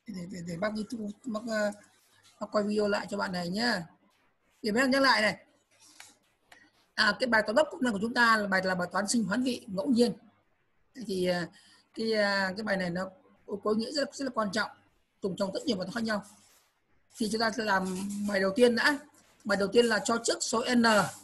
để bác đi bác quay video lại cho bạn này nhá. Để bác nhắc lại này. Cái bài toán gốc của chúng ta là bài toán sinh hoán vị ngẫu nhiên. Thì cái bài này nó có ý nghĩa rất là quan trọng, dùng trong rất nhiều bài toán khác nhau. Thì chúng ta sẽ làm bài đầu tiên đã. Bài đầu tiên là cho trước số n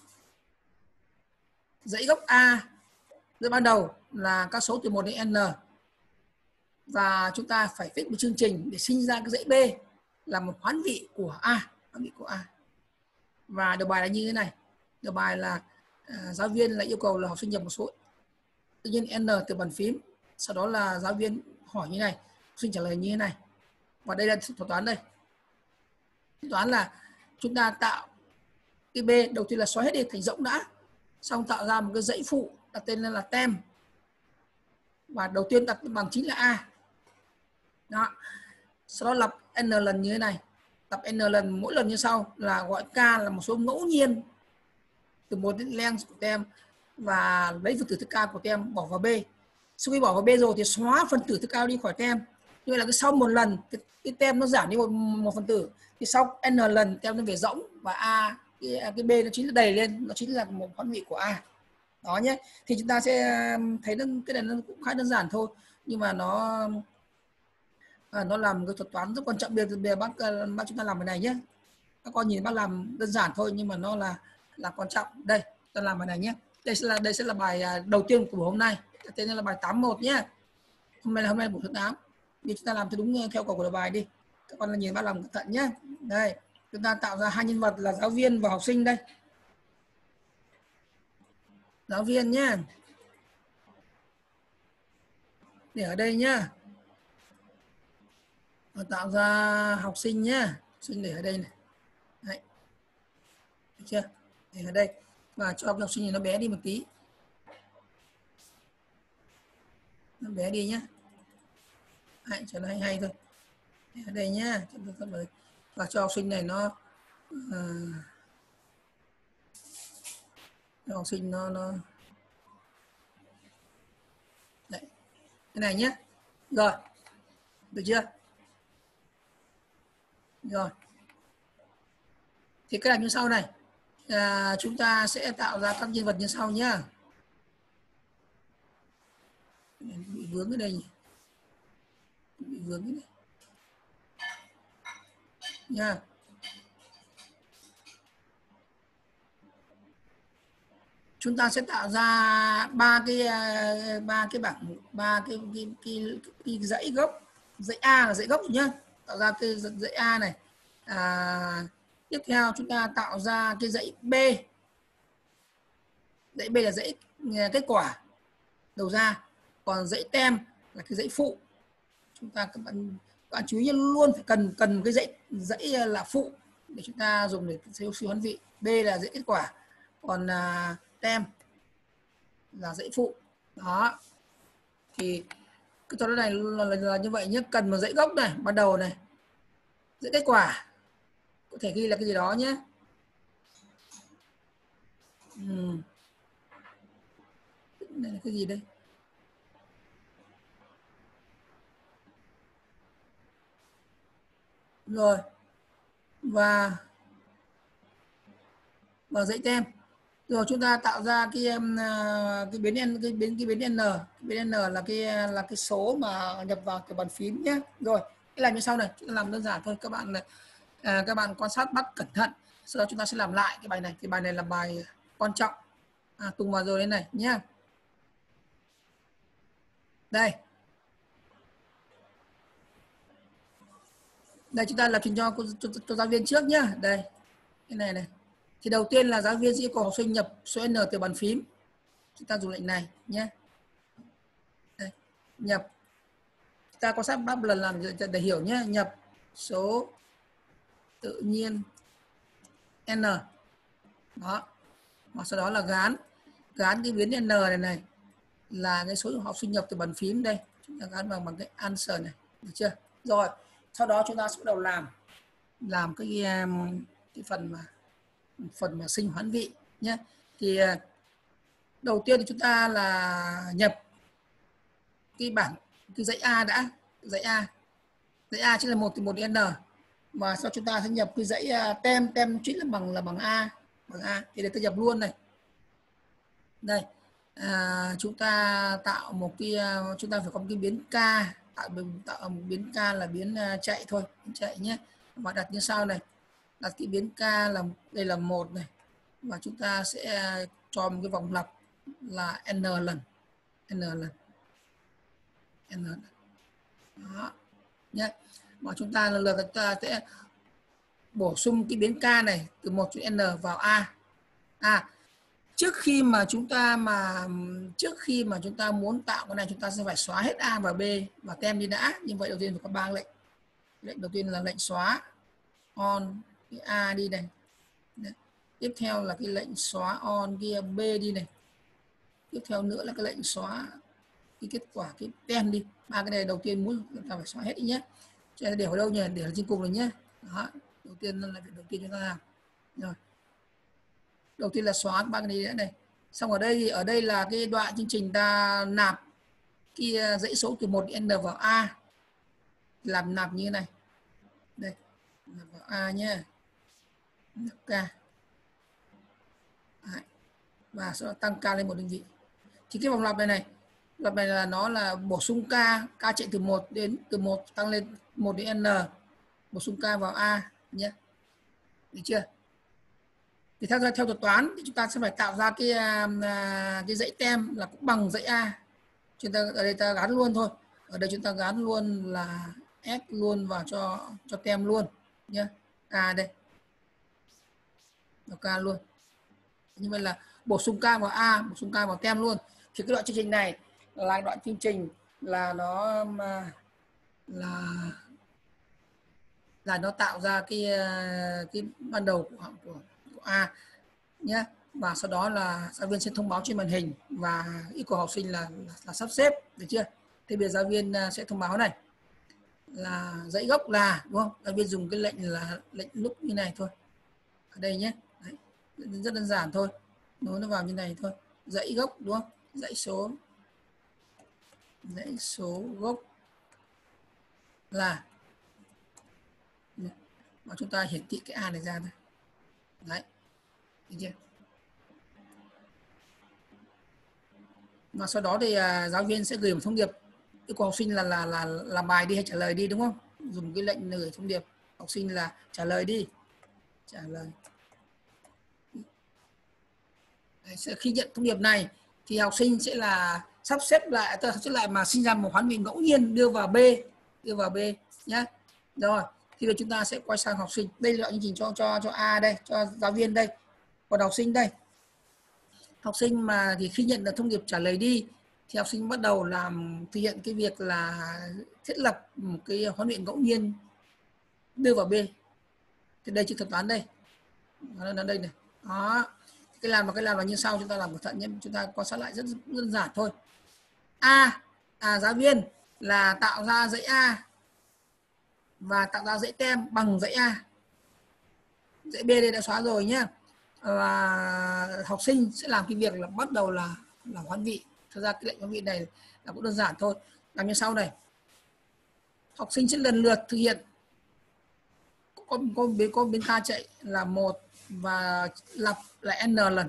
dãy gốc A dãy ban đầu là các số từ 1 đến n, và chúng ta phải viết một chương trình để sinh ra cái dãy B là một hoán vị của A, hoán vị của A. Và đầu bài là như thế này. Đầu bài là giáo viên lại yêu cầu là học sinh nhập một số tự nhiên n từ bàn phím, sau đó là giáo viên hỏi như này, học sinh trả lời như thế này. Và đây là thuật toán đây. Thuật toán là chúng ta tạo cái B đầu tiên là xóa hết đi thành rỗng đã, xong tạo ra một cái dãy phụ đặt tên là tem, và đầu tiên đặt bằng chính là A. Đó. Sau đó lặp n lần như thế này, lặp n lần, mỗi lần như sau là gọi k là một số ngẫu nhiên từ 1 đến length của tem, và lấy phần tử thức k của tem bỏ vào B. Sau khi bỏ vào B rồi thì xóa phần tử thức k đi khỏi tem. Như vậy là cái sau một lần cái tem nó giảm đi một phần tử, thì sau n lần tem nó về rỗng, và A cái B nó chính là đầy lên, nó chính là một hoán vị của A. Đó nhé. Thì chúng ta sẽ thấy cái này nó cũng khá đơn giản thôi, nhưng mà nó làm cái thuật toán rất quan trọng. Bây giờ bác chúng ta làm cái này nhé. Các con nhìn bác làm đơn giản thôi, nhưng mà nó là quan trọng. Đây, ta làm bài này nhé. Đây sẽ là bài đầu tiên của hôm nay. Tên là bài 81 nhé. Hôm nay là buổi thứ 8. Vì chúng ta làm cho đúng theo cầu của bài đi. Các con nhìn bác làm cẩn thận nhé. Đây, chúng ta tạo ra hai nhân vật là giáo viên và học sinh đây. Giáo viên nhé. Để ở đây nhá. Và tạo ra học sinh nhé. Học sinh để ở đây này. Đấy. Được chưa? Để ở đây. Và cho học sinh này nó bé đi một tí. Nó bé đi nhé. Đấy, cho nó hay thôi. Để ở đây nhé. Và cho học sinh này nó học sinh nó đấy. Cái này nhé. Rồi. Được chưa? Rồi. Thì cái làm như sau này. Chúng ta sẽ tạo ra các nhân vật như sau nhá. Bị vướng ở đây nhỉ? Bị vướng cái này. Nha. Chúng ta sẽ tạo ra ba cái dãy gốc. Dãy A là dãy gốc nhá. Tạo ra cái dãy A này. Tiếp theo chúng ta tạo ra cái dãy B. Dãy B là dãy kết quả đầu ra, còn dãy tem là cái dãy phụ. Chúng ta các bạn chú ý luôn phải cần cái dãy là phụ để chúng ta dùng để siêu hoán vị. B là dãy kết quả, còn tem là dãy phụ. Đó. Thì cái thuật này là như vậy nhé. Cần một dãy gốc này ban đầu này, dãy kết quả có thể ghi là cái gì đó nhé. Đây là cái gì đây? Rồi. Và dãy tem. Rồi chúng ta tạo ra cái biến n. Cái biến n là cái số mà nhập vào cái bàn phím nhé. Rồi, cái làm như sau này, chúng ta làm đơn giản thôi. Các bạn quan sát bắt cẩn thận. Sau đó chúng ta sẽ làm lại cái bài này. Cái bài này là bài quan trọng. Tùng vào rồi đây này nhé. Đây. Đây chúng ta lập trình cho giáo viên trước nhá. Đây. Cái này này. Thì đầu tiên là giáo viên sẽ yêu cầu học sinh nhập số n từ bàn phím. Chúng ta dùng lệnh này nhé. Đây. Nhập. Chúng ta quan sát bắt một lần làm để hiểu nhé. Nhập số tự nhiên n. Đó. Và sau đó là gán cái biến n này là cái số học sinh nhập từ bàn phím đây. Chúng ta gán bằng cái answer này. Được chưa? Rồi. Sau đó chúng ta sẽ bắt đầu làm cái phần mà sinh hoán vị nhé. Thì đầu tiên thì chúng ta là nhập cái dãy A đã, dãy A. Dãy A chính là 1 từ 1 đến N. Và sau chúng ta sẽ nhập cái dãy tem chính là bằng A. Thì để tôi nhập luôn này. Đây. Chúng ta tạo một cái chúng ta phải có một cái biến k, tạo một biến k là biến chạy thôi, biến chạy nhé. Và đặt như sau này. Đặt cái biến k là đây là 1 này. Và chúng ta sẽ cho một cái vòng lặp là n lần. Đó nhé. Và chúng ta lần lượt chúng ta sẽ bổ sung cái biến k này từ 1 đến n vào A. Trước khi mà chúng ta muốn tạo cái này, chúng ta sẽ phải xóa hết A và B và tem đi đã. Như vậy đầu tiên phải có 3 lệnh. Lệnh đầu tiên là lệnh xóa on cái A đi này. Đấy. Tiếp theo là cái lệnh xóa on kia B đi này. Tiếp theo nữa là cái lệnh xóa cái kết quả cái tem đi. 3 cái này đầu tiên muốn chúng ta phải xóa hết đi nhé. Cho nên để ở đâu nhỉ? Để ở trên cùng này nhé. Đó. Đầu tiên là việc đầu tiên chúng ta làm. Rồi. Đầu tiên là xóa 3 cái này này. Xong ở đây là cái đoạn chương trình ta nạp cái dãy số từ 1 đến n vào A. Làm nạp như thế này. Đây. Nạp vào A nhé. Nạp K. Đấy. Và sau đó tăng K lên 1 đơn vị. Thì cái vòng lặp này là nó là bổ sung K chạy từ 1 tăng lên 1 đến N. Bổ sung K vào A nhé. Được chưa? Thì theo thuật toán thì chúng ta sẽ phải tạo ra cái dãy tem là cũng bằng dãy A. Chúng ta ở đây ta gắn luôn thôi. Ở đây chúng ta gắn luôn là S luôn vào cho tem luôn nhé. K đây. K luôn. Như vậy là bổ sung K vào A, bổ sung K vào tem luôn. Thì cái đoạn chương trình này là đoạn chương trình là nó tạo ra cái ban đầu của A nhé. Và sau đó là giáo viên sẽ thông báo trên màn hình và yêu cầu học sinh là sắp xếp, được chưa? Thì bây giờ giáo viên sẽ thông báo này là dãy gốc là, đúng không? Giáo viên dùng cái lệnh là lệnh lúc như này thôi. Ở đây nhé. Đấy. Rất đơn giản thôi. Nối nó vào như này thôi. Dãy gốc, đúng không? Dãy số gốc là, và chúng ta hiển thị cái A này ra đây. Đấy. Được chưa? Và sau đó thì giáo viên sẽ gửi một thông điệp yêu cầu học sinh là làm bài đi hay trả lời đi, đúng không? Dùng cái lệnh gửi thông điệp học sinh là trả lời đi. Trả lời. Đấy, khi nhận thông điệp này thì học sinh sẽ là sắp xếp lại mà sinh ra một hoán vị ngẫu nhiên đưa vào B nhé. Rồi, thì chúng ta sẽ quay sang học sinh. Đây là chương trình cho A đây, cho giáo viên đây. Còn học sinh đây. Học sinh mà thì khi nhận được thông điệp trả lời đi thì học sinh bắt đầu thực hiện cái việc là thiết lập một cái hoán vị ngẫu nhiên đưa vào B. Thì đây chữ thuật toán đây. Nó là đây này. Đó. Cái làm là như sau, chúng ta làm cẩn thận nhé, chúng ta quan sát lại rất đơn giản thôi. Giáo viên là tạo ra dãy A và tạo ra dãy tem bằng dãy A. Dãy B đây đã xóa rồi nhé. Và học sinh sẽ làm cái việc là bắt đầu là hoán vị. Thực ra cái lệnh hoán vị này là cũng đơn giản thôi. Làm như sau này. Học sinh sẽ lần lượt thực hiện có biến k chạy là 1 và lặp lại n lần.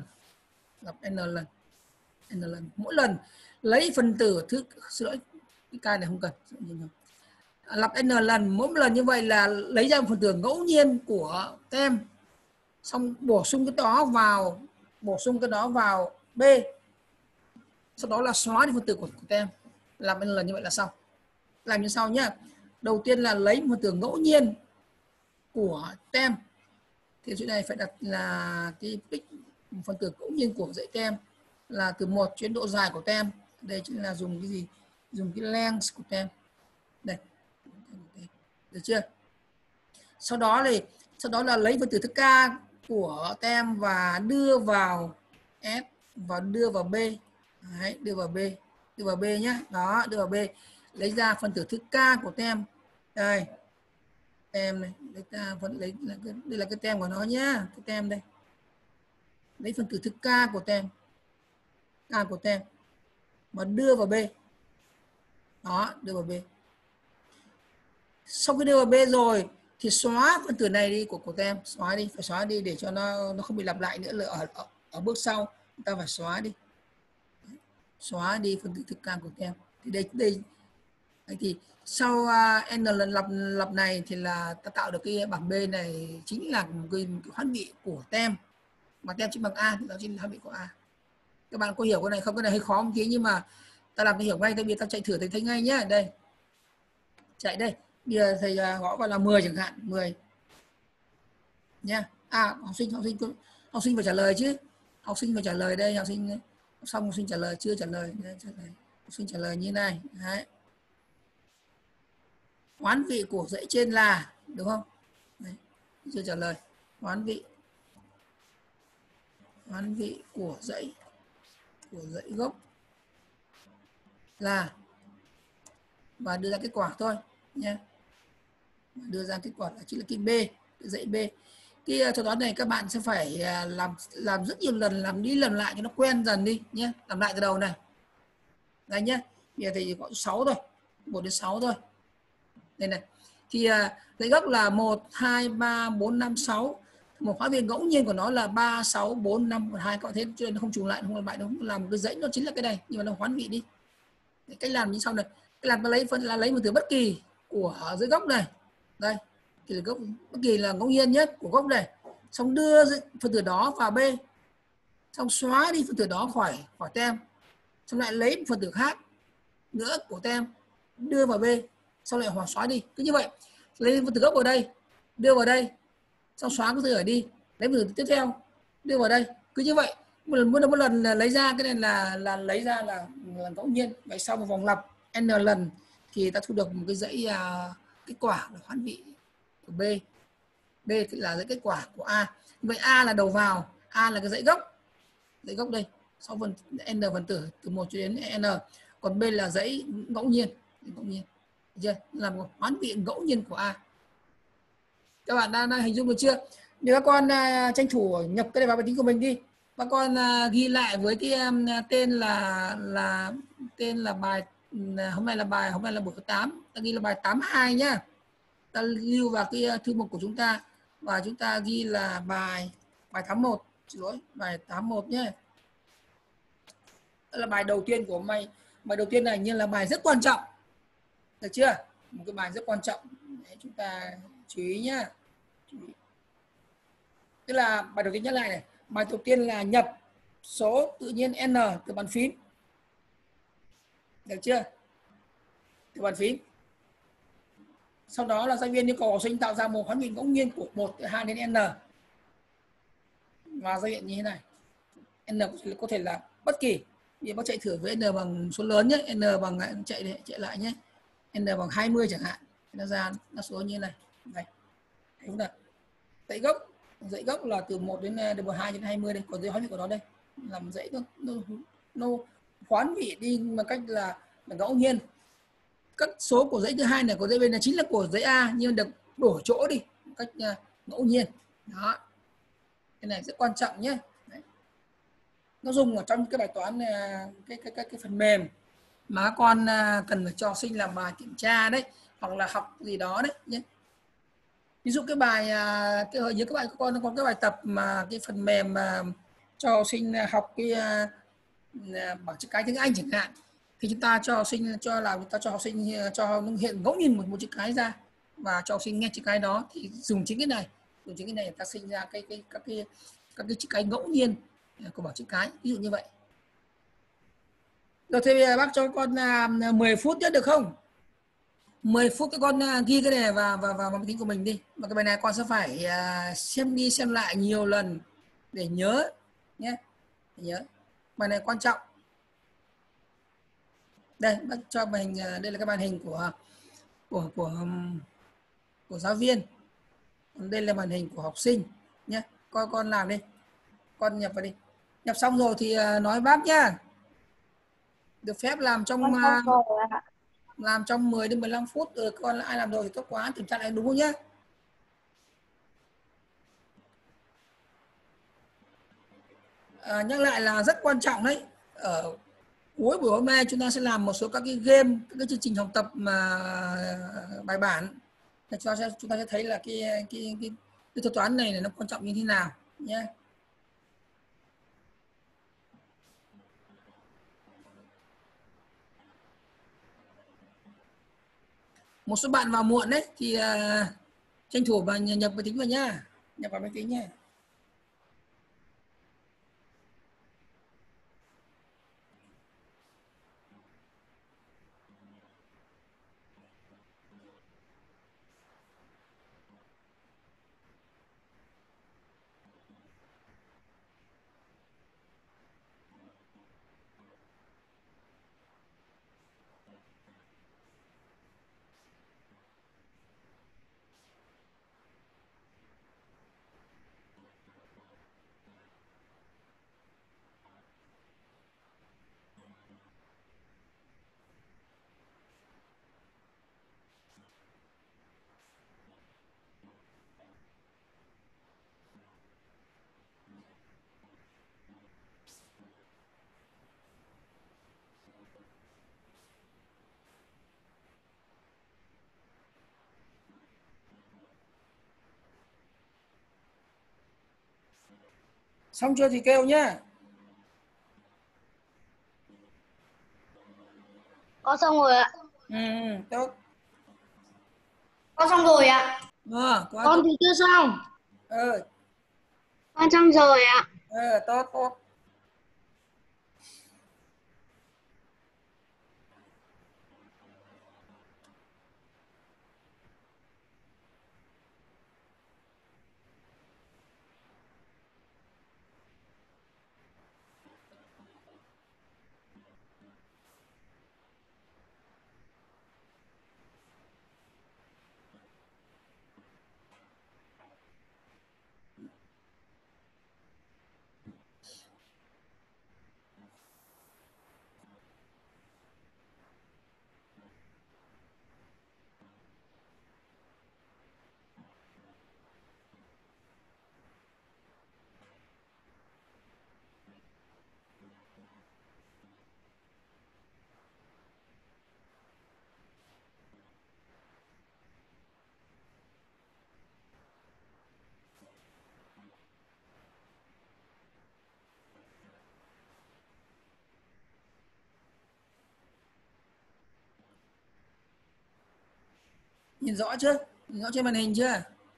Mỗi lần lấy phần tử xin lỗi, cái k này không cần. Lặp n lần, mỗi lần như vậy là lấy ra một phần tử ngẫu nhiên của tem, xong bổ sung cái đó vào B, sau đó là xóa đi phần tử của tem. Làm n lần như vậy là xong. Làm như sau nhé. Đầu tiên là lấy một phần tử ngẫu nhiên của tem, thì chỗ này phải đặt là cái pick phần tử ngẫu nhiên của dãy tem là từ 1 đến độ dài của tem. Đây chính là dùng cái gì? Dùng cái length của tem. Đây. Được chưa? Sau đó là lấy phần tử thức K của tem và đưa vào S và đưa vào B. Đấy, đưa vào B nhé. Đó, đưa vào B. Lấy ra phần tử thức K của tem. Đây. Tem này, đây là cái tem của nó nhá, cái tem đây. Lấy phần tử thức K của tem. Và đưa vào B. Đó, đưa vào B. Sau khi đưa vào B rồi thì xóa phần tử này đi của tem, xóa đi, phải xóa đi để cho nó không bị lặp lại nữa là ở bước sau chúng ta phải xóa đi, xóa đi phần tử thực can của tem. Thì đây thì sau n lần lặp này thì là ta tạo được cái bảng B này, chính là một cái hoán vị của tem, mà tem chỉ bằng A thì đó chính là hoán vị của A. Các bạn có hiểu cái này không? Cái này hơi khó một tí nhưng mà ta làm cái hiểu ngay, tại vì ta chạy thử thì thấy ngay nhá. Đây chạy đây, bây giờ thầy gõ vào là 10 chẳng hạn, 10 nha. Học sinh phải trả lời chứ, học sinh phải trả lời đây, học sinh xong, học sinh trả lời chưa trả lời, học sinh trả lời như này. Đấy, hoán vị của dãy trên là, đúng không? Đấy, chưa trả lời. Hoán vị của dãy gốc là, và đưa ra kết quả thôi nhé, đưa ra kết quả là chính là cái B, dãy B. Cái thuật toán này các bạn sẽ phải làm rất nhiều lần, làm đi làm lại cho nó quen dần đi nhé. Làm lại từ đầu này, đây nhé. Bây giờ thì có 6 thôi, 1 đến 6 thôi. Đây này, thì dãy gốc là 1 2 3 4 5 6, một hóa vị ngẫu nhiên của nó là 3 6 4 5 1 2, các bạn thấy cho nên nó không trùng lại, không lại, nó làm một cái dãy, nó chính là cái này, nhưng mà nó hoán vị đi. Cách làm như sau này, cái làm ta lấy một từ bất kỳ của dưới gốc này, đây thì gốc bất kỳ là ngẫu nhiên nhất của gốc này, xong đưa phần tử đó vào B, xong xóa đi phần tử đó khỏi tem, xong lại lấy một phần tử khác nữa của tem đưa vào B, xong lại hoặc xóa đi. Cứ như vậy, lấy phần tử gốc vào đây, đưa vào đây, xong xóa cái từ ở đi, lấy phần tử tiếp theo đưa vào đây. Cứ như vậy một lần lấy ra, cái này là lấy ra là ngẫu nhiên. Vậy sau một vòng lặp n lần thì ta thu được một cái dãy kết quả là hoán vị của B. B là dãy kết quả của A. Vậy A là đầu vào, A là cái dãy gốc đây, sau phần n phần tử từ 1 cho đến n. Còn B là dãy ngẫu nhiên, chưa? Là một hoán vị ngẫu nhiên của A. Các bạn đã hình dung được chưa? Nếu các con tranh thủ nhập cái này vào máy tính của mình đi, các con ghi lại với cái tên là bài hôm nay là buổi 8, ta ghi là bài 82 nhá. Ta lưu vào cái thư mục của chúng ta và chúng ta ghi là bài 81, bài 81 nhé. Đó là bài đầu tiên của mày. Bài đầu tiên này như là bài rất quan trọng, được chưa? Một cái bài rất quan trọng. Đấy, chúng ta chú ý nhá. Tức là bài đầu tiên nhắc lại này, bài đầu tiên là nhập số tự nhiên n từ bàn phím, được chưa? Từ bàn phím. Sau đó là giáo viên yêu cầu học sinh tạo ra một hoán vị ngẫu nhiên của 1 từ 2 đến n, và ra hiện như thế này. N có thể là bất kỳ, vì bác chạy thử với n bằng số lớn nhé, n bằng chạy lại nhé, n bằng 20 chẳng hạn, nó ra nó số như thế này. Đây, đúng là dãy gốc là từ 1 đến 2 đến 20 đây, còn dãy hoán vị của nó đây, làm dãy nó hoán vị đi bằng cách là ngẫu nhiên. Các số của dãy thứ hai này của dãy bên là chính là của dãy A, nhưng được đổi chỗ đi một cách ngẫu nhiên. Đó, cái này rất quan trọng nhé. Đấy, nó dùng ở trong cái bài toán cái phần mềm mà các con cần phải cho học sinh làm bài kiểm tra đấy, hoặc là học gì đó đấy nhé. Ví dụ cái bài nhớ các bạn con có cái bài tập mà cái phần mềm mà cho học sinh học cái bảng chữ cái tiếng Anh chẳng hạn, thì chúng ta cho học sinh cho học sinh cho hiện ngẫu nhiên một chữ cái ra và cho học sinh nghe chữ cái đó, thì dùng chính cái này ta sinh ra các cái chữ cái ngẫu nhiên của bảng chữ cái, ví dụ như vậy. Rồi thì bác cho con 10 phút nữa được không? 10 phút các con ghi cái này vào máy tính của mình đi. Và cái bài này con sẽ phải xem đi xem lại nhiều lần để nhớ nhé. Nhớ. Bài này quan trọng. Đây, bác cho màn hình, đây là cái màn hình của giáo viên. Đây là màn hình của học sinh nhé. Con làm đi. Con nhập vào đi. Nhập xong rồi thì nói bác nhá. Được phép làm trong 10 đến 15 phút. Con ai làm rồi thì tốt quá, kiểm tra lại đúng không nhá. Nhắc lại là rất quan trọng đấy. Ở cuối buổi hôm nay chúng ta sẽ làm một số các cái game, các cái chương trình học tập mà bài bản chúng ta sẽ thấy là cái thuật toán này nó quan trọng như thế nào nhé. Một số bạn vào muộn đấy thì tranh thủ và nhập máy tính vào nhá, nhập vào máy tính nhé. Xong chưa thì kêu nhá. Con xong rồi ạ. Tốt. Con xong rồi ạ. Quá Con tốt. thì chưa xong. ờ Con xong rồi ạ. Tốt tốt. Nhìn rõ chưa? Nhìn rõ trên màn hình chưa?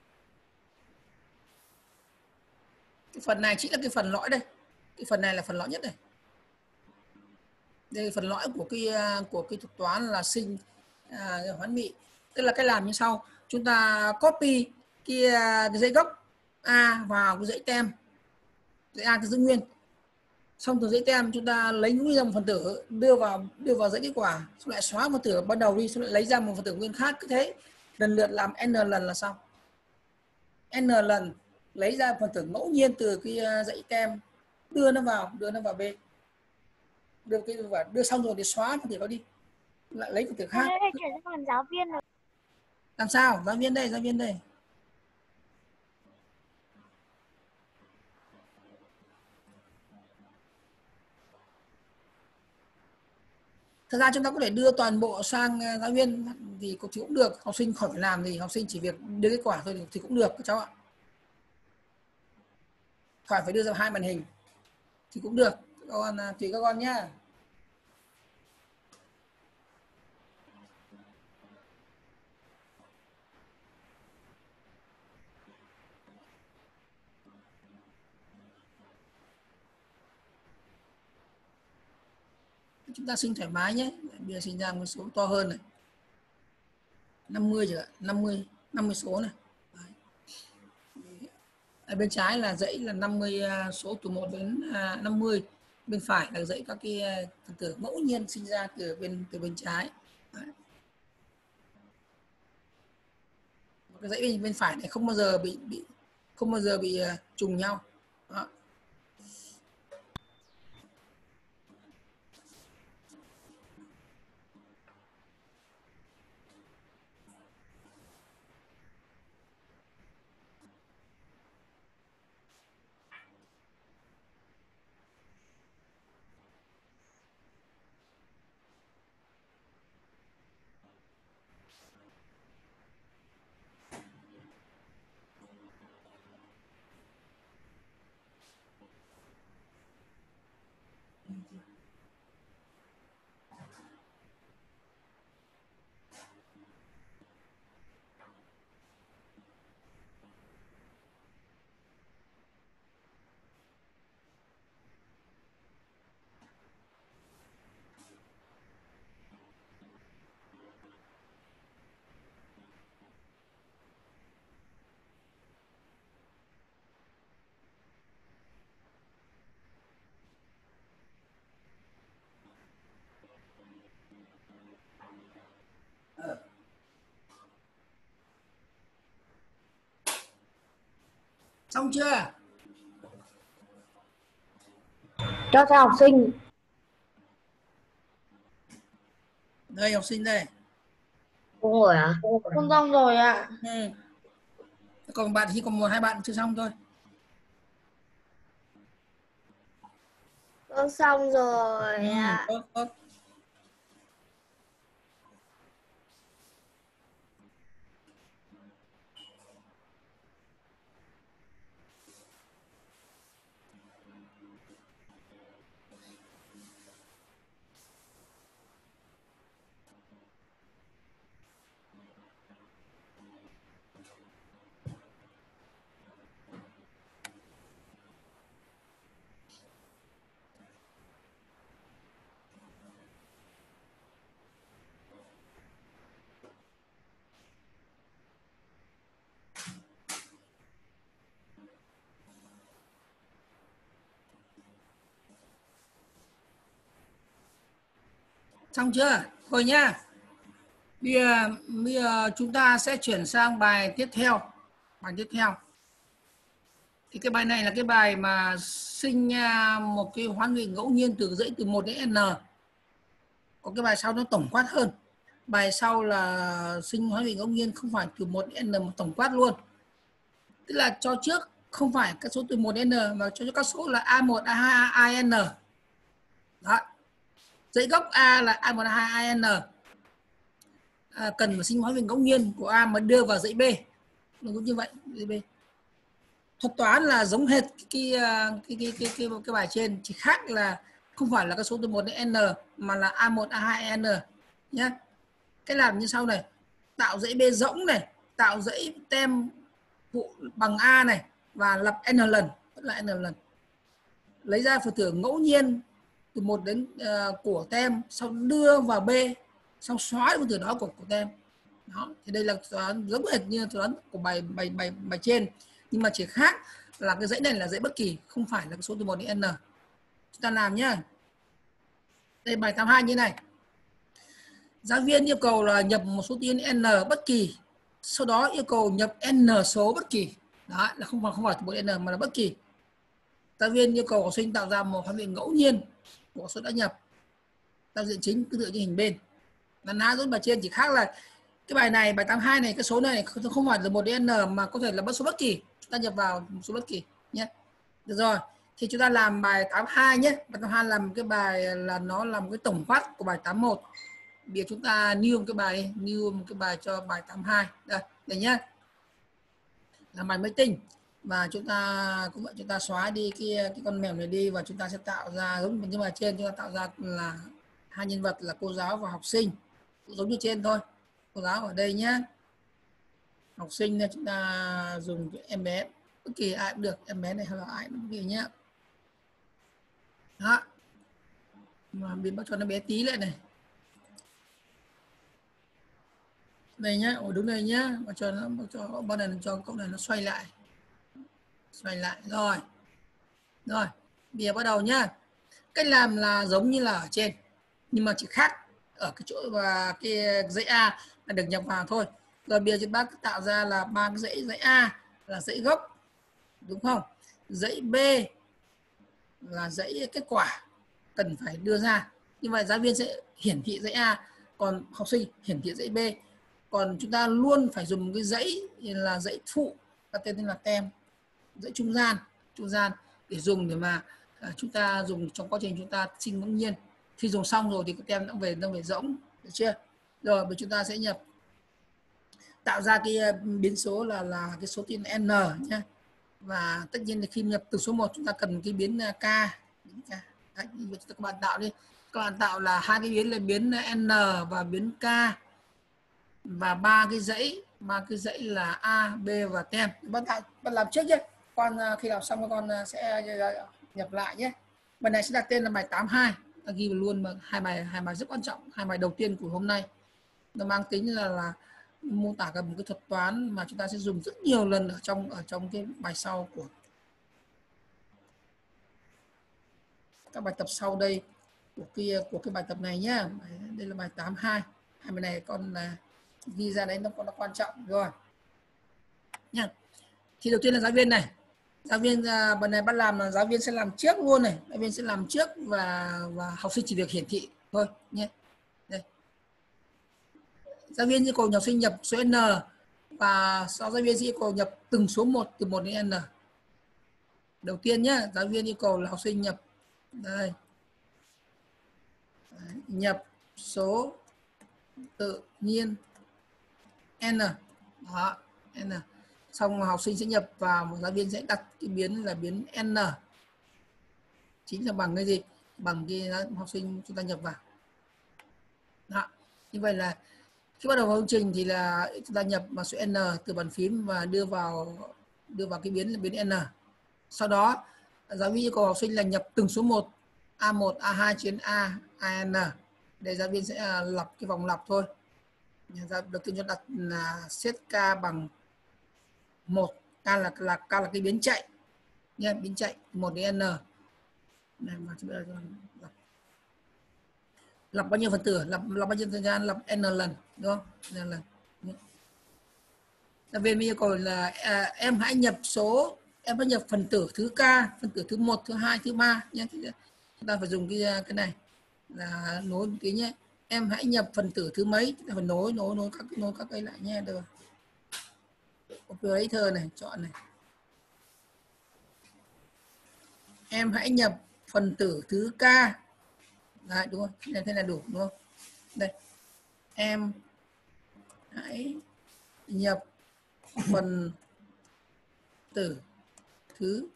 Cái phần này chính là cái phần lõi đây. Cái phần này là phần lõi nhất này. Đây là phần lõi của cái thuật toán là sinh hoán vị. Tức là cách làm như sau. Chúng ta copy cái dãy gốc A vào cái dãy tem. Dãy A cái giữ nguyên. Xong từ dãy tem chúng ta lấy nguyên ra một phần tử đưa vào dãy kết quả, xong lại xóa một tử ban đầu đi, xong lại lấy ra một phần tử nguyên khác, cứ thế lần lượt làm n lần là xong. N lần lấy ra phần tử ngẫu nhiên từ cái dãy tem, đưa nó vào B, đưa xong rồi thì xóa phần tử đó đi, lại lấy phần tử khác. Con chuyển sang làm giáo viên rồi. Làm sao? Giáo viên đây. Thật ra chúng ta có thể đưa toàn bộ sang giáo viên thì cũng được, học sinh khỏi phải làm gì, học sinh chỉ việc đưa kết quả thôi thì cũng được các cháu ạ. Khỏi phải đưa ra hai màn hình thì cũng được, còn tùy các con nhá. Chúng ta sinh thoải mái nhé, bây giờ sinh ra một số to hơn này, 50 chẳng hạn, 50 số này. Ở bên trái là dãy là 50 số từ 1 đến 50, bên phải là dãy các cái phần tử ngẫu nhiên sinh ra từ bên trái. Đấy. Cái dãy bên phải này không bao giờ bị trùng nhau. Đó. Xong chưa? Cho học sinh. Đây học sinh đây. Con rồi à? Con xong rồi ạ. Ừ. Còn bạn thì còn một hai bạn chưa xong thôi. Con xong rồi ạ. Tốt, tốt. Xong chưa? Thôi nhá. Bây giờ chúng ta sẽ chuyển sang bài tiếp theo. Bài tiếp theo. Thì cái bài này là cái bài mà sinh một cái hoán vị ngẫu nhiên từ dãy từ 1 đến n. Có cái bài sau nó tổng quát hơn. Bài sau là sinh hoán vị ngẫu nhiên không phải từ 1 đến n mà tổng quát luôn. Tức là cho trước không phải các số từ 1 đến n mà cho các số là A1, A2, AN. Đó. Dãy gốc A là A1, A2, AN. Cần phải sinh hóa vị ngẫu nhiên của A mà đưa vào dãy B. Nó cũng như vậy, dãy B. Thuật toán là giống hệt cái bài trên, chỉ khác là không phải là các số từ 1 đến n mà là A1, A2, N nhé. Cách làm như sau này: tạo dãy B rỗng này, tạo dãy tem phụ bằng A này và lặp n lần, vẫn là n lần. Lấy ra phần tử ngẫu nhiên từ 1 đến của tem, sau đưa vào B, xong xóa phần tử đó của tem. Đó, thì đây là toán giống hệt như toán của bài trên, nhưng mà chỉ khác là cái dãy này là dãy bất kỳ, không phải là cái số từ 1 đến n. Chúng ta làm nhá. Đây bài 82 như này. Giáo viên yêu cầu là nhập một số tiền n bất kỳ, sau đó yêu cầu nhập n số bất kỳ. Đó là không phải từ 1 đến n mà là bất kỳ. Giáo viên yêu cầu học sinh tạo ra một hoán vị ngẫu nhiên của số đã nhập. Giao diện chính cứ tựa như hình bên. Là giống bài trên, chỉ khác là cái bài này, bài 82 này, cái số này không phải là 1 đến n mà có thể là số bất kỳ. Chúng ta nhập vào một số bất kỳ nhé. Được rồi. Thì chúng ta làm bài 82 nhé. Bài 82 làm cái bài là nó là một cái tổng quát của bài 81. Bây giờ chúng ta new một cái bài cho bài 82. Đây nhé. Làm bài máy tính. Và chúng ta cũng vậy, chúng ta xóa đi cái con mèo này đi và chúng ta sẽ tạo ra giống như bài trên, chúng ta tạo ra là hai nhân vật là cô giáo và học sinh, cũng giống như trên thôi. Cô giáo ở đây nhé, học sinh nên chúng ta dùng cái em bé bất kỳ ai cũng được, em bé này hay là ai cũng được nhé. Đó, mà biến bắt cho nó bé tí lại này, đây nhá, đúng đây nhá, mà cho nó bắt đầu cho cậu này nó xoay lại rồi. Rồi bây giờ bắt đầu nhá. Cách làm là giống như là ở trên, nhưng mà chỉ khác ở cái chỗ và cái dãy A là được nhập vào thôi. Rồi bây giờ chúng ta tạo ra là ba cái dãy A là dãy gốc, đúng không? Dãy B là dãy kết quả cần phải đưa ra. Như vậy giáo viên sẽ hiển thị dãy A, còn học sinh hiển thị dãy B. Còn chúng ta luôn phải dùng cái dãy là dãy phụ, ta tên là tem, dãy trung gian để dùng để mà chúng ta dùng trong quá trình chúng ta sinh ngẫu nhiên. Khi dùng xong rồi thì cái tem nó về rỗng, được chưa? Rồi bây chúng ta sẽ nhập, tạo ra cái biến số là cái số tiền n nhé. Và tất nhiên là khi nhập từ số 1 chúng ta cần cái biến k. Đấy, các bạn tạo đi. Các bạn tạo là hai cái biến là biến n và biến k, và ba cái dãy là a, b và tem. Bạn làm trước nhé. Con khi làm xong con sẽ nhập lại nhé. Bài này sẽ đặt tên là bài 82. Ta ghi vào luôn mà hai bài rất quan trọng, hai bài đầu tiên của hôm nay. Nó mang tính là mô tả cả một cái thuật toán mà chúng ta sẽ dùng rất nhiều lần ở trong cái bài sau của các bài tập sau đây của cái bài tập này nhá. Đây là bài 82. Hai bài này con là ghi ra đấy, nó quan trọng rồi nha. Thì đầu tiên là giáo viên này, Giáo viên bài này bắt làm là giáo viên sẽ làm trước luôn này, giáo viên sẽ làm trước và học sinh chỉ việc hiển thị thôi nhé. Đây. Giáo viên yêu cầu học sinh nhập số n và sau giáo viên sẽ yêu cầu nhập từng số 1 từ 1 đến n. Đầu tiên nhé, giáo viên yêu cầu là học sinh nhập đây. Đấy, nhập số tự nhiên n. Đó, n. Xong học sinh sẽ nhập vào, giáo viên sẽ đặt cái biến là biến n. Chính là bằng cái gì? Bằng cái học sinh chúng ta nhập vào. Đó. Như vậy là khi bắt đầu vào chương trình thì là chúng ta nhập mã số n từ bàn phím và đưa vào cái biến là biến n. Sau đó giáo viên yêu cầu học sinh là nhập từng số 1 A1, A2 trên A, AN. Để giáo viên sẽ lập cái vòng lặp thôi. Đầu tiên cho đặt là set k bằng 1, k là cái biến chạy nha, biến chạy 1 đến n. Này mà chúng ta lập bao nhiêu phần tử, lập bao nhiêu thời gian, lập n lần, đúng không? N lần. Giáo viên yêu cầu là em hãy nhập phần tử thứ k, phần tử thứ 1, thứ 2, thứ 3 nhé. Chúng ta phải dùng cái này là nối một tí nhé. Em hãy nhập phần tử thứ mấy, chúng ta phải nối các cái lại nhé, được. Operator này, chọn này. Em hãy nhập phần tử thứ k. Đấy, đúng không? Thế là đủ, đúng không? Đây. Em hãy nhập phần tử thứ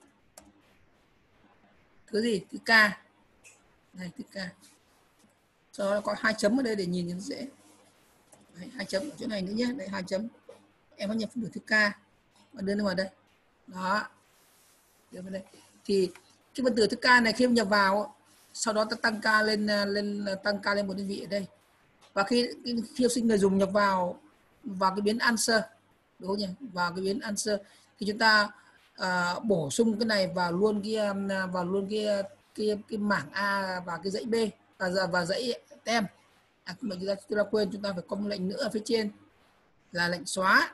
gì? Thứ k. Này, thứ k. Sau đó có 2 chấm ở đây để nhìn cho nó dễ. Đấy, 2 chấm ở chỗ này nữa nhé. Đấy, 2 chấm. Em hãy nhập phần tử thứ k và đưa nó vào đây. Đó. Đưa vào đây. Thì cái phần tử thứ k này khi em nhập vào, sau đó ta tăng k lên một đơn vị ở đây. Và khi học sinh người dùng nhập vào cái biến answer, đúng không nhỉ? Vào cái biến answer thì chúng ta bổ sung cái này vào luôn cái mảng A và cái dãy B và dãy tem. Mà chúng ta quên, chúng ta phải có một lệnh nữa ở phía trên là lệnh xóa.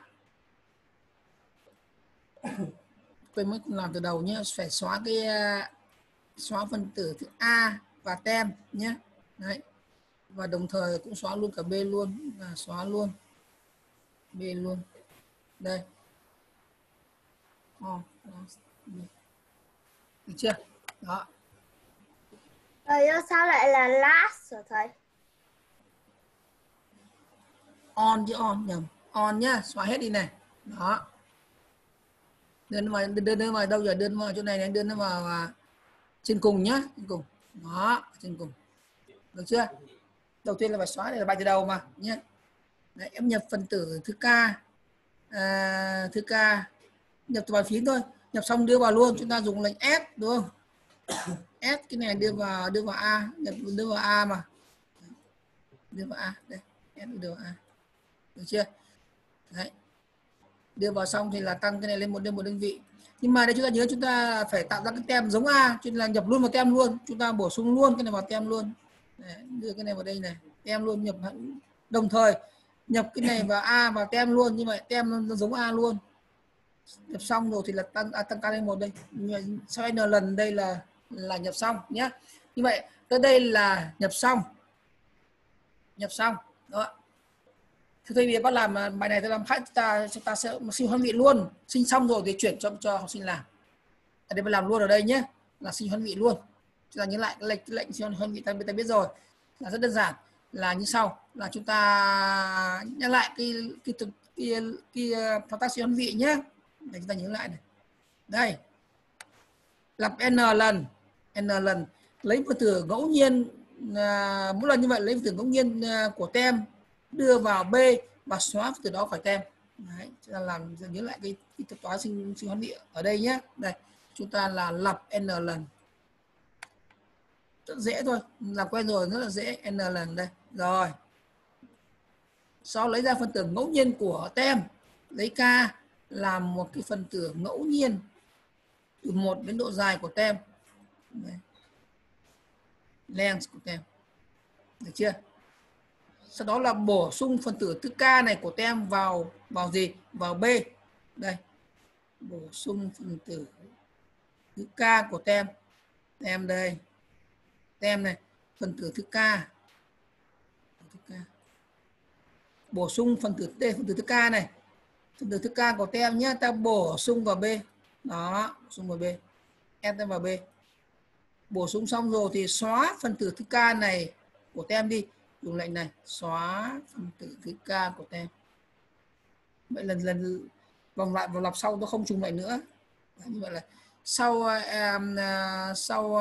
Quên mất làm từ đầu nhé, phải xóa phần tử thứ A và tem nhé. Đấy. Và đồng thời cũng xóa luôn cả B luôn, là xóa luôn B luôn. Đây. Được chưa? Đó. Thầy ơi, sao lại là last hả thầy? On chứ on nhầm. On nhá, xóa hết đi này. Đó. Đưa nó vào đâu giờ? Đưa nó vào chỗ này này, đưa nó vào trên cùng nhá, trên cùng. Đó, trên cùng. Được chưa? Đầu tiên là phải xóa, đây là bài từ đầu mà nhé. Đấy, em nhập phần tử thứ k, nhập từ bàn phím thôi, nhập xong đưa vào luôn, chúng ta dùng lệnh S, đúng không? S cái này đưa vào A, đưa vào A mà, đưa vào A đây, S đưa vào A, được chưa? Đấy, đưa vào xong thì là tăng cái này lên một đơn vị. Nhưng mà đây chúng ta nhớ, chúng ta phải tạo ra cái tem giống A, cho nên là nhập luôn vào tem luôn, chúng ta bổ sung luôn cái này vào tem luôn. Đấy, đưa cái này vào đây này, tem luôn, nhập đồng thời nhập cái này vào A và tem luôn, như vậy tem nó giống A luôn. Nhập xong rồi thì là tăng k lên 1 đây, sau n lần đây là nhập xong nhé. Như vậy tới đây là nhập xong đó. Thì thay vì bắt làm bài này tôi làm khác, chúng ta sẽ sinh hoán vị luôn, sinh xong rồi thì chuyển cho học sinh làm. Ở đây phải làm luôn ở đây nhé, là sinh hoán vị luôn. Chúng ta nhớ lại cái lệnh sinh hoán vị ta biết rồi, là rất đơn giản, là như sau, là chúng ta nhắc lại cái thao tác sinh hoán vị nhé. Để chúng ta nhớ lại này. Đây. Lặp n lần lấy phần tử ngẫu nhiên, mỗi lần như vậy lấy phần tử ngẫu nhiên của tem đưa vào B và xóa từ đó khỏi tem. Đấy, chúng ta làm nhớ lại cái thuật toán sinh hoán vị ở đây nhé. Đây, chúng ta là lặp n lần. Rất dễ thôi, làm quen rồi, rất là dễ. N lần đây. Rồi. Sau lấy ra phần tử ngẫu nhiên của tem, lấy k làm một cái phần tử ngẫu nhiên từ 1 đến độ dài của tem. Đây. Length của tem. Được chưa? Sau đó là bổ sung phần tử thứ k này của tem vào gì? Vào B. Đây. Bổ sung phần tử thứ k của tem. Tem đây. Tem này, phần tử thứ k. Bổ sung phần tử D, phần tử thứ k này. Phần tử thứ k của tem nhé, ta bổ sung vào B. Đó, bổ sung vào B. Enter vào B. Bổ sung xong rồi thì xóa phần tử thứ k này của tem đi. Dùng lệnh này, xóa phần tử thứ k của tem. Vậy lần vòng lặp sau nó không trùng lại nữa. Như vậy là sau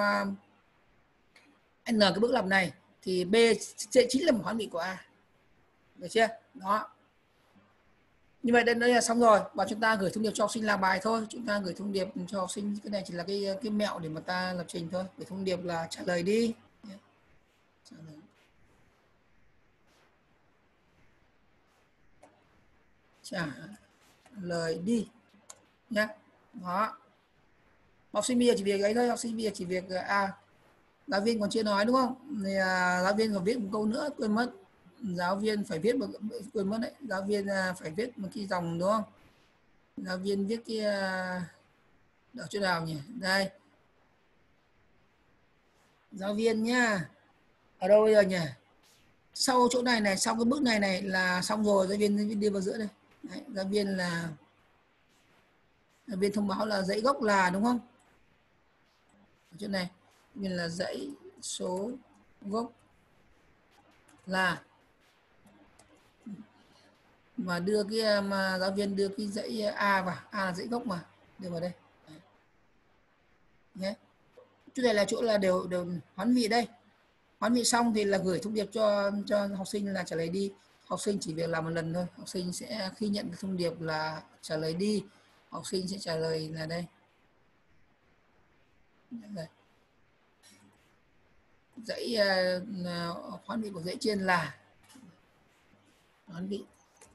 n cái bước lặp này thì B sẽ chính là một hoán vị của A. Được chưa? Đó. Như vậy đây là xong rồi, và chúng ta gửi thông điệp cho học sinh làm bài thôi. Chúng ta gửi thông điệp cho học sinh, cái này chỉ là cái mẹo để mà ta lập trình thôi. Gửi thông điệp là trả lời đi. Trả lời đi nhé. Đó. Học sinh bây giờ chỉ việc ấy thôi, học sinh bây giờ chỉ việc giáo viên còn chưa nói đúng không? Thì giáo viên còn viết một câu nữa quên mất. Giáo viên phải viết một, quên mất đấy, giáo viên phải viết một cái dòng đúng không? Giáo viên viết cái ở chỗ nào nhỉ? Đây. Giáo viên nhá. Ở đâu bây giờ nhỉ? Sau chỗ này này, sau cái bước này là xong rồi, giáo viên đi vào giữa đây. Đấy, giáo viên thông báo là dãy gốc là đúng không? Ở chỗ này, mình là dãy số gốc là, mà đưa cái mà giáo viên đưa cái dãy A vào, A là dãy gốc mà, đưa vào đây nhé. Chỗ này là chỗ là đều hoán vị đây. Hoán vị xong thì là gửi thông điệp cho học sinh là trả lời đi. Học sinh chỉ việc làm một lần thôi. Học sinh sẽ khi nhận được thông điệp là trả lời đi, học sinh sẽ trả lời là đây. Dãy hoán vị của dãy trên là hoán vị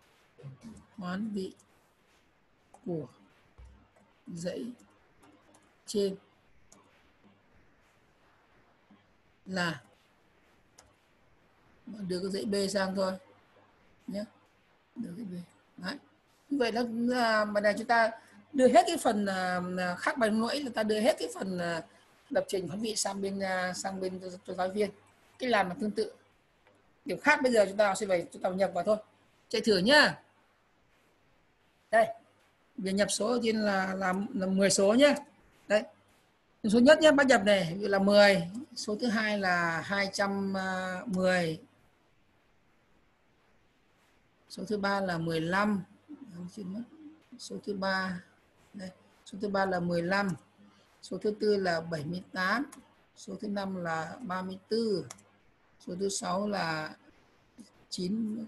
của dãy trên là, đưa cái dãy B sang thôi nhé, đưa dãy B. Đấy. Như vậy là bài này chúng ta đưa hết cái phần khác bài nãy là ta đưa hết cái phần lập trình hoán vị sang bên cho giáo viên. Cái làm là tương tự. Điểm khác bây giờ chúng ta sẽ phải nhập vào thôi. Chạy thử nhá. Đây. Việc nhập số đầu tiên là 10 số nhé. Đấy. Số nhất nhé, bắt nhập này là 10, số thứ hai là 210, số thứ ba là 15, số thứ ba đây, số thứ ba là 15, số thứ tư là 78, số thứ năm là 34, số thứ sáu là 90.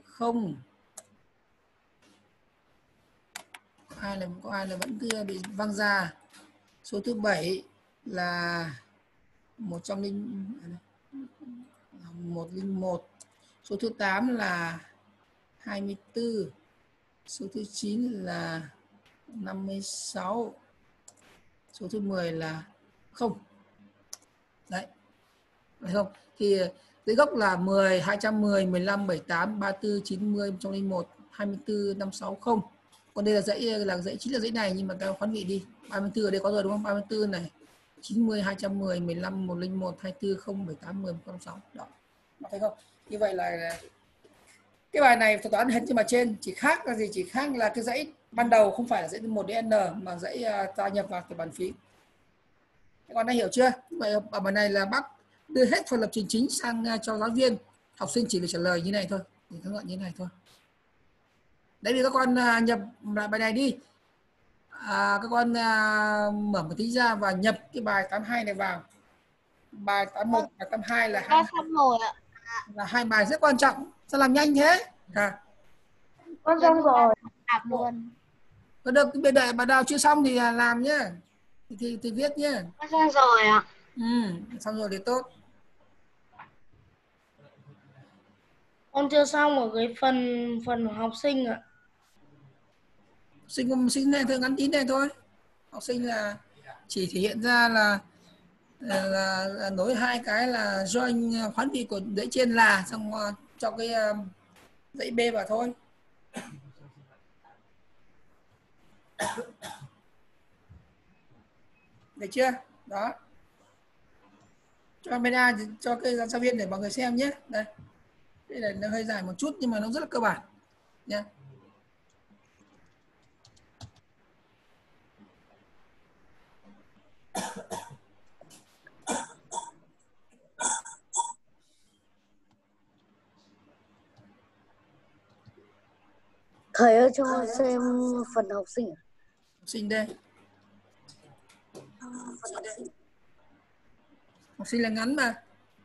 Có ai là vẫn cứ bị văng ra. Số thứ 7 là 101, số thứ 8 là 24, số thứ 9 là 56, số thứ 10 là 0. Đấy. Phải không? Thì dưới gốc là 10, 210, 15, 78, 34, 90, 101, 24, 560. Còn đây là dãy chính là dãy này, nhưng mà ta khoán vị đi. 34 ở đây có rồi đúng không? 34 này. 90, 210, 15, 101, 24, 0, 78, 10, 106. Đó. Thấy không? Như vậy là cái bài này thuật toán hết, nhưng mà trên chỉ khác là gì? Chỉ khác là cái dãy ban đầu không phải là dãy từ 1 đến n, mà dãy ta nhập vào từ bàn phím. Các con đã hiểu chưa? Vậy ở bài này là bác đưa hết phần lập trình chính sang cho giáo viên, học sinh chỉ việc trả lời như này thôi, thì các bạn như này thôi. Đấy thì các con nhập lại bài này đi. Các con mở một tí ra và nhập cái bài 82 này vào. Bài 81 và 82 là Con xong rồi ạ. là hai bài rất quan trọng. Sao làm nhanh thế? Con xong rồi. Làm luôn. Có được, bây giờ bà nào chưa xong thì làm nhé. Thì viết nhé. Con xong rồi ạ. Xong rồi thì tốt. Con chưa xong ở cái phần học sinh ạ. Sinh này thôi, ngắn tí này thôi. Học sinh là chỉ thể hiện ra là nối hai cái là join khoán vị của dãy trên là, xong cho cái dãy B vào thôi. được chưa? Đó, cho camera cho cái giáo viên để mọi người xem nhé. Đây, đây là nó hơi dài một chút nhưng mà nó rất là cơ bản nhé. Thầy ơi cho xem phần học sinh à? Học sinh đây, học sinh là ngắn mà.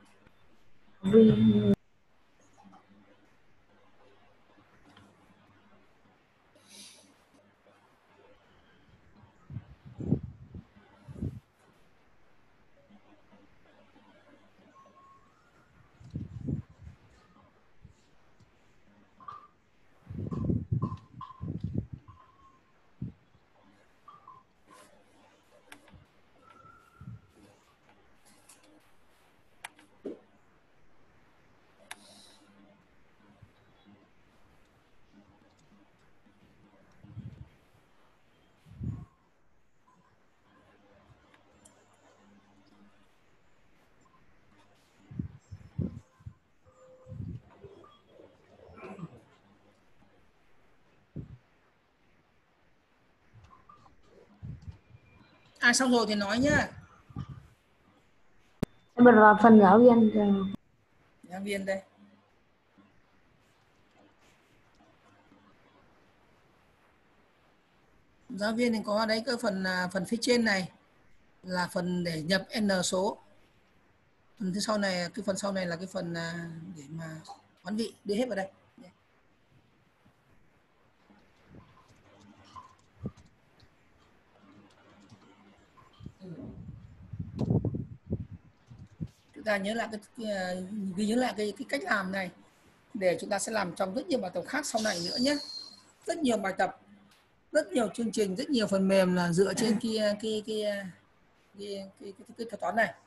Xong rồi thì nói nhá. Em bật vào phần giáo viên. Giáo viên đây. Giáo viên thì có đấy, cái phần phía trên này là phần để nhập n số. Phần thứ sau này, cái phần sau này là cái phần để mà hoán vị, đưa hết vào đây. Chúng ta nhớ lại ghi nhớ lại cái cách làm này để chúng ta sẽ làm trong rất nhiều bài tập khác sau này nữa nhé. Rất nhiều bài tập, rất nhiều chương trình, rất nhiều phần mềm là dựa trên cái thuật toán này.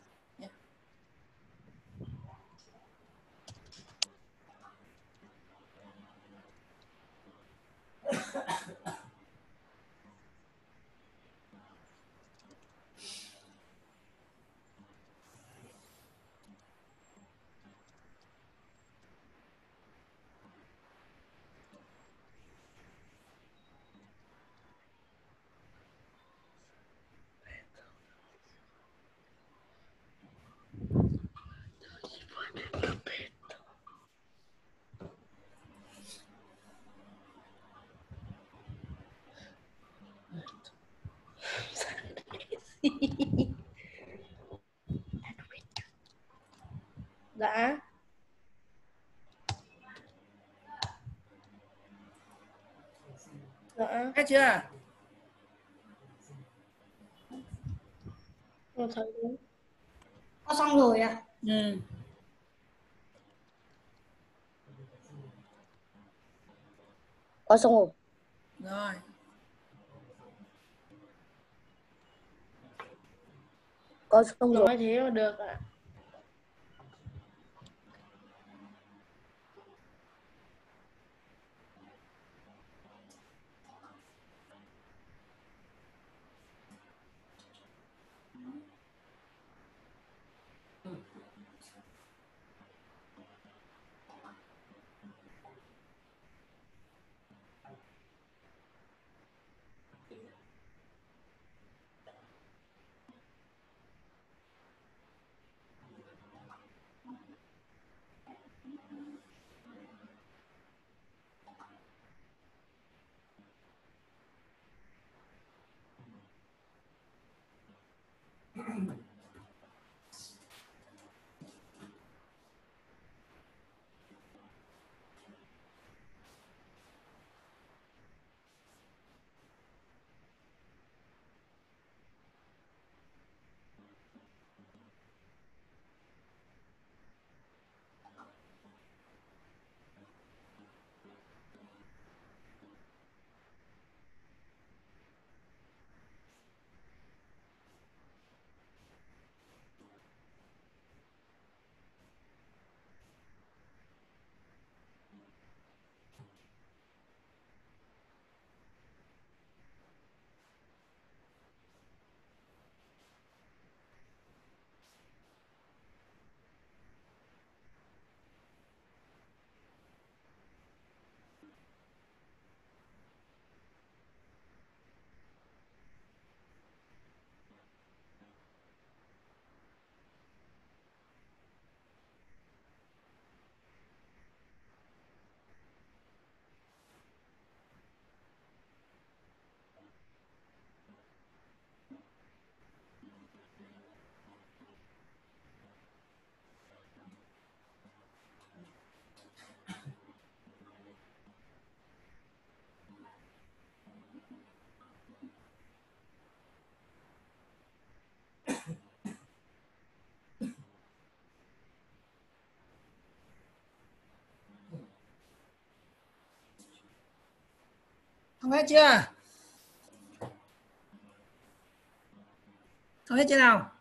Dạ. Dạ. Hết chưa? Thầy đúng. Có xong rồi ạ. Ừ. Có xong rồi. Rồi. Có xong rồi. Nói thế mà được ạ. Xong hết chưa? Xong hết chưa nào?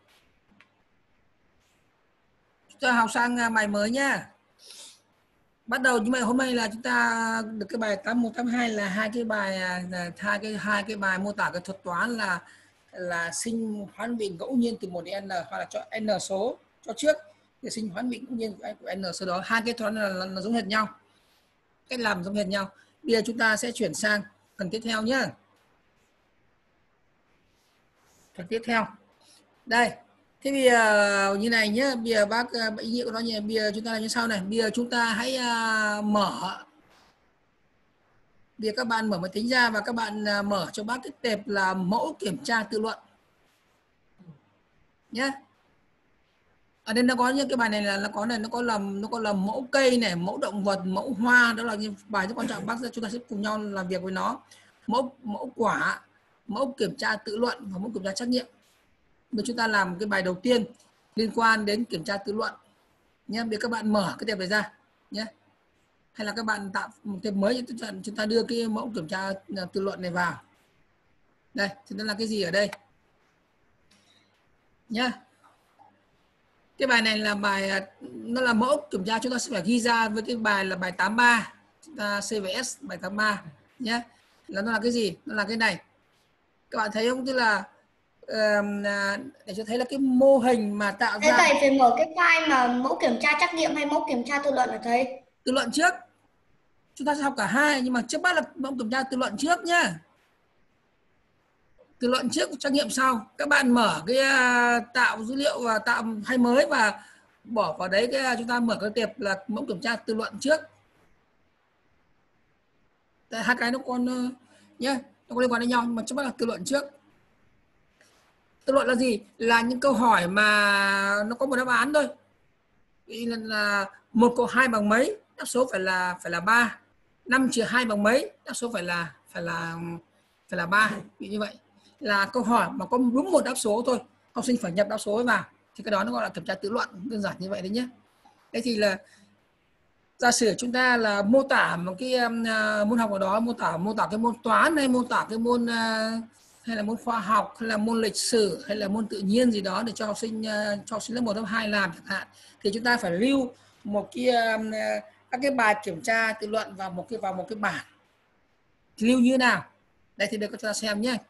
Chúng ta học sang bài mới nhá. Bắt đầu như vậy hôm nay là chúng ta được cái bài 81, 82 là hai cái bài mô tả cái thuật toán là sinh hoán vị ngẫu nhiên từ 1 đến n, hoặc là cho n số cho trước để sinh hoán vị ngẫu nhiên của n số đó. Hai cái toán là giống hệt nhau, cách làm giống hệt nhau. Bây giờ chúng ta sẽ chuyển sang phần tiếp theo nhé. Phần tiếp theo đây. Thế bây giờ như này nhé, bây giờ bác ý nghĩa của nó như này, bây giờ chúng ta làm như sau này. Bây giờ chúng ta hãy mở, bây giờ các bạn mở máy tính ra và các bạn mở cho bác cái tệp là mẫu kiểm tra tự luận nhé. Ở đây nó có những cái bài này là nó có là mẫu cây này, mẫu động vật, mẫu hoa, đó là những bài rất quan trọng. Bác chúng ta sẽ cùng nhau làm việc với nó. Mẫu quả, mẫu kiểm tra tự luận và mẫu kiểm tra trắc nghiệm. Bây giờ chúng ta làm cái bài đầu tiên liên quan đến kiểm tra tự luận nhé. Bây giờ các bạn mở cái tệp này ra nhé, hay là các bạn tạo một tệp mới, chúng ta đưa cái mẫu kiểm tra tự luận này vào đây. Thì nó là cái gì ở đây nhé. Cái bài này là bài, nó là mẫu kiểm tra, chúng ta sẽ phải ghi ra với cái bài là bài 83, chúng ta CVS bài 83 nhé. Là nó là cái gì? Nó là cái này, các bạn thấy không? Tức là để cho thấy là cái mô hình mà tạo ra. Thầy phải mở cái file mà mẫu kiểm tra trắc nghiệm hay mẫu kiểm tra tự luận hả thầy? Tự luận trước, chúng ta sẽ học cả hai, nhưng mà trước mắt là mẫu kiểm tra tự luận trước nhá. Tự luận trước, trắc nghiệm sau. Các bạn mở cái tạo dữ liệu và tạo file mới và bỏ vào đấy cái chúng ta mở cái tệp là mẫu kiểm tra tự luận trước. Hai cái nó còn nhé, nó có liên quan đến nhau, nhưng mà trước mắt là tự luận trước. Tự luận là gì? Là những câu hỏi mà nó có một đáp án thôi. Vì là 1 cộng 2 bằng mấy, đáp số phải là 3. 5 trừ 2 bằng mấy, đáp số phải là 3. Vì như vậy là câu hỏi mà có đúng một đáp số thôi, học sinh phải nhập đáp số vào, thì cái đó nó gọi là kiểm tra tự luận, đơn giản như vậy đấy nhé. Đấy thì là giả sử chúng ta là mô tả một cái môn học ở đó, mô tả cái môn toán hay mô tả cái môn hay là môn khoa học hay là môn lịch sử hay là môn tự nhiên gì đó để cho học sinh lớp 1 lớp 2 làm chẳng hạn, thì chúng ta phải lưu một cái các cái bài kiểm tra tự luận vào một cái bảng. Thì lưu như thế nào? Đây thì để chúng ta xem nhé.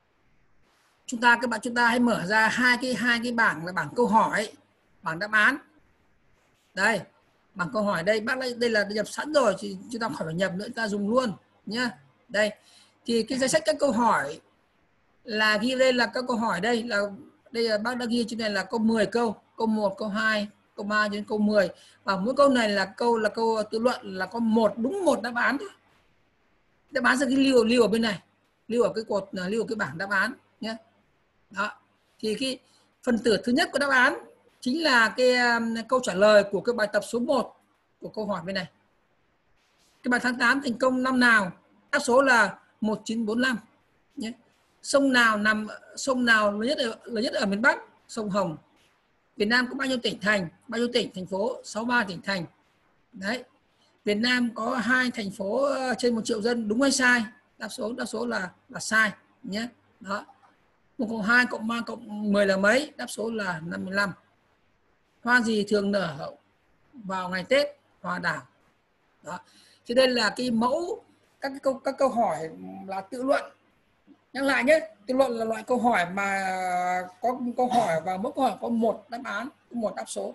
Các bạn chúng ta hãy mở ra hai cái bảng là bảng câu hỏi, bảng đáp án. Đây, bảng câu hỏi đây, bác đây là nhập sẵn rồi thì chúng ta khỏi phải nhập nữa, chúng ta dùng luôn nhá. Đây thì cái danh sách các câu hỏi là ghi đây là các câu hỏi, đây là bác đã ghi trên này là câu 10 câu, câu 1, câu 2, câu 3 đến câu 10, và mỗi câu này là câu tự luận, là có đúng một đáp án thôi. Đáp án sẽ ghi lưu ở bên này, lưu ở cái cột, lưu ở cái bảng đáp án nhé. Đó, thì cái phần tử thứ nhất của đáp án chính là cái câu trả lời của cái bài tập số 1 của câu hỏi bên này. Cái bài tháng 8 thành công năm nào? Đáp số là 1945 nhé. Sông nào lớn nhất ở miền Bắc? Sông Hồng. Việt Nam có bao nhiêu tỉnh thành? Bao nhiêu tỉnh thành phố? 63 tỉnh thành. Đấy. Việt Nam có 2 thành phố trên 1 triệu dân, đúng hay sai? Đáp số là sai nhé. Đó. 1 cộng 2 cộng 3 cộng 10 là mấy? Đáp số là 55. Hoa gì thường nở vào ngày Tết? Hoa đào. Đó. Thì đây là cái mẫu các câu hỏi là tự luận. Nhắc lại nhé, tự luận là loại câu hỏi mà có câu hỏi và mỗi câu hỏi có một đáp án, một đáp số.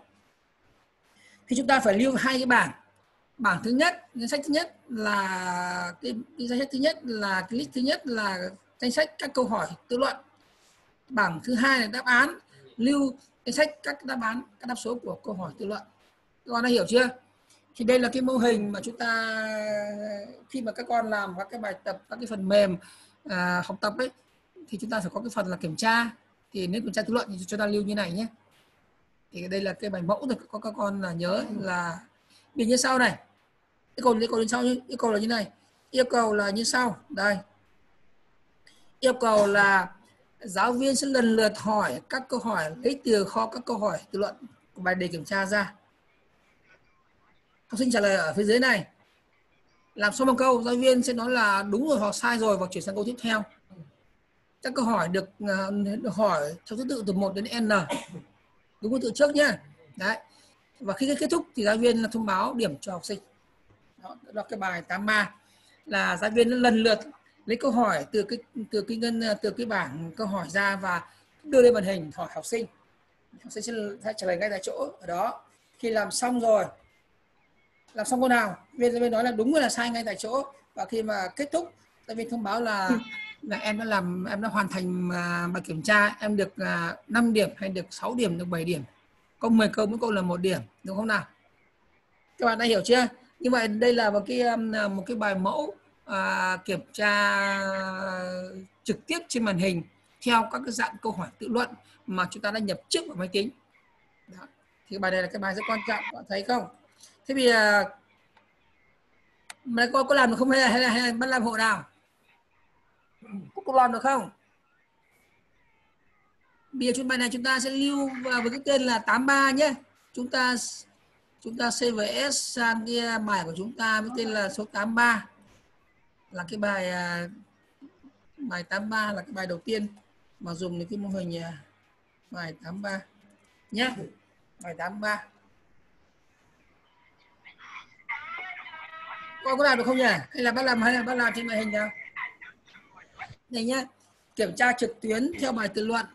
Thì chúng ta phải lưu hai cái bảng. Bảng thứ nhất, danh sách thứ nhất là cái danh sách thứ nhất là cái list thứ nhất là danh sách các câu hỏi tự luận. Bảng thứ hai là đáp án, lưu danh sách các đáp án, các đáp số của câu hỏi tự luận. Các con đã hiểu chưa? Thì đây là cái mô hình mà chúng ta khi mà các con làm các cái bài tập, các cái phần mềm học tập ấy, thì chúng ta phải có cái phần là kiểm tra. Thì nếu kiểm tra tự luận thì chúng ta lưu như này nhé. Thì đây là cái bài mẫu rồi, có các con là nhớ là vì như sau này. Yêu cầu đến sau, yêu cầu là như này. Yêu cầu là như sau. Đây. Yêu cầu là giáo viên sẽ lần lượt hỏi các câu hỏi, lấy từ kho các câu hỏi tự luận của bài đề kiểm tra ra. Học sinh trả lời ở phía dưới này. Làm xong một câu, giáo viên sẽ nói là đúng rồi hoặc sai rồi và chuyển sang câu tiếp theo. Các câu hỏi được hỏi theo thứ tự từ 1 đến N. Đúng câu tự trước nhé. Đấy. Và khi kết thúc thì giáo viên thông báo điểm cho học sinh. Đó là cái bài 83 là giáo viên lần lượt lấy câu hỏi từ cái bảng câu hỏi ra và đưa lên màn hình hỏi học sinh. Học sinh sẽ trả lời ngay tại chỗ ở đó. Khi làm xong rồi, làm xong câu nào, giáo viên nói là đúng hay là sai ngay tại chỗ. Và khi mà kết thúc, giáo viên thông báo là em đã hoàn thành bài kiểm tra, em được 5 điểm hay được 6 điểm, được 7 điểm. Có 10 câu, mỗi câu là 1 điểm, đúng không nào? Các bạn đã hiểu chưa? Như vậy đây là một cái bài mẫu kiểm tra trực tiếp trên màn hình theo các cái dạng câu hỏi tự luận mà chúng ta đã nhập trước vào máy tính. Đó. Thì bài này là cái bài rất quan trọng, các bạn thấy không? Thế thì mà có làm được không hay bắt làm hộ nào? Có làm được không? Bây giờ bài này chúng ta sẽ lưu vào với cái tên là 83 nhé. Chúng ta CVS sang cái bài của chúng ta với tên là số 83, là cái bài 83 là cái bài đầu tiên mà dùng cái mô hình bài 83 nhé. Bài 83 có làm được không nhỉ? Hay là bắt làm trên màn hình nào? Này nhé, kiểm tra trực tuyến theo bài tự luận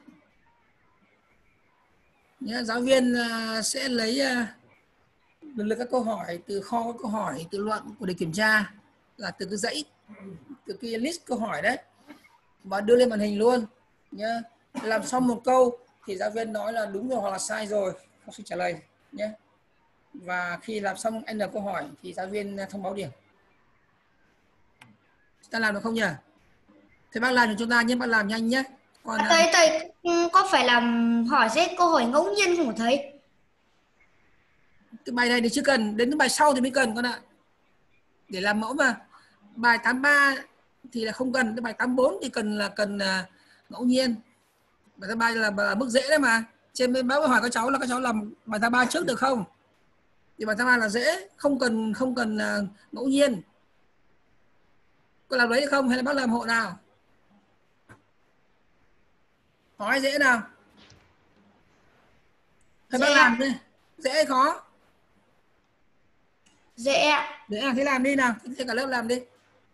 nhé. Giáo viên sẽ lấy các câu hỏi từ kho các câu hỏi tự luận của đề kiểm tra, là từ cái dãy, từ cái list câu hỏi đấy, và đưa lên màn hình luôn nhé. Làm xong một câu thì giáo viên nói là đúng rồi hoặc là sai rồi, học sinh trả lời nhé. Và khi làm xong N câu hỏi thì giáo viên thông báo điểm. Chúng ta làm được không nhỉ? Thế bác làm cho chúng ta nhé, bác làm nhanh nhé. Còn Thầy có phải làm hỏi sẽ câu hỏi ngẫu nhiên không hả thầy? cái bài này thì chưa cần, đến bài sau thì mới cần con ạ. Để làm mẫu mà. Bài 83 thì là không cần, cái bài 84 thì cần ngẫu nhiên. Bài 83 là mức dễ đấy mà. Trên bên bác hỏi các cháu là các cháu làm bài 83 trước được không? Thì bài 83 là dễ, không cần ngẫu nhiên. Có làm đấy được không hay là bác làm hộ nào? Hỏi dễ nào? Hay bác làm đi. Dễ hay khó? Dễ. Dễ à, thế làm đi nào, thế cả lớp làm đi.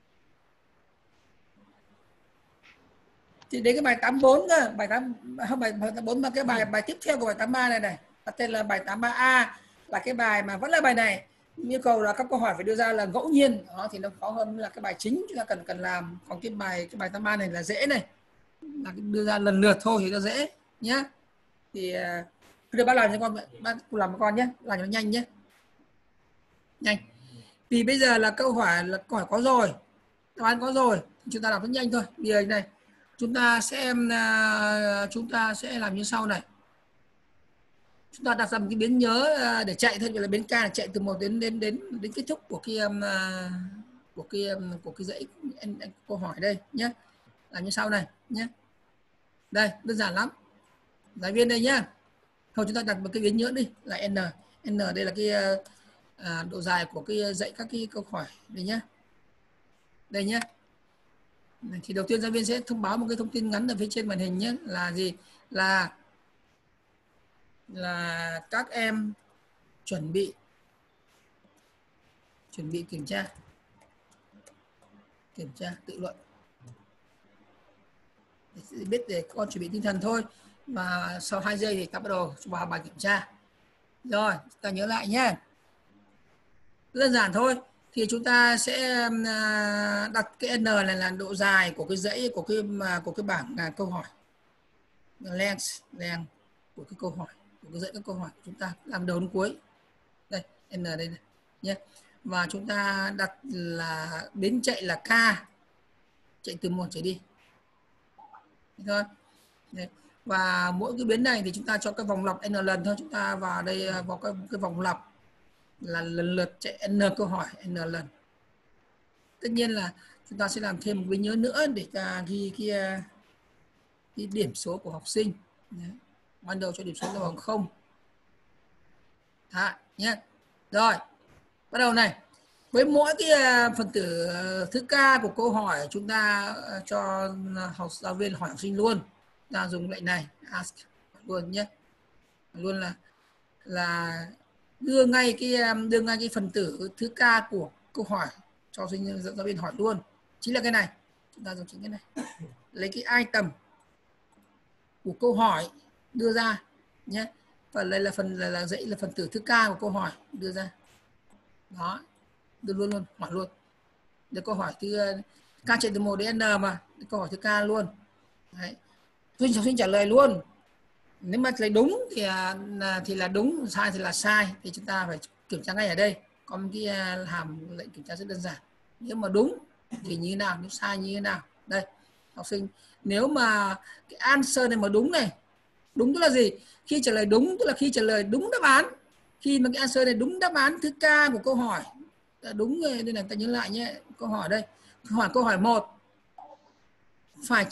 Thì đến cái bài 84 cơ, bài 84 mà cái bài tiếp theo của bài 83 này tên là bài 83A, là cái bài mà vẫn là bài này, yêu cầu là các câu hỏi phải đưa ra là ngẫu nhiên. Đó thì nó khó hơn là cái bài chính chúng ta cần làm. Còn cái bài 83 này là dễ này, là đưa ra lần lượt thôi thì nó dễ nhá. Thì đưa bác làm cho con, bác làm cho con nhé, làm cho nó nhanh nhé, nhanh. Vì bây giờ là câu hỏi có rồi, đáp án có rồi, chúng ta làm rất nhanh thôi. Bây giờ này chúng ta sẽ làm như sau này. Chúng ta đặt ra một cái biến nhớ để chạy thôi, là biến K là chạy từ 1 đến kết thúc của cái dãy câu hỏi đây nhé. Làm như sau này nhé. Đây, đơn giản lắm. Giáo viên đây nhá. Thôi chúng ta đặt một cái biến nhớ đi là N. N đây là cái độ dài của cái dãy các cái câu hỏi đây nhá. Đây nhé. Thì đầu tiên giáo viên sẽ thông báo một cái thông tin ngắn ở phía trên màn hình nhé, là gì? Là các em chuẩn bị kiểm tra tự luận. Để biết để con chuẩn bị tinh thần thôi. Và sau 2 giây thì ta bắt đầu vào bài kiểm tra. Rồi, ta nhớ lại nhé. Đơn giản thôi. Thì chúng ta sẽ đặt cái N này là độ dài của cái dãy của cái bảng câu hỏi. Length của cái câu hỏi, của cái dãy các câu hỏi chúng ta làm đầu đến cuối. Đây, N đây này nhé. Và chúng ta đặt là biến chạy là K, chạy từ 1 trở đi. Thôi. Đấy. Và mỗi cái biến này thì chúng ta cho cái vòng lặp N lần thôi. Chúng ta vào đây vào cái vòng lặp là lần lượt chạy N câu hỏi N lần. Tất nhiên là chúng ta sẽ làm thêm một cái nhớ nữa để ta ghi cái điểm số của học sinh. Đấy. Ban đầu cho điểm số là bằng 0. Nhé. Rồi, bắt đầu này. Với mỗi cái phần tử thứ k của câu hỏi chúng ta cho giáo viên hỏi học sinh luôn, ta dùng lệnh này ask luôn nhé, luôn là đưa ngay cái phần tử thứ k của câu hỏi cho sinh giáo viên hỏi luôn, chính là cái này, chúng ta dùng chính cái này, lấy cái item của câu hỏi đưa ra nhé, và đây là dãy là phần tử thứ k của câu hỏi đưa ra, đó, đưa luôn hỏi luôn, để câu hỏi thứ k chạy từ 1 đến n mà, câu hỏi thứ k luôn. Đấy. Học sinh trả lời luôn, nếu mà lấy đúng thì là đúng, sai thì là sai, thì chúng ta phải kiểm tra ngay ở đây, có một cái hàm lệnh kiểm tra rất đơn giản. Nếu mà đúng thì như thế nào, nếu sai như thế nào. Đây, học sinh nếu mà cái answer này mà đúng này, đúng tức là gì? Khi trả lời đúng tức là khi trả lời đúng đáp án, khi mà cái answer này đúng đáp án thứ k của câu hỏi, đúng rồi, đây này ta nhớ lại nhé, câu hỏi đây, câu hỏi 1 phải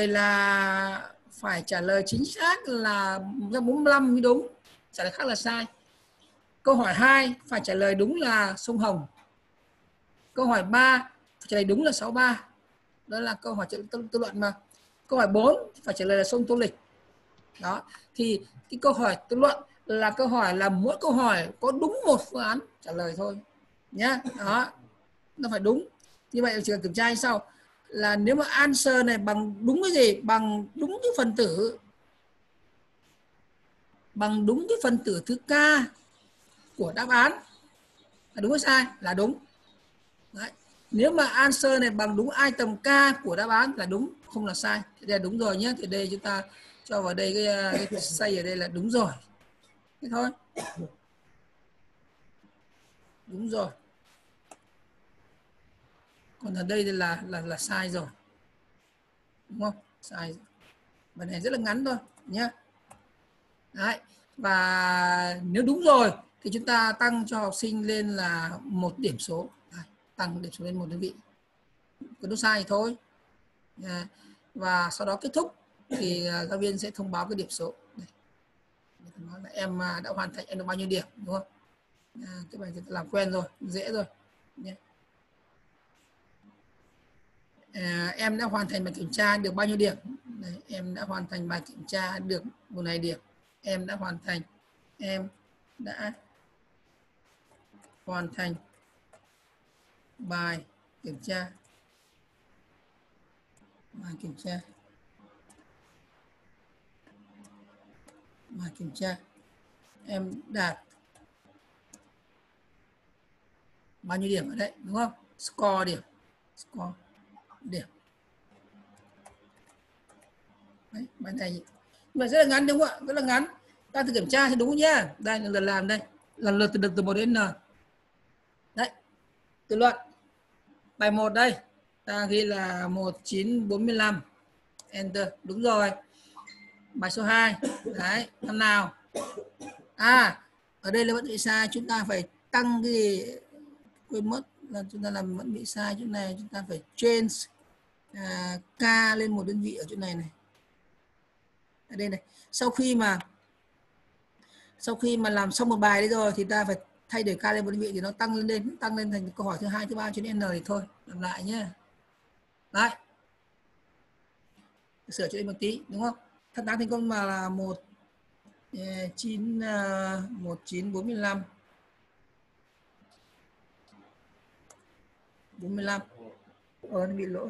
trả lời chính xác là 45 mới đúng, trả lời khác là sai. Câu hỏi 2 phải trả lời đúng là sông Hồng. Câu hỏi 3 phải trả lời đúng là 63. Đó là câu hỏi tự luận mà. Câu hỏi 4 phải trả lời là sông Tô Lịch. Đó, thì cái câu hỏi tự luận là câu hỏi là mỗi câu hỏi có đúng một phương án trả lời thôi nhá. Đó, nó phải đúng. Như vậy chỉ cần kiểm tra như sau là nếu mà answer này bằng đúng cái gì, bằng đúng cái phần tử, bằng đúng cái phần tử thứ k của đáp án là đúng hay sai, là đúng. Đấy. Nếu mà answer này bằng đúng item k của đáp án là đúng, không là sai. Thì đây là đúng rồi nhé. Thì đây chúng ta cho vào đây cái say ở đây là đúng rồi. Thế thôi. Đúng rồi. Còn ở đây là sai rồi. Đúng không? Sai. Bài này rất là ngắn thôi nhé. Đấy. Và nếu đúng rồi thì chúng ta tăng cho học sinh lên là 1 điểm số. Đấy. Tăng điểm số lên 1 đơn vị. Còn đúng sai thì thôi. Và sau đó kết thúc thì giáo viên sẽ thông báo cái điểm số. Đây. Em đã hoàn thành, em được bao nhiêu điểm, đúng không? Cái bài chúng ta làm quen rồi, dễ rồi. Em đã hoàn thành bài kiểm tra được bao nhiêu điểm? Đây, em đã hoàn thành bài kiểm tra được 1 này điểm. Em đã hoàn thành bài kiểm tra. Bài kiểm tra. Em đạt bao nhiêu điểm ở đấy, đúng không? Score điểm. Đấy, bài này mà rất là ngắn, đúng không ạ? Rất là ngắn. Ta thử kiểm tra thì đúng nhá. Đây là lần làm đây. Lần lượt từ 1 đến n. Đấy. Tự luận. Bài 1 đây. Ta ghi là 1945. Enter. Đúng rồi. Bài số 2. Đấy, năm nào? Ở đây là vẫn bị sai, chúng ta phải tăng cái gì? Quên mất là chúng ta làm vẫn bị sai chỗ này, chúng ta phải change k lên 1 đơn vị ở chỗ này này. Ở đây này, sau khi mà làm xong một bài đấy rồi thì ta phải thay đổi k lên 1 đơn vị thì nó tăng lên thành câu hỏi thứ 2, thứ 3 cho đến n thì thôi, làm lại nhé. Đấy, sửa cho đây một tí, đúng không? Thao tác thành công mà là 1945 nó bị lỗi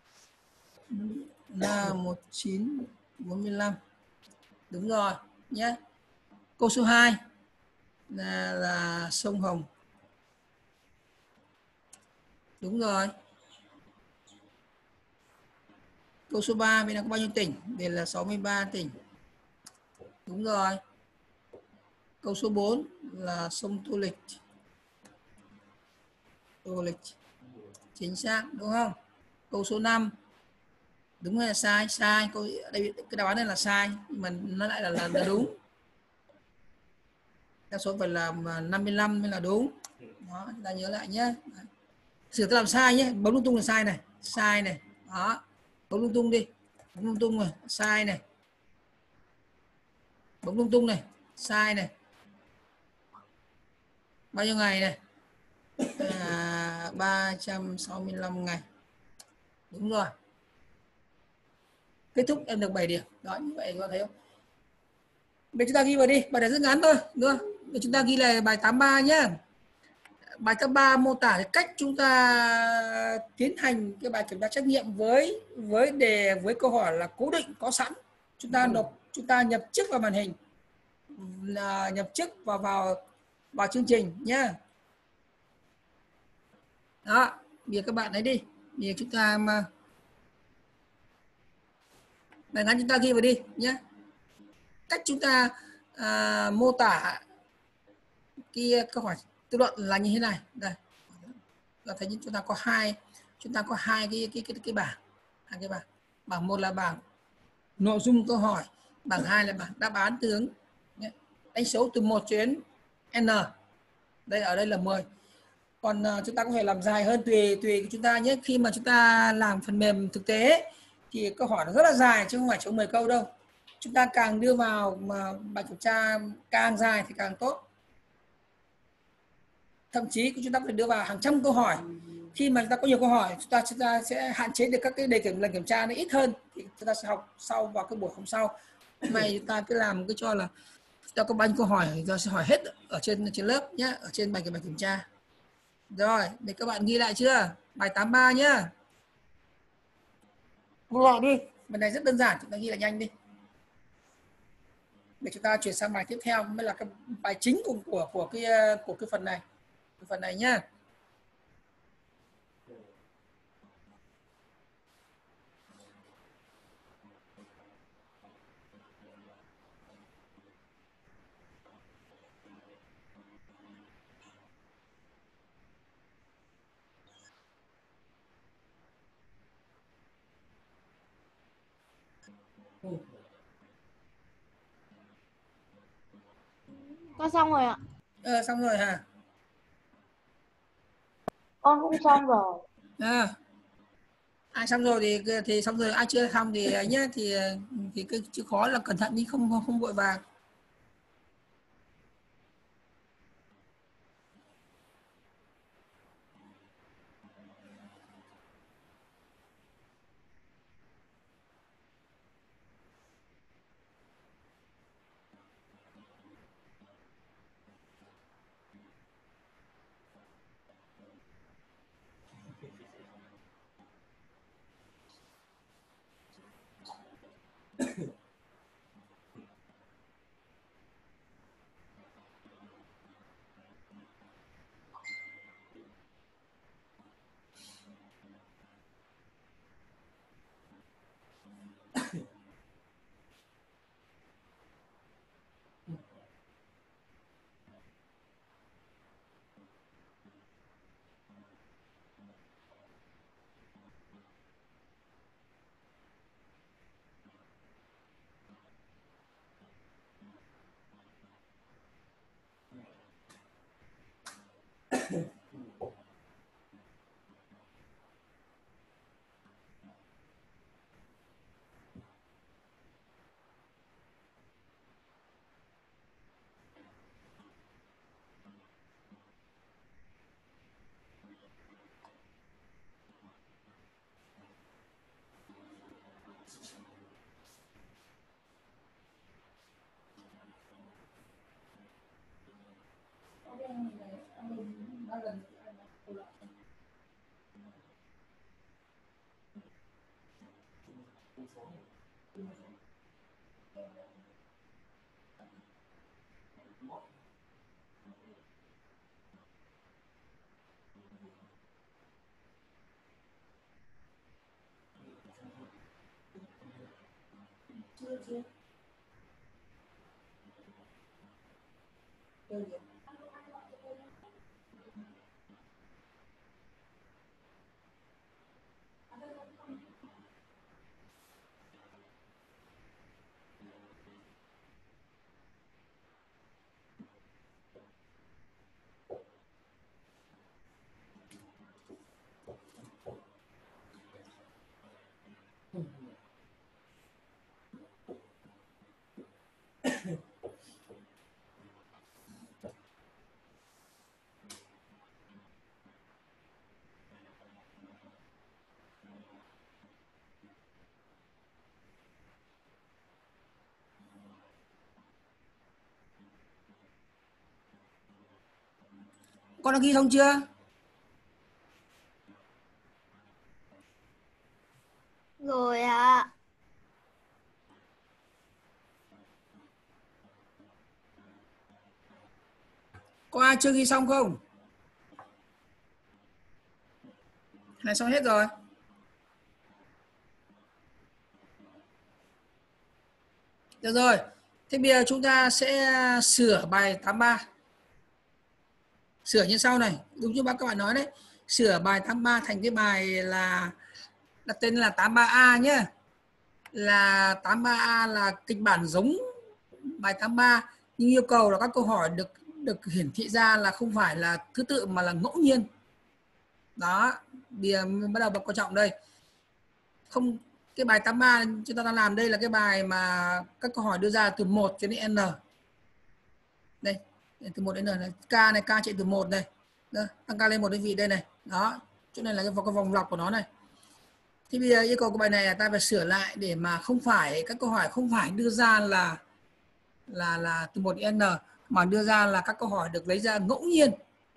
là 1945. Đúng rồi nhé. Câu số 2 là sông Hồng. Đúng rồi. Câu số 3 bên này có bao nhiêu tỉnh? Đây là 63 tỉnh. Đúng rồi. Câu số 4 là sông Tô Lịch. Chính xác, đúng không? Câu số 5 đúng hay là sai? Sai. Đây cái đáp án này là sai, nhưng mà nó lại là đúng. Đáp số phải là 55 mới là đúng. Đó, chúng ta nhớ lại nhé. Sửa ta làm sai nhé, bấm lung tung là sai này, sai này. Đó, bấm lung tung đi, bấm lung tung rồi, sai này. Bấm lung tung này, sai này. Bao nhiêu ngày này? 365 ngày. Đúng rồi. Kết thúc em được 7 điểm. Đó, như vậy các bạn thấy không? Bây chúng ta ghi vào đi, bài này rất ngắn thôi, đúng không? Bây chúng ta ghi là bài 83 nhé. Bài 83 mô tả cách chúng ta tiến hành cái bài kiểm tra trắc nghiệm với câu hỏi là cố định có sẵn. Chúng ta nhập chức vào màn hình, là nhập chức vào chương trình nhé. Đó, bây giờ các bạn ấy đi. Bây giờ chúng ta mà bài ngắn chúng ta ghi vào đi nhé. Cách chúng ta mô tả cái câu hỏi tự luận là như thế này. Đây. Là thấy chúng ta có hai cái bảng, hai cái bảng. Bảng một là bảng nội dung câu hỏi, bảng 2 là bảng đáp án tương ứng. Đánh số từ 1 đến n. Đây ở đây là 10. Còn chúng ta có thể làm dài hơn tùy chúng ta nhé. Khi mà chúng ta làm phần mềm thực tế thì câu hỏi nó rất là dài chứ không phải chỉ 10 câu đâu. Chúng ta càng đưa vào mà bài kiểm tra càng dài thì càng tốt. Thậm chí chúng ta có thể đưa vào hàng trăm câu hỏi. Khi mà chúng ta có nhiều câu hỏi, chúng ta sẽ hạn chế được các cái lần kiểm tra nó ít hơn, thì chúng ta sẽ học sau vào cái buổi hôm sau. Hôm nay chúng ta cứ làm cái cho là chúng ta có bao nhiêu câu hỏi chúng ta sẽ hỏi hết ở trên lớp nhé, ở trên bài kiểm tra. Rồi, để các bạn ghi lại chưa? Bài 83 nhá. Ghi lại đi. Bài này rất đơn giản, chúng ta ghi lại nhanh đi. Để chúng ta chuyển sang bài tiếp theo mới là cái bài chính của cái phần này. Cái phần này nhá. Con xong rồi ạ. Xong rồi hả? Con cũng xong rồi. Ai xong rồi thì xong rồi, ai chưa xong thì nhé, thì cái chữ khó là cẩn thận đi, không vội vàng. Chưa. Con đã ghi xong chưa? Rồi ạ. Có ai chưa ghi xong không? Này xong hết rồi. Được rồi. Thế bây giờ chúng ta sẽ sửa bài 83. Sửa như sau này, đúng như các bạn nói đấy. Sửa bài 83 thành cái bài là đặt tên là 83A nhé. Là 83A là kịch bản giống bài 83, nhưng yêu cầu là các câu hỏi được hiển thị ra là không phải là thứ tự mà là ngẫu nhiên. Đó, bây giờ bắt đầu quan trọng đây. Không, cái bài 83 chúng ta đang làm đây là cái bài mà các câu hỏi đưa ra từ 1 cho đến n. Đây, từ 1 đến n này, k này, k chạy từ 1 này. Đó, tăng k lên 1 đơn vị đây này. Đó, chỗ này là cái vòng lọc của nó này. Thì bây giờ yêu cầu của bài này là ta phải sửa lại để mà không phải các câu hỏi không phải đưa ra là từ 1 đến n, mà đưa ra là các câu hỏi được lấy ra ngẫu nhiên.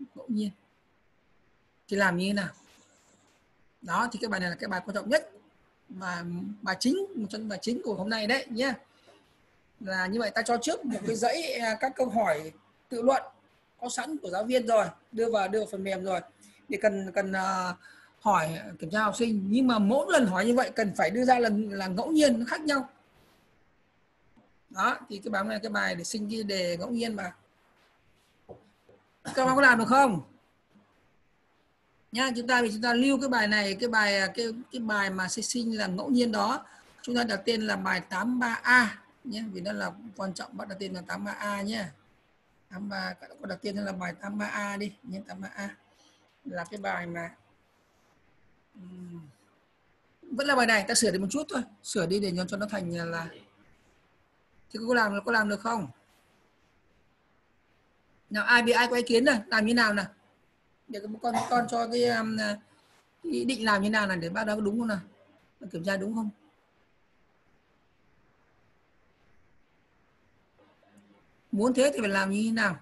Thì làm như thế nào? Đó, thì cái bài này là cái bài quan trọng nhất, mà bài chính, một trong bài chính của hôm nay đấy nhé. Là như vậy, ta cho trước một cái dãy các câu hỏi tự luận có sẵn của giáo viên rồi, đưa vào phần mềm rồi, để cần hỏi kiểm tra học sinh. Nhưng mà mỗi lần hỏi như vậy cần phải đưa ra là ngẫu nhiên, nó khác nhau. Đó, thì cái bài này là cái bài để sinh cái đề ngẫu nhiên mà. Các bạn có làm được không? Nhá, chúng ta lưu cái bài này, cái bài mà sinh là ngẫu nhiên đó, chúng ta đặt tên là bài 83A nhé, vì nó là quan trọng, bắt đặt tên là 83A nhé. 83, có đặt tên là bài 83A đi nhé. 83A là cái bài mà vẫn là bài này, ta sửa đi một chút thôi, sửa đi để cho nó thành là. Thì có làm được không? Nào, ai có ý kiến này, làm như nào nào? Để con cho cái định làm như nào này để bác đó có đúng không nào? Kiểm tra đúng không? Muốn thế thì phải làm như thế nào?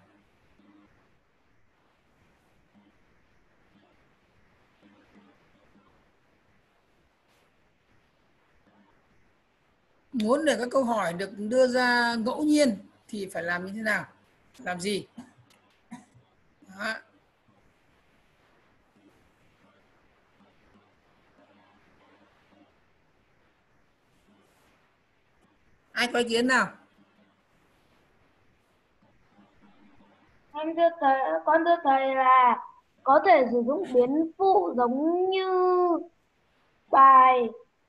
Muốn để các câu hỏi được đưa ra ngẫu nhiên thì phải làm như thế nào? Làm gì? Đó. Ai có ý kiến nào? Con thưa thầy là có thể sử dụng biến phụ giống như bài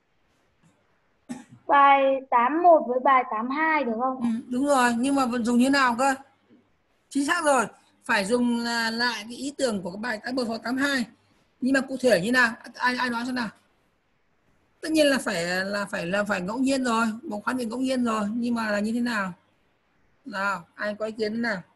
81 với bài 82 được không? Đúng rồi, nhưng mà vẫn dùng như nào cơ? Chính xác rồi, phải dùng lại cái ý tưởng của cái bài 81 hoặc 82. Nhưng mà cụ thể như nào? Ai nói xem nào? Tất nhiên là phải ngẫu nhiên rồi, một khoản ngẫu nhiên rồi, nhưng mà là như thế nào? Nào, ai có ý kiến thế nào?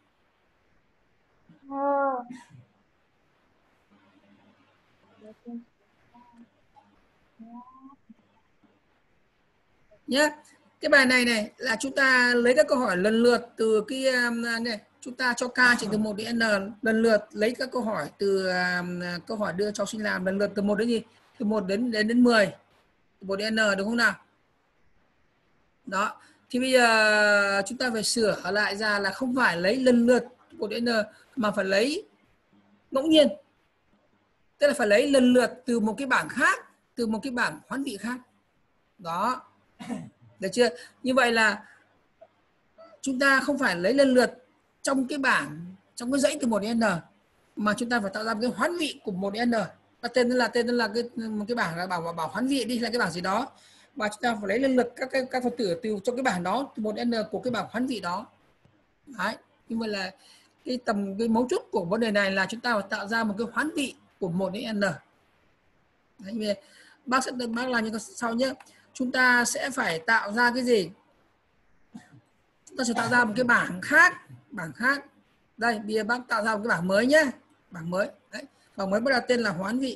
Nhé, cái bài này là chúng ta lấy các câu hỏi lần lượt từ cái này, chúng ta cho k chỉ từ 1 đến n, lần lượt lấy các câu hỏi từ câu hỏi đưa cho học sinh làm lần lượt từ 1 đến gì? Từ 1 đến 10, từ 1 đến n, đúng không nào? Đó, thì bây giờ chúng ta phải sửa lại ra là không phải lấy lần lượt 1 đến n mà phải lấy ngẫu nhiên. Tức là phải lấy lần lượt từ một cái bảng khác, từ một cái bảng hoán vị khác. Đó. Được chưa? Như vậy là chúng ta không phải lấy lần lượt trong cái bảng, trong cái dãy từ 1 đến n, mà chúng ta phải tạo ra một cái hoán vị của 1 đến n. Tên là một cái bảng là bảo hoán vị đi, là cái bảng gì đó, và chúng ta phải lấy lần lượt các phần tử từ trong cái bảng đó, từ 1 đến n của cái bảng hoán vị đó. Đấy. Nhưng mà là cái mấu chốt của vấn đề này là chúng ta phải tạo ra một cái hoán vị của 1 đến n. Đấy, bác làm như sau nhé. Chúng ta sẽ phải tạo ra cái gì? Chúng ta sẽ tạo ra một cái bảng khác. Đây, bây giờ bác tạo ra một cái bảng mới nhé. Bảng mới. Đấy. Bảng mới bắt đầu tên là hoán vị.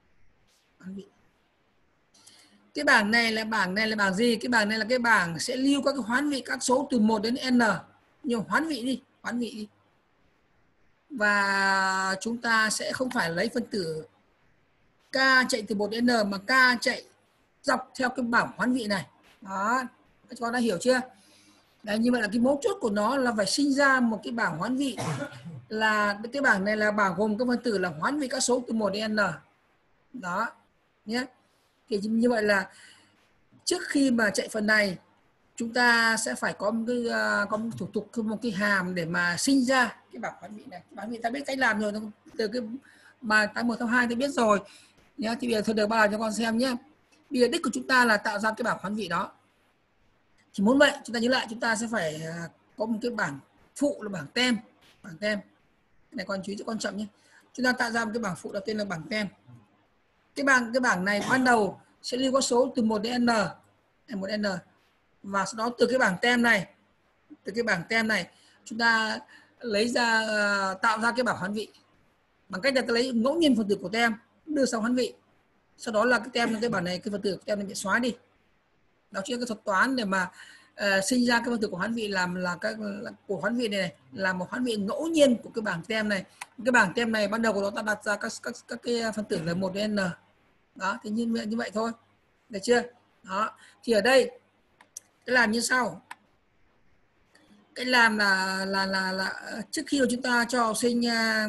Cái bảng này là bảng gì? Cái bảng này là cái bảng sẽ lưu các cái hoán vị các số từ 1 đến n. Nhưng hoán vị đi. và chúng ta sẽ không phải lấy phân tử K chạy từ 1 đến N mà K chạy dọc theo cái bảng hoán vị này. Đó, các con đã hiểu chưa? Đấy, như vậy là cái mấu chốt của nó là phải sinh ra một cái bảng hoán vị, là cái bảng này là bảng gồm các phân tử là hoán vị các số từ 1 đến N. Đó nhé. Thì như vậy là trước khi mà chạy phần này chúng ta sẽ phải có một thủ tục, một cái hàm để mà sinh ra cái bảng hoán vị này. Bảng hoán vị ta biết cách làm rồi, từ cái bài tháng 1 tháng 2 ta biết rồi nhé. Thì bây giờ tôi được bao cho con xem nhé. Bây giờ đích của chúng ta là tạo ra cái bảng hoán vị đó. Thì muốn vậy chúng ta nhớ lại, chúng ta sẽ phải có một cái bảng phụ là bảng tem. Bảng tem cái này con chú ý cho con chậm nhé. Chúng ta tạo ra một cái bảng phụ đầu tiên là bảng tem. Cái bảng này ban đầu sẽ lưu có số từ 1 đến N, 1 đến N, và sau đó từ cái bảng tem này chúng ta lấy ra tạo ra cái bảng hoán vị bằng cách là ta lấy ngẫu nhiên phần tử của tem đưa sang hoán vị. Sau đó là cái tem, cái bảng này, cái phần tử của tem này bị xóa đi. Đó chính là cái thuật toán để mà sinh ra cái phân tử của hoán vị, của hoán vị này là một hoán vị ngẫu nhiên của cái bảng tem này. Cái bảng tem này ban đầu của nó ta đặt ra các cái phân tử là 1 đến N. Đó, thì như vậy thôi, được chưa? Đó, thì ở đây cái làm như sau. Cái làm là trước khi mà chúng ta cho học sinh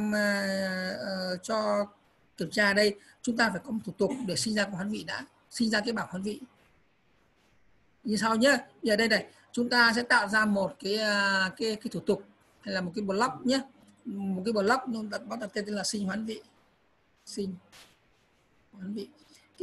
cho kiểm tra đây, chúng ta phải có một thủ tục để sinh ra cái hoán vị đã, sinh ra cái bảng hoán vị như sau nhé. Giờ đây này, chúng ta sẽ tạo ra một cái thủ tục hay là một cái block nhé, một cái block bắt đặt tên là sinh hoán vị. Sinh hoán vị.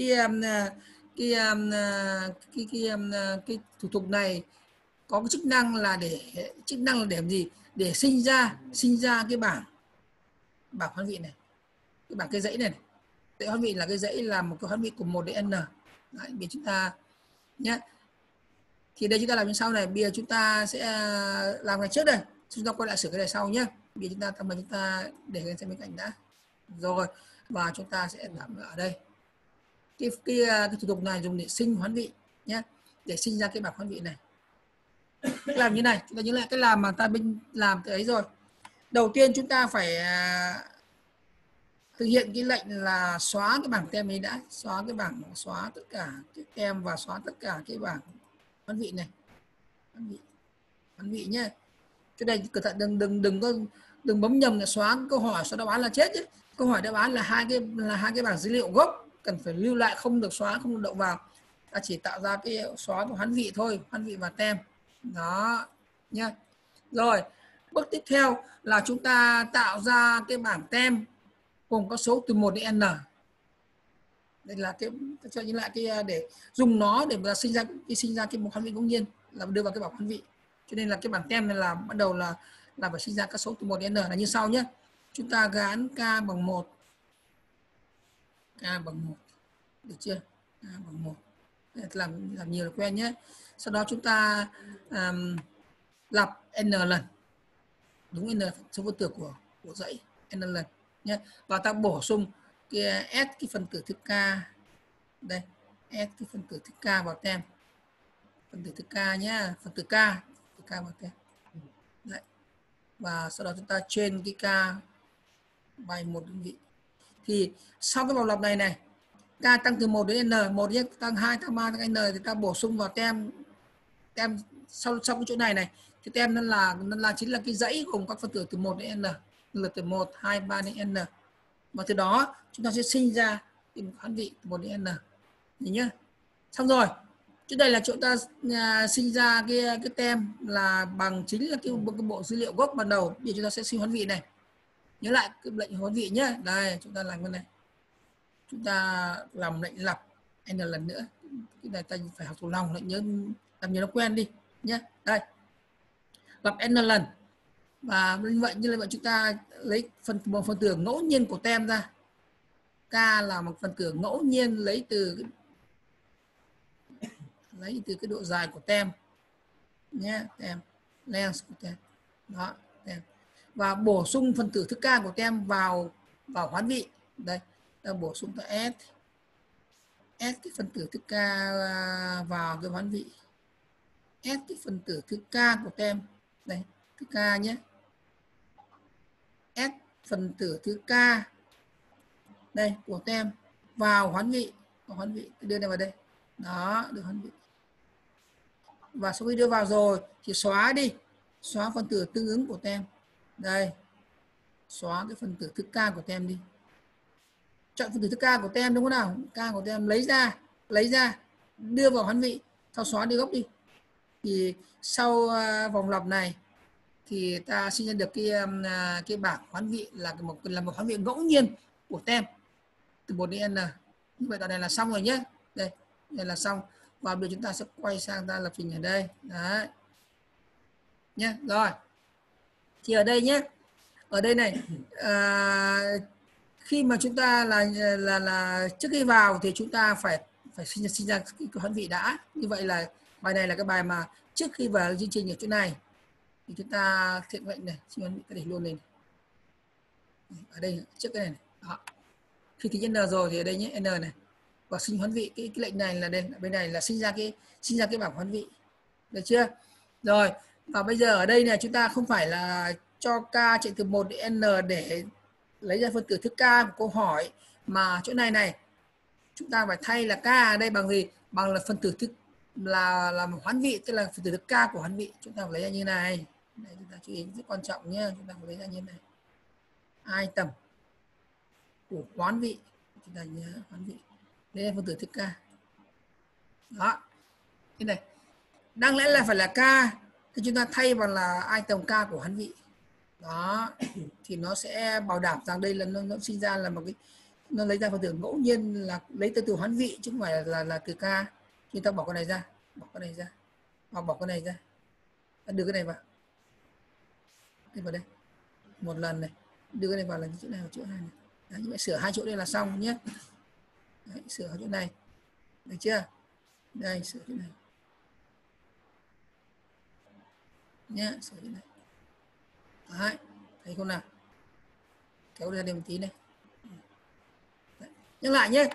Cái thủ tục này có cái chức năng là để làm gì? Để sinh ra cái bảng hoán vị này, cái bảng cái dãy này. Cái hoán vị là cái dãy là một cái hoán vị của 1 đến N. Đấy, vì chúng ta nhé. Thì đây chúng ta làm như sau này. Bây giờ chúng ta sẽ làm này trước đây, chúng ta quay lại sửa cái này sau nhé. Bây giờ chúng ta để cái xem bên cạnh đã. Rồi, và chúng ta sẽ làm ở đây. Cái thủ tục này dùng để sinh hoán vị nhé, để sinh ra cái bảng hoán vị này. Làm như này, chúng ta nhớ lại cái làm mà ta làm từ ấy rồi. Đầu tiên chúng ta phải thực hiện cái lệnh là xóa cái bảng tem ấy đã, xóa tất cả cái tem và xóa tất cả cái bảng hoán vị này, hoán vị nhé. Cái này cẩn thận đừng bấm nhầm là xóa câu hỏi xóa đáp án là chết chứ. Câu hỏi đáp án là hai cái bảng dữ liệu gốc, cần phải lưu lại, không được xóa, không được động vào. Ta chỉ tạo ra cái xóa của hoán vị thôi, hoán vị và tem. Đó nhé. Rồi, bước tiếp theo là chúng ta tạo ra cái bảng tem gồm có số từ 1 đến N. Đây là cái cho nhìn lại cái để dùng nó để mà sinh ra cái một hoán vị ngẫu nhiên là đưa vào cái bảng hoán vị. Cho nên là cái bảng tem này là bắt đầu là phải sinh ra các số từ 1 đến N là như sau nhé. Chúng ta gán K bằng 1. K bằng 1. Được chưa? K bằng 1. Làm nhiều là quen nhé. Sau đó chúng ta lặp N lần. Đúng N số phân tử của dãy N lần nhé. Và ta bổ sung cái S cái phần tử thứ K. Đây, S cái phần tử thứ K vào tem. Phần tử thứ K nhé, phần tử K vào tem. Đấy. Và sau đó chúng ta trên cái K by 1 đơn vị. Thì sau cái vòng lặp này K tăng từ 1 đến N, 1 nhé, tăng 2, tăng 3, tăng N thì ta bổ sung vào tem sau cái chỗ này cái tem nó là chính là cái dãy gồm các phân tử từ 1 đến N, là từ 1, 2, 3 đến N. Và từ đó chúng ta sẽ sinh ra cái hoán vị từ 1 đến N. Nhìn nhá. Xong rồi. Trước đây là chúng ta sinh ra cái tem là bằng chính là cái bộ dữ liệu gốc ban đầu. Bây giờ chúng ta sẽ sinh hoán vị này. Nhớ lại cái lệnh hoán vị nhé. Đây, chúng ta làm cái này. Chúng ta làm lệnh lặp N lần nữa. Cái này ta phải học thuộc lòng, lệnh nhớ làm nhớ nó quen đi nhé. Đây. Lặp N lần. Và như vậy chúng ta lấy một phần tử ngẫu nhiên của tem ra. K là một phần tử ngẫu nhiên lấy từ cái độ dài của tem nhé, tem length của tem. Đó, tem. Và bổ sung phần tử thứ K của tem vào hoán vị. Đây, ta bổ sung ta S cái phần tử thứ K vào cái hoán vị. S cái phần tử thứ K của tem. Đây, thứ K nhé. S phần tử thứ k đây của tem vào hoán vị, đưa này vào đây, đó, đưa hoán vị. Và sau khi đưa vào rồi thì xóa đi, xóa phần tử tương ứng của tem đây, xóa cái phần tử thứ k của tem đi, chọn phần tử thứ k của tem đúng không nào, k của tem lấy ra đưa vào hoán vị, sau xóa đi gốc đi. Thì sau vòng lặp này thì ta sinh ra được cái bảng hoán vị là một hoán vị ngẫu nhiên của tem từ 1 đến n. Như vậy đoạn này là xong rồi nhé. Đây là xong. Và bây giờ chúng ta sẽ quay sang ta lập trình ở đây. Đấy. Nhé. Rồi. Thì ở đây nhé. Ở đây này khi mà chúng ta là trước khi vào thì chúng ta phải sinh ra cái hoán vị đã. Như vậy là bài này là cái bài mà trước khi vào chương trình ở chỗ này thì chúng ta thiện mệnh này, xin hoán vị cái để luôn này. Ở đây trước cái này. Đó. Khi ký n rồi thì ở đây nhé, n này. Và sinh hoán vị cái lệnh này là đây, bên này là sinh ra cái bảng hoán vị. Được chưa? Rồi, và bây giờ ở đây này chúng ta không phải là cho k chạy từ 1 đến n để lấy ra phần tử thứ k của câu hỏi, mà chỗ này chúng ta phải thay là k ở đây bằng gì? Bằng là phần tử thứ là một hoán vị, tức là phần tử thứ k của hoán vị. Chúng ta phải lấy ra như này. Đây, chúng ta chú ý rất quan trọng nhé, chúng ta phải lấy ra như này. Item của hoán vị, chúng ta nhớ hoán vị. Đây là phần tử thứ k. Đó. Thế này. Đáng lẽ là phải là k, thì chúng ta thay bằng là item k của hoán vị. Đó. Thì nó sẽ bảo đảm rằng đây là nó sinh ra là một cái, nó lấy ra phần tử ngẫu nhiên là lấy từ hoán vị chứ không phải là từ k. Chúng ta bỏ cái này ra, bỏ cái này ra. Ta đưa cái này vào. Đây vào đây. Một lần này, đưa cái này vào là chỗ này và chỗ này. Đấy, như vậy sửa hai chỗ đây là xong nhé. Đấy, sửa ở chỗ này. Được chưa? Đây, sửa chỗ này. Nhé, sửa chỗ này. Đấy, thấy không nào? Kéo ra đây một tí này. Đấy. Nhắc lại nhé.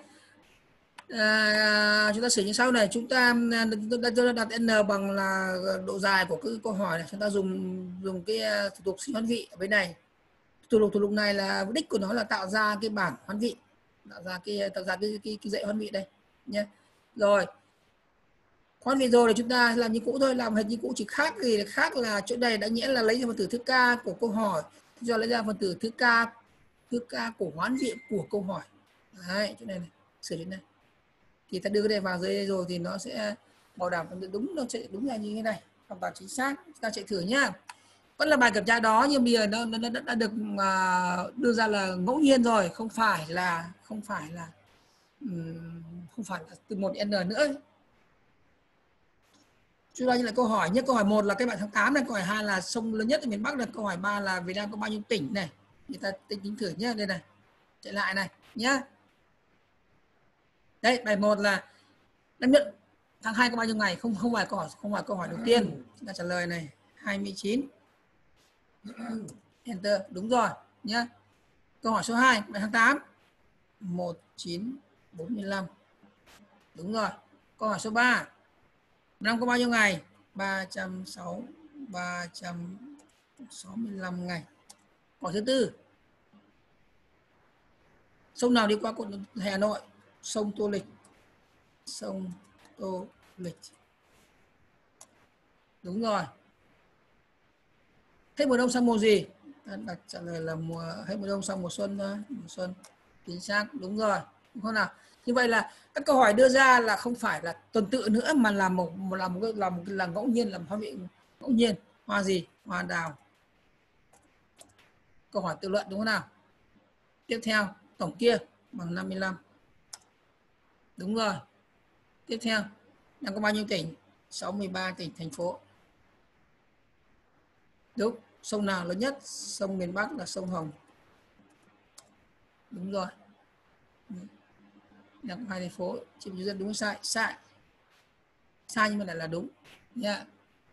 Chúng ta sửa như sau này, chúng ta đặt n bằng là độ dài của cái câu hỏi này, chúng ta dùng cái thủ tục sinh hoán vị ở bên này. Thủ tục này là đích của nó là tạo ra cái bảng hoán vị, tạo ra cái dãy hoán vị đây nhé. Rồi hoán vị rồi thì chúng ta làm như cũ thôi, làm hệt như cũ, chỉ khác là chỗ này đã nghĩa là lấy ra phần tử thứ k của câu hỏi, do lấy ra phần tử thứ k của hoán vị của câu hỏi. Đấy, chỗ này sửa chỗ này thì ta đưa cái này vào dưới đây rồi thì nó sẽ bảo đảm đúng, nó sẽ đúng là như thế này, hoàn toàn chính xác. Chúng ta chạy thử nhá. Vẫn là bài kiểm tra đó nhưng bây giờ nó đã được đưa ra là ngẫu nhiên rồi, không phải là từ 1 đến n nữa. Chúng ta như là câu hỏi nhé, câu hỏi 1 là các bạn tháng 8 này, câu hỏi 2 là sông lớn nhất ở miền Bắc này, câu hỏi 3 là Việt Nam có bao nhiêu tỉnh này. Người ta tính thử nhé, đây này. Chạy lại này nhá. Đây, bài 1 là năm nhất tháng 2 có bao nhiêu ngày, không phải câu hỏi đầu tiên. Chúng ta trả lời này, 29. Enter, đúng rồi nhé. Câu hỏi số 2, tháng 8 1945. Đúng rồi. Câu hỏi số 3, năm có bao nhiêu ngày? 365 ngày. Câu hỏi thứ 4, sông nào đi qua quận Hà Nội? Sông Tô Lịch. Sông Tô Lịch. Đúng rồi. Hết mùa đông sang mùa gì? Đặt trả lời là hết mùa đông sang mùa xuân thôi. Mùa xuân. Chính xác, đúng rồi. Đúng không nào? Như vậy là các câu hỏi đưa ra là không phải là tuần tự nữa mà là ngẫu nhiên, là hoán vị ngẫu nhiên. Hoa gì? Hoa đào. Câu hỏi tự luận đúng không nào? Tiếp theo, tổng kia bằng 55. Đúng rồi. Tiếp theo, đang có bao nhiêu tỉnh? 63 tỉnh, thành phố. Đúng. Sông nào lớn nhất? Sông miền Bắc là sông Hồng. Đúng rồi. Đang có 2 thành phố. Chỉ dân đúng sai? Sai. Sai nhưng mà lại là đúng. Nha.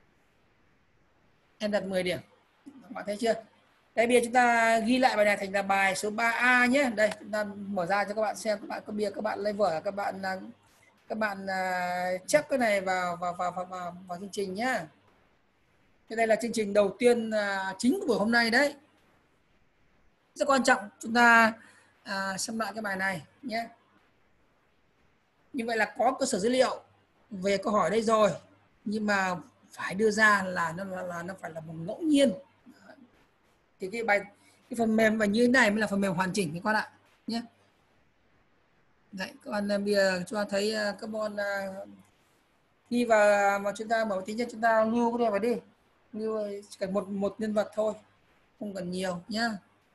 Em đặt 10 điểm. Các bạn thấy chưa? Đây bây giờ chúng ta ghi lại bài này thành là bài số 3A nhé. Đây chúng ta mở ra cho các bạn xem, các bạn lấy vở, các bạn check cái này vào chương trình nhé. Đây là chương trình đầu tiên chính của buổi hôm nay đấy. Rất quan trọng chúng ta xem lại cái bài này nhé. Như vậy là có cơ sở dữ liệu về câu hỏi đây rồi, nhưng mà phải đưa ra là nó phải là một ngẫu nhiên. Thì cái phần mềm và như thế này mới là phần mềm hoàn chỉnh các bạn ạ nhé. Đấy, còn bây giờ chúng ta thấy các môn khi mà chúng ta mở tí nhất chúng ta lưu cái này vào đi, lưu chỉ cần một nhân vật thôi, không cần nhiều nhá.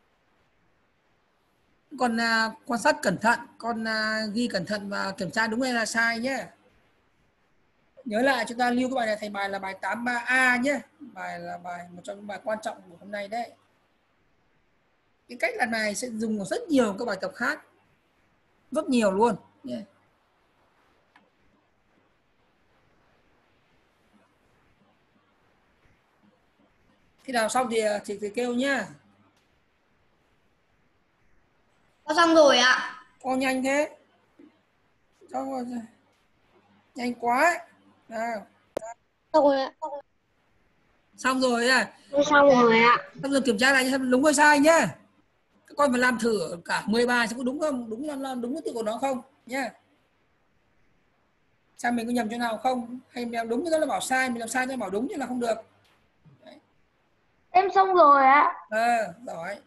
Con quan sát cẩn thận, con ghi cẩn thận và kiểm tra đúng hay là sai nhé. Nhớ lại chúng ta lưu cái bài này thành bài là bài 83A nhé. Bài là một trong những bài quan trọng của hôm nay đấy. Cái cách làm này sẽ dùng rất nhiều các bài tập khác, rất nhiều luôn nhé. Khi nào xong thì kêu nhá. Con xong rồi ạ. Con nhanh thế. Xong rồi. Nhanh quá. Nào. Xong rồi ạ. Xong rồi à. Xong rồi ạ. Xong rồi kiểm tra lại xem đúng hay sai nhá. Các con phải làm thử cả 10 bài xem có đúng không, đúng cái từ của nó không nhá. Xem mình có nhầm chỗ nào không, hay mình làm đúng thì nó bảo sai, mình làm sai nó bảo đúng thì là không được. Đấy. Em xong rồi ạ. Giỏi.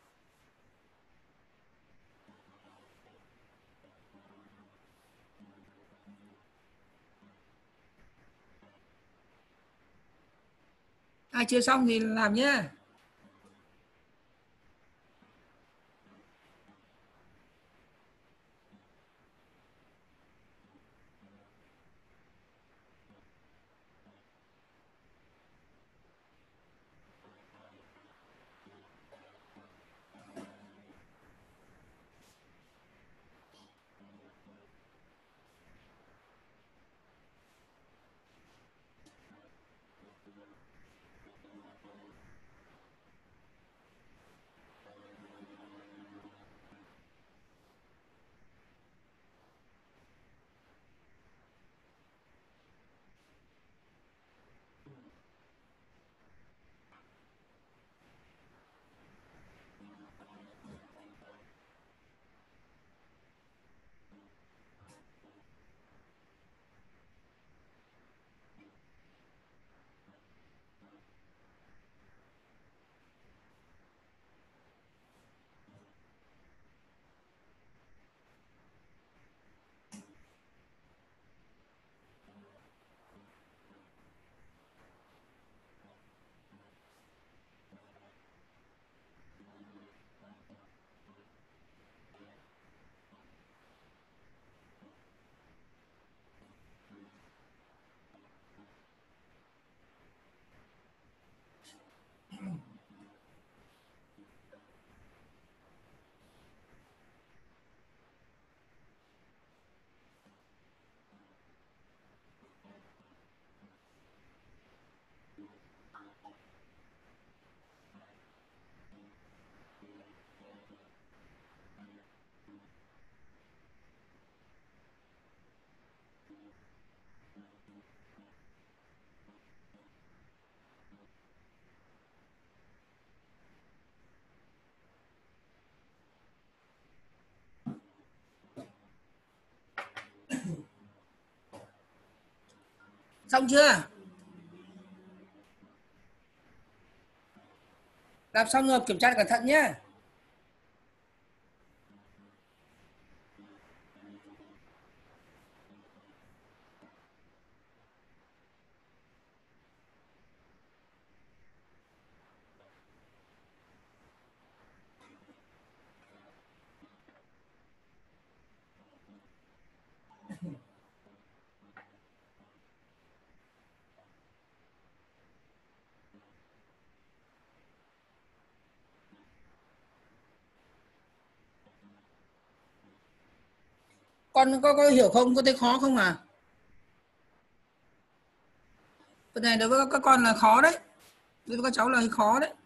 Ai chưa xong thì làm nhé. Xong chưa? Làm xong rồi kiểm tra cẩn thận nhé. Con có hiểu không? Có thấy khó không à? Cái này đối với các con là khó đấy. Đối với các cháu là hơi khó đấy.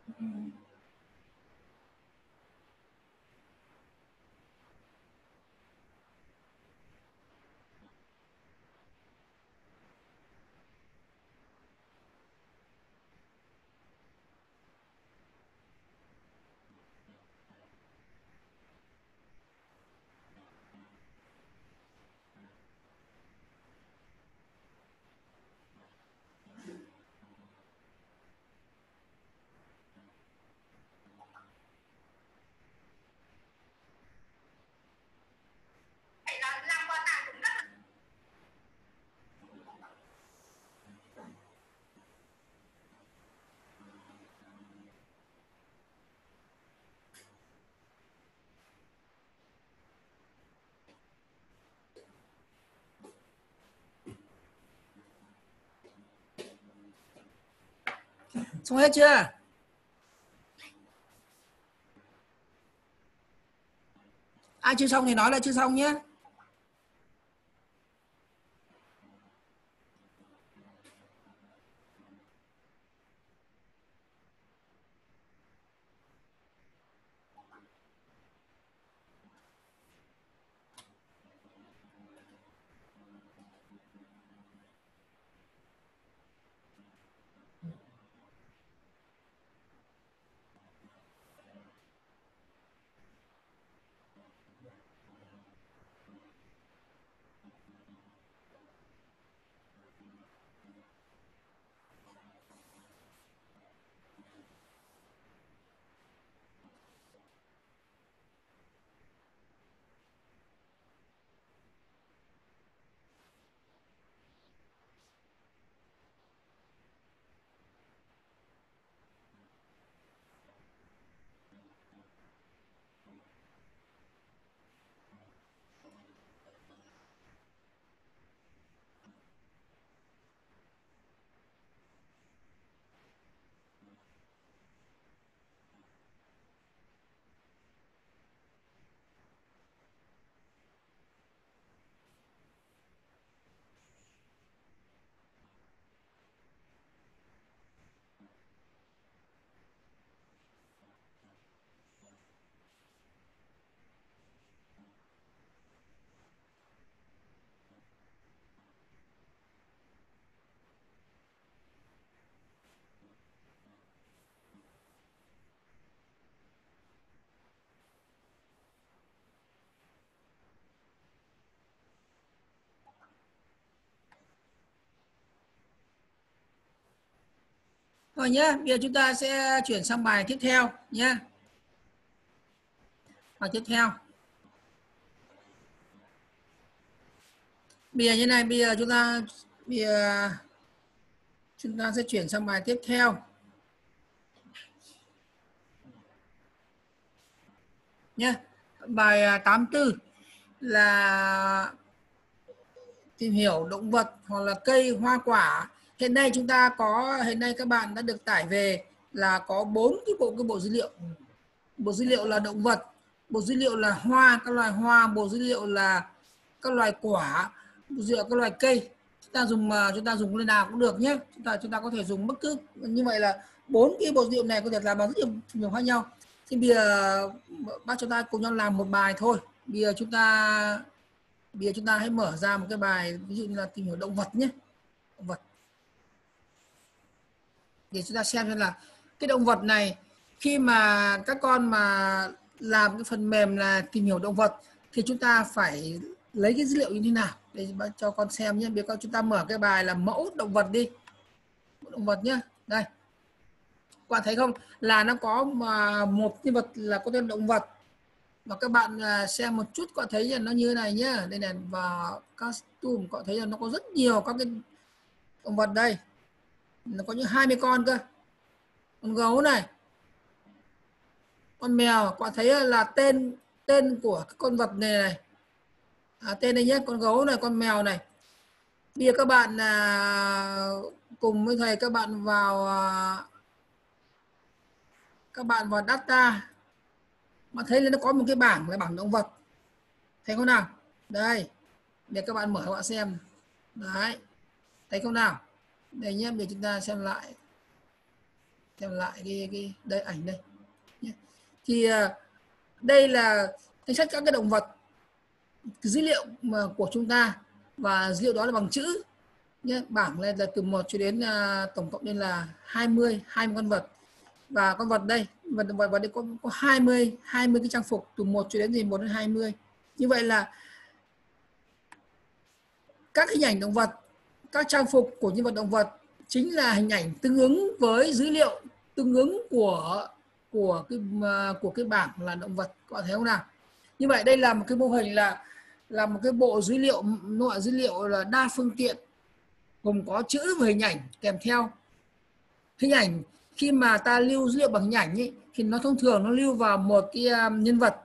Xong hết chưa? Ai chưa xong thì nói là chưa xong nhé. Rồi nhé, bây giờ chúng ta sẽ chuyển sang bài tiếp theo nhé. Bài tiếp theo. Bây giờ như này, bây giờ chúng ta sẽ chuyển sang bài tiếp theo. Nhé. Bài 84 là tìm hiểu động vật hoặc là cây hoa quả. Hiện nay các bạn đã được tải về là có 4 cái bộ dữ liệu. Bộ dữ liệu là động vật, bộ dữ liệu là hoa, các loài hoa, bộ dữ liệu là các loài quả, bộ dữ liệu các loài cây. Chúng ta dùng nơi nào cũng được nhé. Chúng ta có thể dùng bất cứ, như vậy là 4 cái bộ dữ liệu này có thể làm bằng rất nhiều khác nhau. Thì bây giờ bác chúng ta cùng nhau làm một bài thôi. Bây giờ chúng ta hãy mở ra một cái bài, ví dụ như là tìm hiểu động vật nhé. Động vật. Để chúng ta xem là cái động vật này, khi mà các con mà làm cái phần mềm là tìm hiểu động vật thì chúng ta phải lấy cái dữ liệu như thế nào để cho con xem nhé. Bây giờ chúng ta mở cái bài là mẫu động vật đi. Mẫu động vật nhé. Đây. Các bạn thấy không? Là nó có một nhân vật là có tên động vật. Và các bạn xem một chút, các bạn thấy là nó như thế này nhé. Đây này, và custom, các bạn thấy là nó có rất nhiều các cái động vật đây. Nó có những 20 con cơ. Con gấu này, con mèo, các bạn thấy là tên của các con vật này tên này nhé, con gấu này, con mèo này. Bây giờ các bạn cùng với thầy các bạn vào data, mà thấy là nó có một cái bảng là bảng động vật, thấy không nào? Đây, để các bạn mở các bạn xem. Đấy, thấy không nào? Đây nhé, để chúng ta xem lại. xem lại cái đây ảnh đây. Thì đây là danh sách các cái động vật, dữ liệu mà của chúng ta, và dữ liệu đó là bằng chữ nhé. Bảng lên là từ 1 cho đến tổng cộng lên là 20 con vật. Và con vật đây, vật đây có 20 cái trang phục từ 1 cho đến 1 đến 20. Như vậy là các hình ảnh động vật, các trang phục của nhân vật động vật chính là hình ảnh tương ứng với dữ liệu tương ứng của cái bảng là động vật, các bạn thấy không nào? Như vậy đây là một cái mô hình là một cái bộ dữ liệu, loại dữ liệu là đa phương tiện, gồm có chữ và hình ảnh kèm theo. Hình ảnh khi mà ta lưu dữ liệu bằng hình ảnh ấy, thì nó thông thường nó lưu vào một cái nhân vật,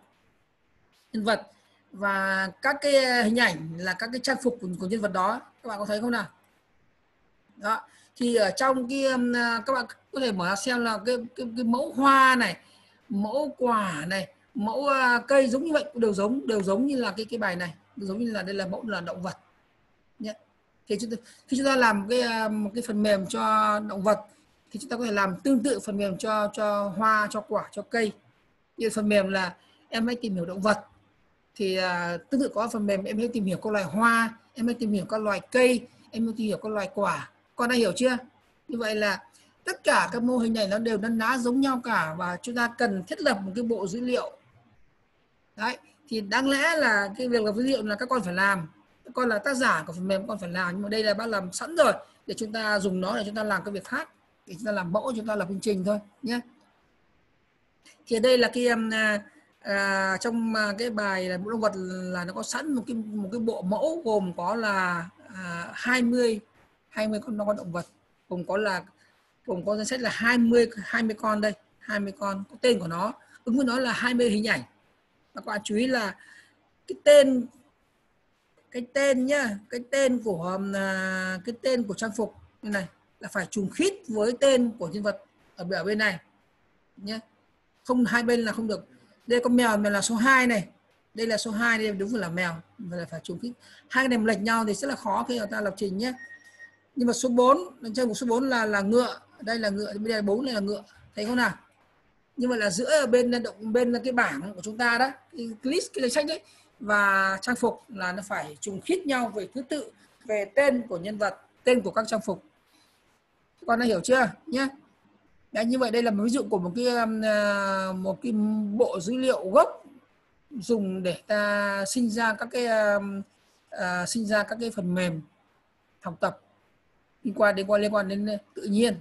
và các cái hình ảnh là các cái trang phục của nhân vật đó, các bạn có thấy không nào? Đó. Thì ở trong cái các bạn có thể mở ra xem là cái mẫu hoa này, mẫu quả này, mẫu cây giống như vậy, đều giống như là cái bài này, giống như là đây là mẫu là động vật nhé. Thì khi chúng ta làm một cái phần mềm cho động vật thì chúng ta có thể làm tương tự phần mềm cho hoa, cho quả, cho cây. Như phần mềm là em hãy tìm hiểu động vật thì tương tự có phần mềm em hãy tìm hiểu các loài hoa, em hãy tìm hiểu các loài cây, em hãy tìm hiểu các loài quả. Con đã hiểu chưa? Như vậy là tất cả các mô hình này nó đều nấn ná giống nhau cả, và chúng ta cần thiết lập một cái bộ dữ liệu. Đấy, thì đáng lẽ là cái việc lập dữ liệu là các con phải làm, các con là tác giả của phần mềm, các con phải làm, nhưng mà đây là bác làm sẵn rồi để chúng ta dùng nó để chúng ta làm cái việc khác, để chúng ta làm mẫu, chúng ta lập chương trình thôi nhé. Thì đây là cái trong cái bài là mẫu động vật là nó có sẵn một cái bộ mẫu gồm có là 20 con động vật, gồm có danh sách là 20 con đây, 20 con có tên của nó, ứng với nó là 20 hình ảnh. Và các bạn chú ý là cái tên nhá, cái tên của trang phục như này là phải trùng khít với tên của nhân vật ở bên này nhé, không hai bên là không được. Đây con mèo là số 2 này, đây là số 2, đây đúng là mèo, là phải trùng khít. Hai cái này lệch nhau thì rất là khó khi người ta lập trình nhé. Nhưng mà số 4, trang phục số 4 là ngựa, đây là ngựa, bây giờ 4 này là ngựa, thấy không nào? Nhưng mà là giữa ở bên cái bảng của chúng ta đó, cái list, cái danh sách đấy, và trang phục là nó phải trùng khít nhau về thứ tự, về tên của nhân vật, tên của các trang phục. Con đã hiểu chưa nhé? Đấy, như vậy đây là một ví dụ của một cái bộ dữ liệu gốc dùng để ta sinh ra các cái phần mềm học tập liên quan đến tự nhiên.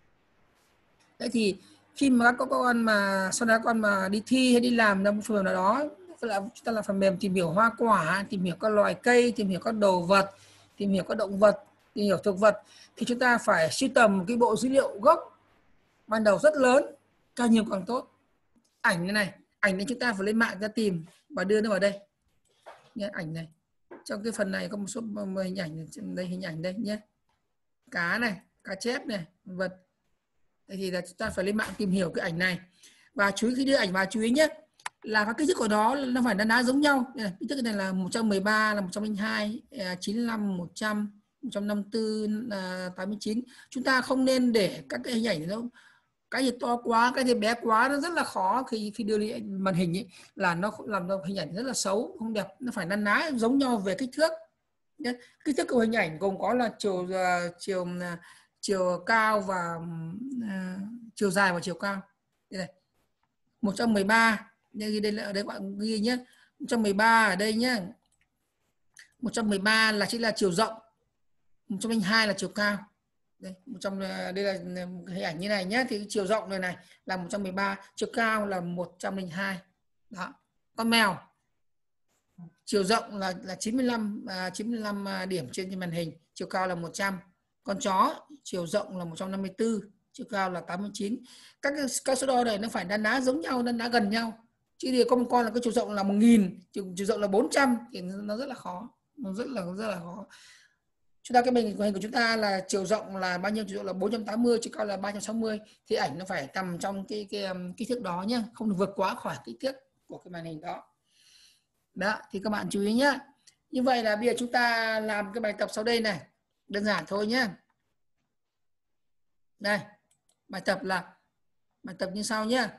Đấy thì khi mà các con mà sau đó các con mà đi thi hay đi làm trong phần mềm nào đó, chúng ta làm phần mềm tìm hiểu hoa quả, tìm hiểu các loài cây, tìm hiểu các đồ vật, tìm hiểu các động vật, tìm hiểu thực vật, thì chúng ta phải sưu tầm một cái bộ dữ liệu gốc ban đầu rất lớn, càng nhiều càng tốt. Ảnh này, ảnh này chúng ta phải lên mạng ra tìm và đưa nó vào đây nhé. Ảnh này, trong cái phần này có một số hình ảnh đây, hình ảnh đây nhé, cá này, cá chép này, vật. Đây thì là chúng ta phải lên mạng tìm hiểu cái ảnh này, và chú ý khi đưa ảnh vào chú ý nhé là các kích thước của nó phải ná giống nhau. Kích thước này là 113, là 102, 95, 100, 154, 89. Chúng ta không nên để các cái hình ảnh đâu, cái gì to quá, cái gì bé quá, nó rất là khó khi đưa lên màn hình ấy, là nó làm cho hình ảnh rất là xấu, không đẹp. Nó phải nắn ná giống nhau về kích thước. Kích thước của hình ảnh gồm có là chiều cao và chiều dài và chiều cao. Đây này, 113, đây là ở đây các bạn ghi nhé, 113 ở đây nhé, 113 là chính là chiều rộng, 102 là chiều cao. Đây, đây là hình ảnh như này nhé, thì chiều rộng này là 113, chiều cao là 102. Đó. Con mèo chiều rộng là 95 điểm trên màn hình, chiều cao là 100. Con chó chiều rộng là 154, chiều cao là 89. Các số đo này nó phải na ná giống nhau, na ná gần nhau. Chứ thì có một con là cái chiều rộng là 1000, chiều rộng là 400 thì nó rất là khó, nó rất là khó. Chúng ta cái hình của chúng ta là chiều rộng là bao nhiêu, chiều rộng là 480, chiều cao là 360, thì ảnh nó phải nằm trong cái kích thước đó nhé, không được vượt quá khỏi kích thước của cái màn hình đó. Đó, thì các bạn chú ý nhé. Như vậy là bây giờ chúng ta làm cái bài tập sau đây này, đơn giản thôi nhé. Đây, bài tập là Bài tập như sau nhé.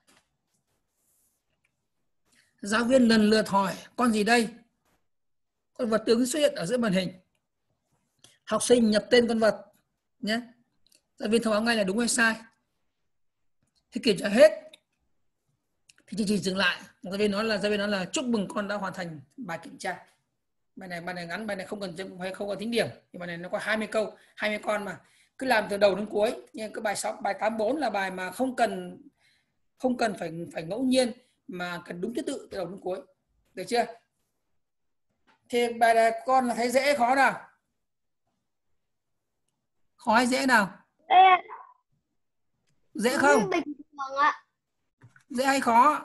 Giáo viên lần lượt hỏi con gì đây? Con vật tướng xuất hiện ở giữa màn hình. Học sinh nhập tên con vật nhé. Giáo viên thông báo ngay là đúng hay sai. Khi kiểm tra hết thì chương trình dừng lại. Giáo viên nói là chúc mừng con đã hoàn thành bài kiểm tra. Bài này ngắn, bài này không cần tính điểm. Nhưng bài này nó có 20 câu, 20 con mà cứ làm từ đầu đến cuối. Nhưng cái bài 84 là bài mà không cần phải ngẫu nhiên mà cần đúng thứ tự từ đầu đến cuối. Được chưa? Thì bài này con là thấy dễ khó nào? Khó hay dễ nào? Dễ không? Bình thường ạ. Dễ hay khó?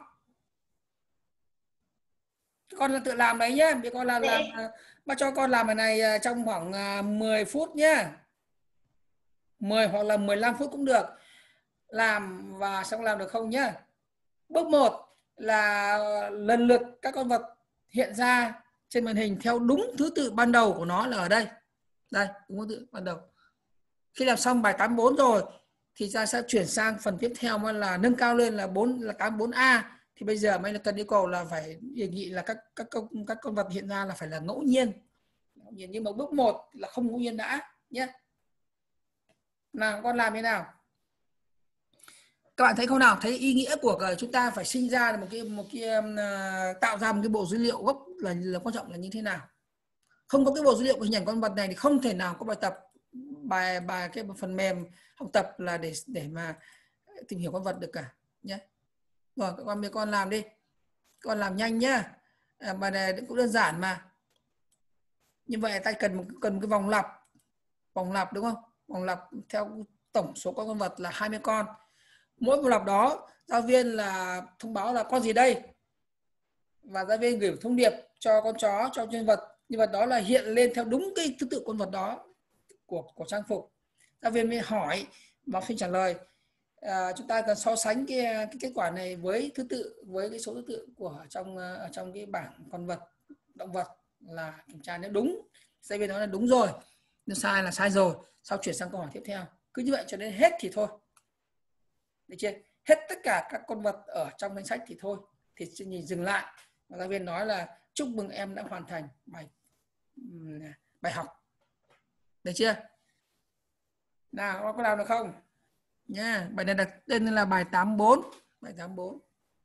Con tự làm đấy nhé. Vì con làm bác cho con làm bài này trong khoảng 10 phút nhé. 10 hoặc là 15 phút cũng được. Làm và xong làm được không nhé. Bước 1 là lần lượt các con vật hiện ra trên màn hình theo đúng thứ tự ban đầu của nó là ở đây. Đây, đúng thứ tự ban đầu. Khi làm xong bài 84 rồi thì ta sẽ chuyển sang phần tiếp theo mà là nâng cao lên là 84A. Thì bây giờ mới là cần yêu cầu là phải đề nghị là các con vật hiện ra là phải là ngẫu nhiên. Nhưng mà bước 1 là không ngẫu nhiên đã nhé. Nào con làm thế nào? Các bạn thấy không nào? Thấy ý nghĩa của chúng ta phải sinh ra tạo ra một cái bộ dữ liệu gốc là quan trọng là như thế nào? Không có cái bộ dữ liệu của hình ảnh con vật này thì không thể nào có bài tập cái phần mềm học tập là để mà tìm hiểu con vật được cả nhé. Rồi các con làm đi, con làm nhanh nhá. Bài này cũng đơn giản mà. Như vậy ta cần một cái vòng lặp đúng không? Vòng lặp theo tổng số con vật là 20 con. Mỗi vòng lặp đó giáo viên là thông báo là con gì đây, và giáo viên gửi thông điệp cho con chó, cho nhân vật đó là hiện lên theo đúng cái thứ tự con vật đó của trang phục. Giáo viên mới hỏi và học sinh trả lời. Chúng ta cần so sánh cái kết quả này với cái số thứ tự của trong cái bảng con vật, động vật là kiểm tra. Nếu đúng, giáo viên nói là đúng rồi, nếu sai là sai rồi, sau chuyển sang câu hỏi tiếp theo. Cứ như vậy cho đến hết thì thôi. Được chưa? Hết tất cả các con vật ở trong danh sách thì thôi, thì chương trình dừng lại và giáo viên nói là chúc mừng em đã hoàn thành bài học. Được chưa? Nào, có làm được không? Nha, bài này đặt tên là bài 84. Bài 84.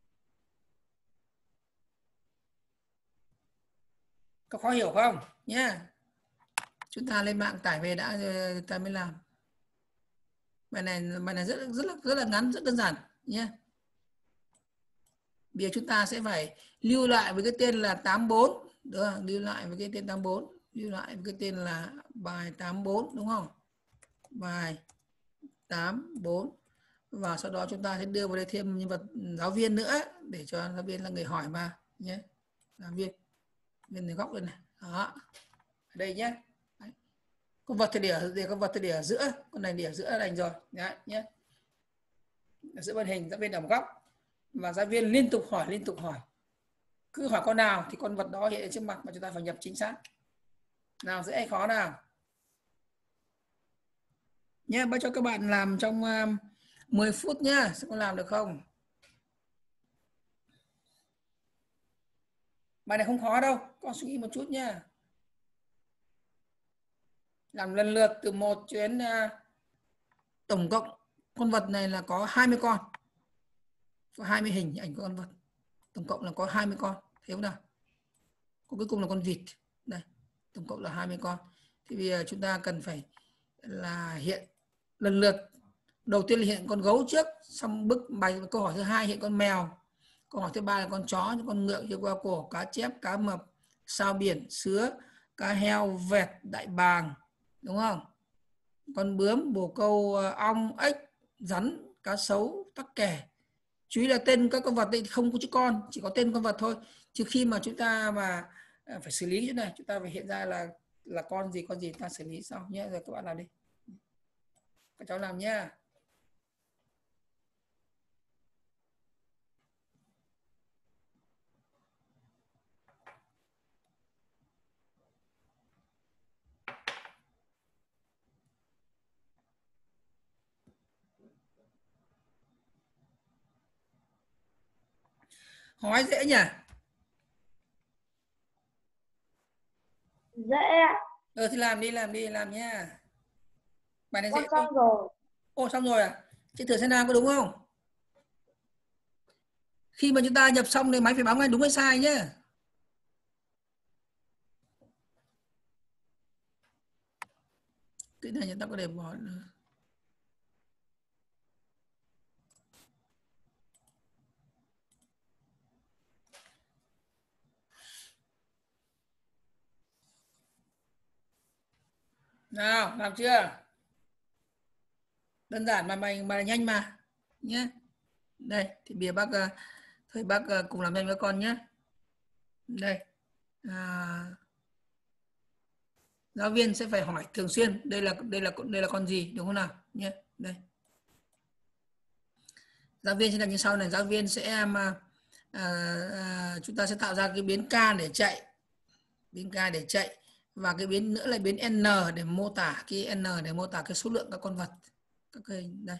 Có khó hiểu không? Nha. Chúng ta lên mạng tải về đã ta mới làm. Bài này rất là ngắn, rất đơn giản nhé. Bây giờ chúng ta sẽ phải lưu lại với cái tên là 84, đúng không? Lưu lại với cái tên 84, lưu lại với cái tên là bài 84 đúng không? Bài 84. Và sau đó chúng ta sẽ đưa vào đây thêm nhân vật giáo viên nữa để cho giáo viên là người hỏi mà nhé. Giáo viên bên góc đây này. Đó. Ở đây nhé. Đấy. Con vật thì để ở giữa, con này để ở giữa là đành rồi. Đấy nhé. Ở giữa màn hình giáo viên ở một góc và giáo viên liên tục hỏi. Cứ hỏi con nào thì con vật đó hiện trước mặt mà chúng ta phải nhập chính xác. Nào, dễ hay khó nào? Nhé, bác cho các bạn làm trong 10 phút nhá. Sẽ có làm được không? Bài này không khó đâu, con suy nghĩ một chút nhá. Làm lần lượt từ 1 đến tổng cộng con vật này là có 20 con. Có 20 hình ảnh của con vật. Tổng cộng là có 20 con. Thấy không nào? Cuối cùng là con vịt. Đây, tổng cộng là 20 con. Thì bây giờ chúng ta cần phải là hiện lần lượt. Đầu tiên là hiện con gấu trước, xong câu hỏi thứ hai hiện con mèo, câu hỏi thứ ba là con chó, con ngựa, chiếc qua cổ, cá chép, cá mập, sao biển, sứa, cá heo, vẹt, đại bàng, đúng không? Con bướm, bồ câu, ong, ếch, rắn, cá sấu, tắc kè. Chú ý là tên các con vật thì không có chữ con, chỉ có tên con vật thôi. Trừ khi mà chúng ta mà phải xử lý chỗ này, chúng ta phải hiện ra là con gì ta xử lý sau nhé. Rồi các bạn làm đi. Các cháu làm nhé. Hỏi dễ nhỉ? Dễ ạ. Thì làm nha. Bài này Con dễ thôi. xong rồi. Ồ, xong rồi à? Chị thử xem nào có đúng không? Khi mà chúng ta nhập xong thì máy phải báo ngay đúng hay sai nhé. Cái này chúng ta có để bỏ nữa. Nào, làm chưa? Đơn giản mà nhanh mà nhé. Đây thì bìa bác thôi bác cùng làm nhanh với con nhé. Đây giáo viên sẽ phải hỏi thường xuyên đây là con gì, đúng không nào nhé. Đây giáo viên sẽ là như sau này, giáo viên sẽ chúng ta sẽ tạo ra cái biến k để chạy, và cái biến nữa là biến n để mô tả cái số lượng các con vật, các cái đây.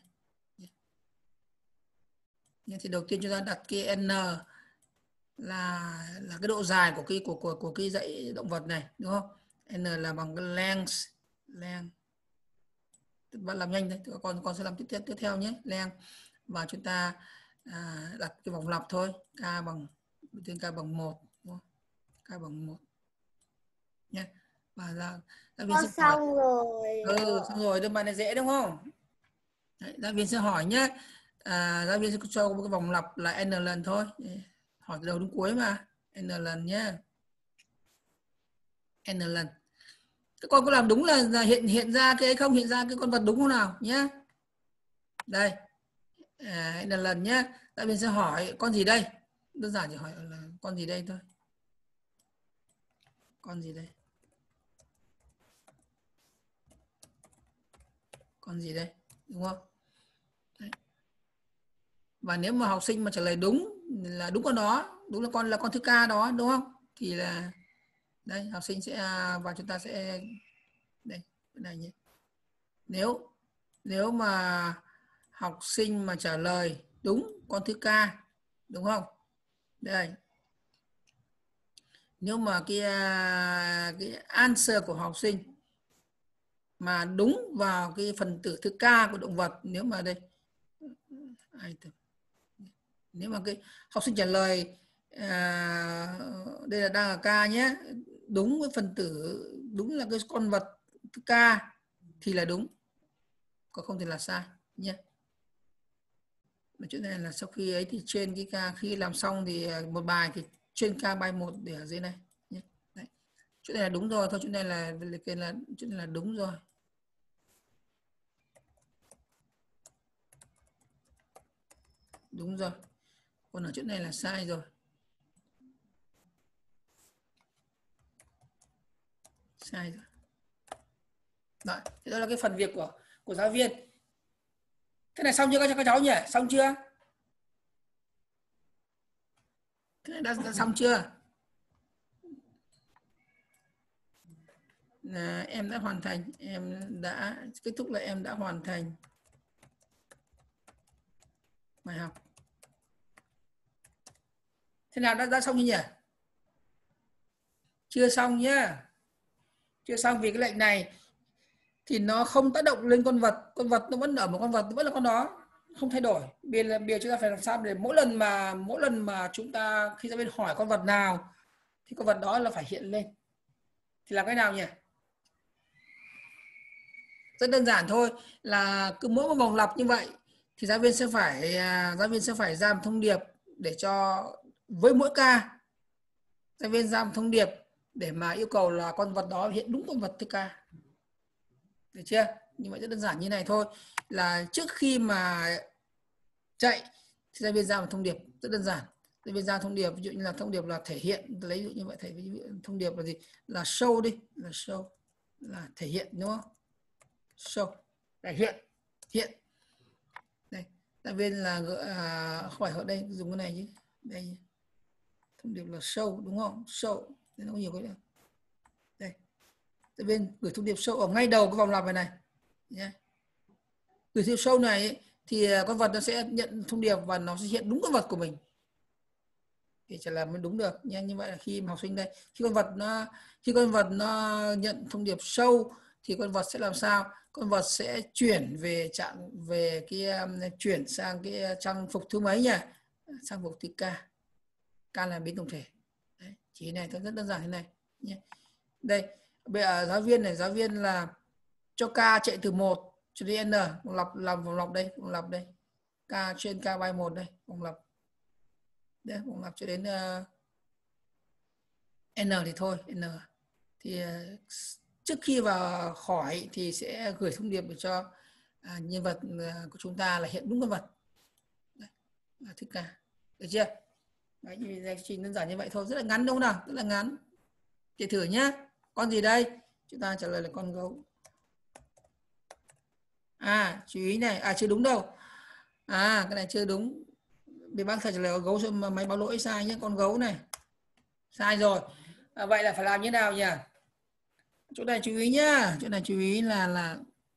Thì đầu tiên chúng ta đặt cái n là cái độ dài của cái dãy động vật này, đúng không? N là bằng cái length. Bạn làm nhanh đấy, con sẽ làm tiếp theo nhé. Length, và chúng ta đặt cái vòng lặp thôi, k bằng 1, đúng không? K bằng 1 nhé. Và giáo viên Con sẽ xong rồi. xong rồi, đơn bài này dễ đúng không? Đấy, giáo viên sẽ hỏi nhé. Giáo viên sẽ cho một cái vòng lặp là n lần thôi, hỏi từ đầu đến cuối mà, n lần nhé, n lần. Các con có làm đúng là hiện ra cái không, hiện ra cái con vật đúng không nào nhé. Đây n lần nhé. Giáo viên sẽ hỏi con gì đây, đơn giản chỉ hỏi là con gì đây thôi, con gì đây, con gì đây, đúng không? Đấy. Và nếu mà học sinh mà trả lời đúng là đúng con đó, đúng là con thứ k đó, đúng không? Thì là đây học sinh sẽ và chúng ta sẽ đây cái này nhé. Nếu mà học sinh mà trả lời đúng con thứ k, đúng không? Đây, nếu mà cái answer của học sinh mà đúng vào cái phần tử thứ k của động vật, nếu mà đây nếu mà cái học sinh trả lời đây là đang là k nhé, đúng với phần tử, đúng là cái con vật thứ k thì là đúng, còn không thì là sai nhé. Mà chỗ này là sau khi ấy thì trên cái k, khi làm xong thì một bài thì trên k bài 1 để ở dưới này nhé. Đấy. Chỗ này là đúng rồi thôi, chỗ này là chỗ này là đúng rồi. Đúng rồi. Còn ở chỗ này là sai rồi. Sai rồi. Đấy, thế đó là cái phần việc của giáo viên. Thế này xong chưa các cháu nhỉ? Xong chưa? Thế này đã xong chưa? Em đã hoàn thành, em đã kết thúc là em đã hoàn thành bài học. Thế nào đã xong chưa nhỉ? Chưa xong nhá. Chưa xong vì cái lệnh này thì nó không tác động lên con vật nó vẫn ở một con vật, nó vẫn là con đó, không thay đổi. Bây giờ chúng ta phải làm sao để mỗi lần mà chúng ta khi giáo viên hỏi con vật nào thì con vật đó là phải hiện lên. Thì làm cái nào nhỉ? Rất đơn giản thôi, là cứ mỗi một vòng lặp như vậy thì giáo viên sẽ phải ra một thông điệp để cho với mỗi ca, giáo viên ra một thông điệp để mà yêu cầu là con vật đó hiện đúng con vật thứ ca. Được chưa? Như vậy rất đơn giản như này thôi, là trước khi mà chạy thì giáo viên ra một thông điệp rất đơn giản. Giáo viên ra thông điệp, ví dụ như là thông điệp là thể hiện, lấy ví dụ như vậy, ví dụ thông điệp là gì? Là show đi, là show, là thể hiện, đúng không? Show là hiện. Đây, giáo viên là hỏi ở đây dùng cái này chứ. Đây thông điệp là show, đúng không? Show, nó có nhiều cái nữa. Đây, giáo viên gửi thông điệp show ở ngay đầu cái vòng lặp này nhé. Gửi theo show này ấy, thì con vật nó sẽ nhận thông điệp và nó sẽ hiện đúng con vật của mình. thì trả lời mới đúng được nha. Như vậy là khi mà học sinh đây, khi con vật nó nhận thông điệp show thì con vật sẽ làm sao? Con vật sẽ chuyển chuyển sang cái trang phục thứ mấy nhỉ? Trang phục thứ K. K là biến tổng thể. Đấy, chỉ này rất đơn giản thế này nhé. Đây, bây giờ giáo viên là cho K chạy từ 1 cho đến N, vòng lặp đây. K trên K by 1 đây, vòng lặp. Đấy, vòng lặp cho đến N thì thôi, N thì trước khi vào khỏi thì sẽ gửi thông điệp để cho nhân vật của chúng ta là hiện đúng con vật. Đấy, là thứ K. Được chưa? Đấy, giải trình đơn giản như vậy thôi, rất là ngắn đúng không nào? Rất là ngắn. Chị thử nhá. Con gì đây? Chúng ta trả lời là con gấu. Chú ý này, chưa đúng đâu. Cái này chưa đúng. Vì bác thầy trả lời gấu, máy báo lỗi sai nhé. Con gấu này sai rồi. Vậy là phải làm như nào nhỉ? Chỗ này chú ý nhá. Chỗ này chú ý là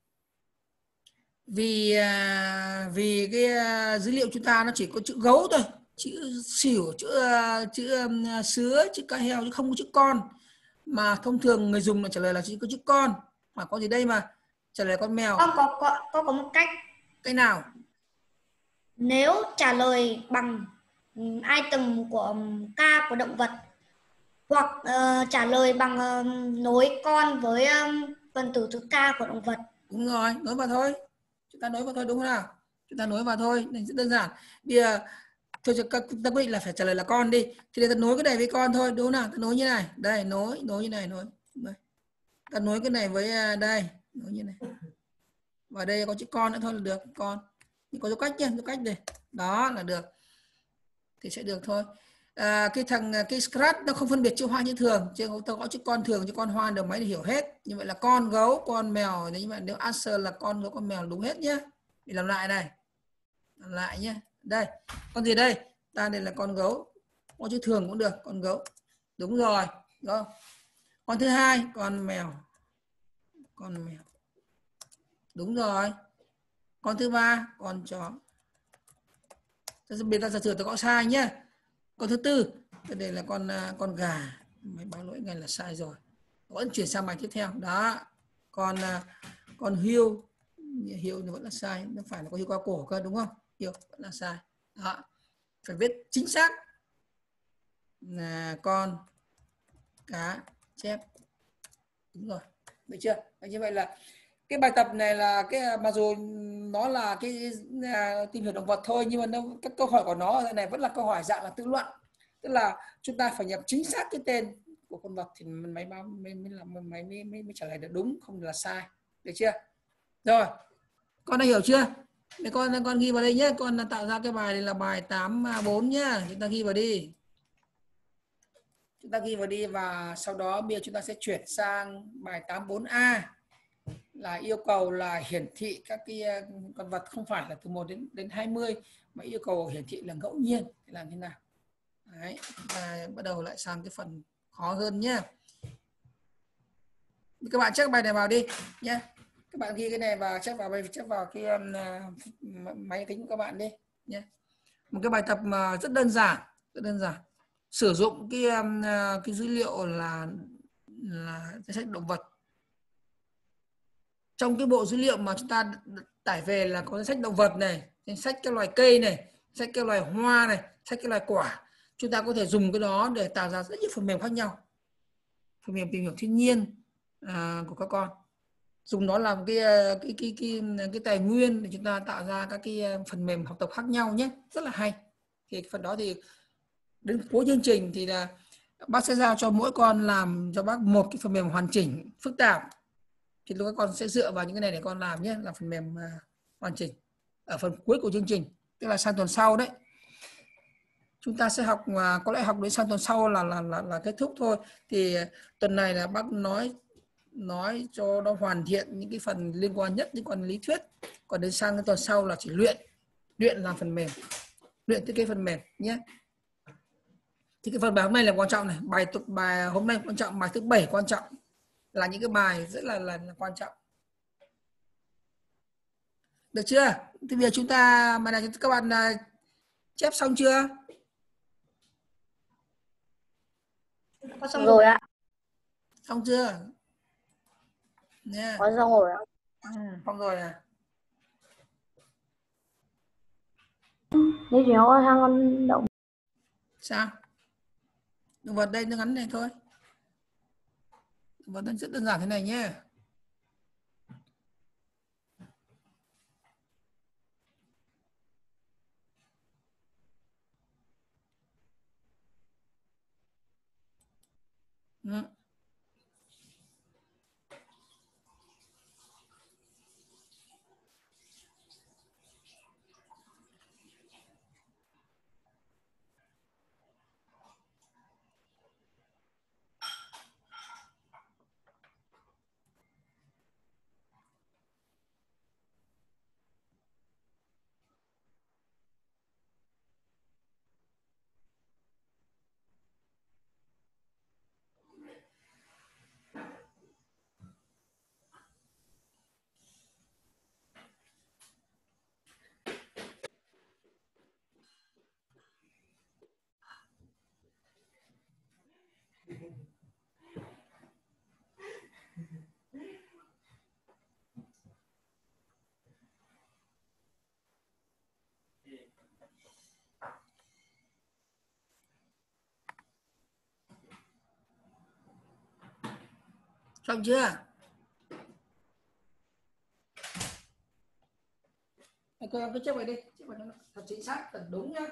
vì cái dữ liệu chúng ta nó chỉ có chữ gấu thôi, chữ xỉu, chữ sứa, chữ cá heo chứ không có chữ con. Mà thông thường người dùng là trả lời là chỉ có chữ con. Mà có gì đây mà trả lời con mèo. Con có một cách. Cách nào? Nếu trả lời bằng item của K của động vật, hoặc trả lời bằng nối con với phần tử thứ K của động vật. Đúng rồi, nối vào thôi. Chúng ta nối vào thôi, đúng không nào? Chúng ta nối vào thôi, này rất đơn giản. Bây giờ thôi ta quyết định là phải trả lời là con đi. Thì để ta nối cái này với con thôi, đúng không nào? Ta nối như này. Đây, nối như này, nối. Đây. Ta nối cái này với đây, nối như này. Và đây có chữ con nữa thôi là được, con. Nhưng có dấu cách nhé, dấu cách đây. Đó là được. Thì sẽ được thôi. Cái Scratch nó không phân biệt chữ hoa như thường, chứ tôi có chữ con thường, chữ con hoa đầu máy để hiểu hết. Như vậy là con, gấu, con, mèo. Như vậy nếu answer là con, gấu, con, mèo đúng hết nhé. Thì làm lại này, làm lại nhé. Đây, con gì đây? Ta đây là con gấu. Có chữ thường cũng được, con gấu. Đúng rồi. Đúng không? Con thứ hai, con mèo. Con mèo. Đúng rồi. Con thứ ba, con chó. Bây giờ giả sử tôi có sai nhé. Con thứ tư, đây là con gà. Máy báo lỗi ngay là sai rồi. Vẫn chuyển sang bài tiếp theo. Đó. Con hươu thì vẫn là sai. Nó phải là có hươu qua cổ cơ, đúng không? Hươu vẫn là sai. Đó. Phải viết chính xác là con cá chép. Đúng rồi. Được chưa? Như vậy là cái bài tập này là cái mặc dù nó là cái tìm hiểu động vật thôi, nhưng mà các câu hỏi của nó này vẫn là câu hỏi dạng là tự luận, tức là chúng ta phải nhập chính xác cái tên của con vật thì máy mới trả lời được đúng, không là sai. Được chưa? Rồi, con đã hiểu chưa? Để con ghi vào đây nhé. Con tạo ra cái bài này là bài 84 nhá. Chúng ta ghi vào đi. Chúng ta ghi vào đi và sau đó bây giờ chúng ta sẽ chuyển sang bài 84A. Là yêu cầu là hiển thị các cái con vật không phải là từ 1 đến 20 mà yêu cầu hiển thị là ngẫu nhiên. Thì làm thế nào? Đấy, và bắt đầu lại sang cái phần khó hơn nhé. Các bạn check bài này vào đi nhé. Các bạn ghi cái này và check vào cái máy tính của các bạn đi nhé. Một cái bài tập mà rất đơn giản, sử dụng cái dữ liệu là danh sách động vật. Trong cái bộ dữ liệu mà chúng ta tải về là có danh sách động vật này, danh sách các loài cây này, danh sách các loài hoa này, danh sách các loài quả. Chúng ta có thể dùng cái đó để tạo ra rất nhiều phần mềm khác nhau. Phần mềm tìm hiểu thiên nhiên của các con. Dùng nó làm cái tài nguyên để chúng ta tạo ra các cái phần mềm học tập khác nhau nhé. Rất là hay. Thì phần đó thì đến cuối chương trình thì là bác sẽ giao cho mỗi con làm cho bác một cái phần mềm hoàn chỉnh, phức tạp. Thì lúc các con sẽ dựa vào những cái này để con làm nhé, là phần mềm hoàn chỉnh ở phần cuối của chương trình, tức là sang tuần sau đấy. Chúng ta sẽ học, có lẽ học đến sang tuần sau là kết thúc thôi. Thì tuần này là bác nói cho nó hoàn thiện những cái phần liên quan nhất, liên quan lý thuyết. Còn đến sang cái tuần sau là chỉ luyện làm phần mềm, luyện thiết kế phần mềm nhé. Thì cái phần bài hôm nay là quan trọng này, bài hôm nay quan trọng, bài thứ 7 quan trọng, là những cái bài rất là quan trọng. Được chưa? Thì bây giờ chúng ta bài này các bạn chép xong chưa? Con xong Rồi ạ. Xong chưa? Nha. Con xong rồi ạ. Xong rồi à? Nếu chỉ có sang con động Sao? Động vật đây nó ngắn này thôi. Động vật nó rất đơn giản thế này nhé. Ừ. Xong chưa? Cô em cứ check vậy đi, check vậy cho nó thật chính xác, thật đúng nhá.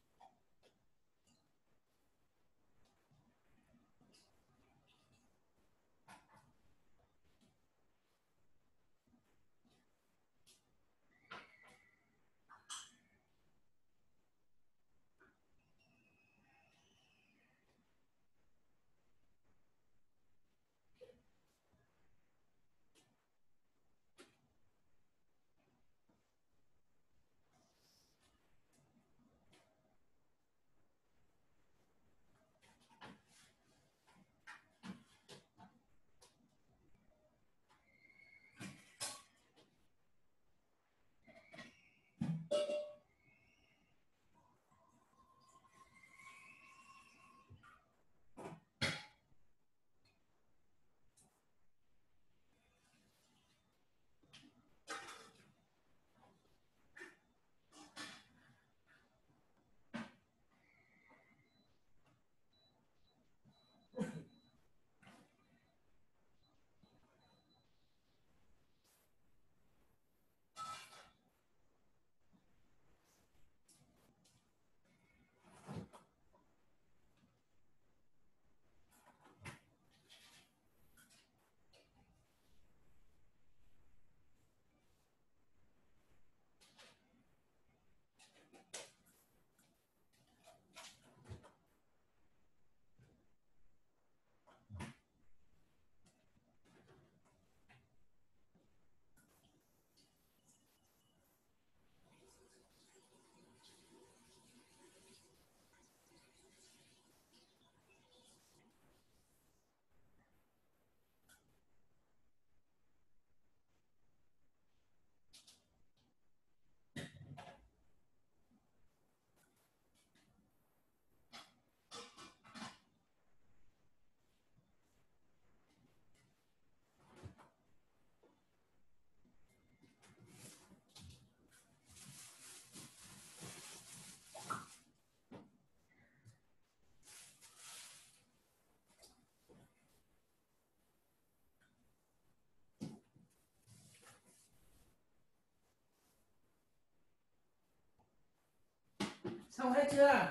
Xong hết chưa?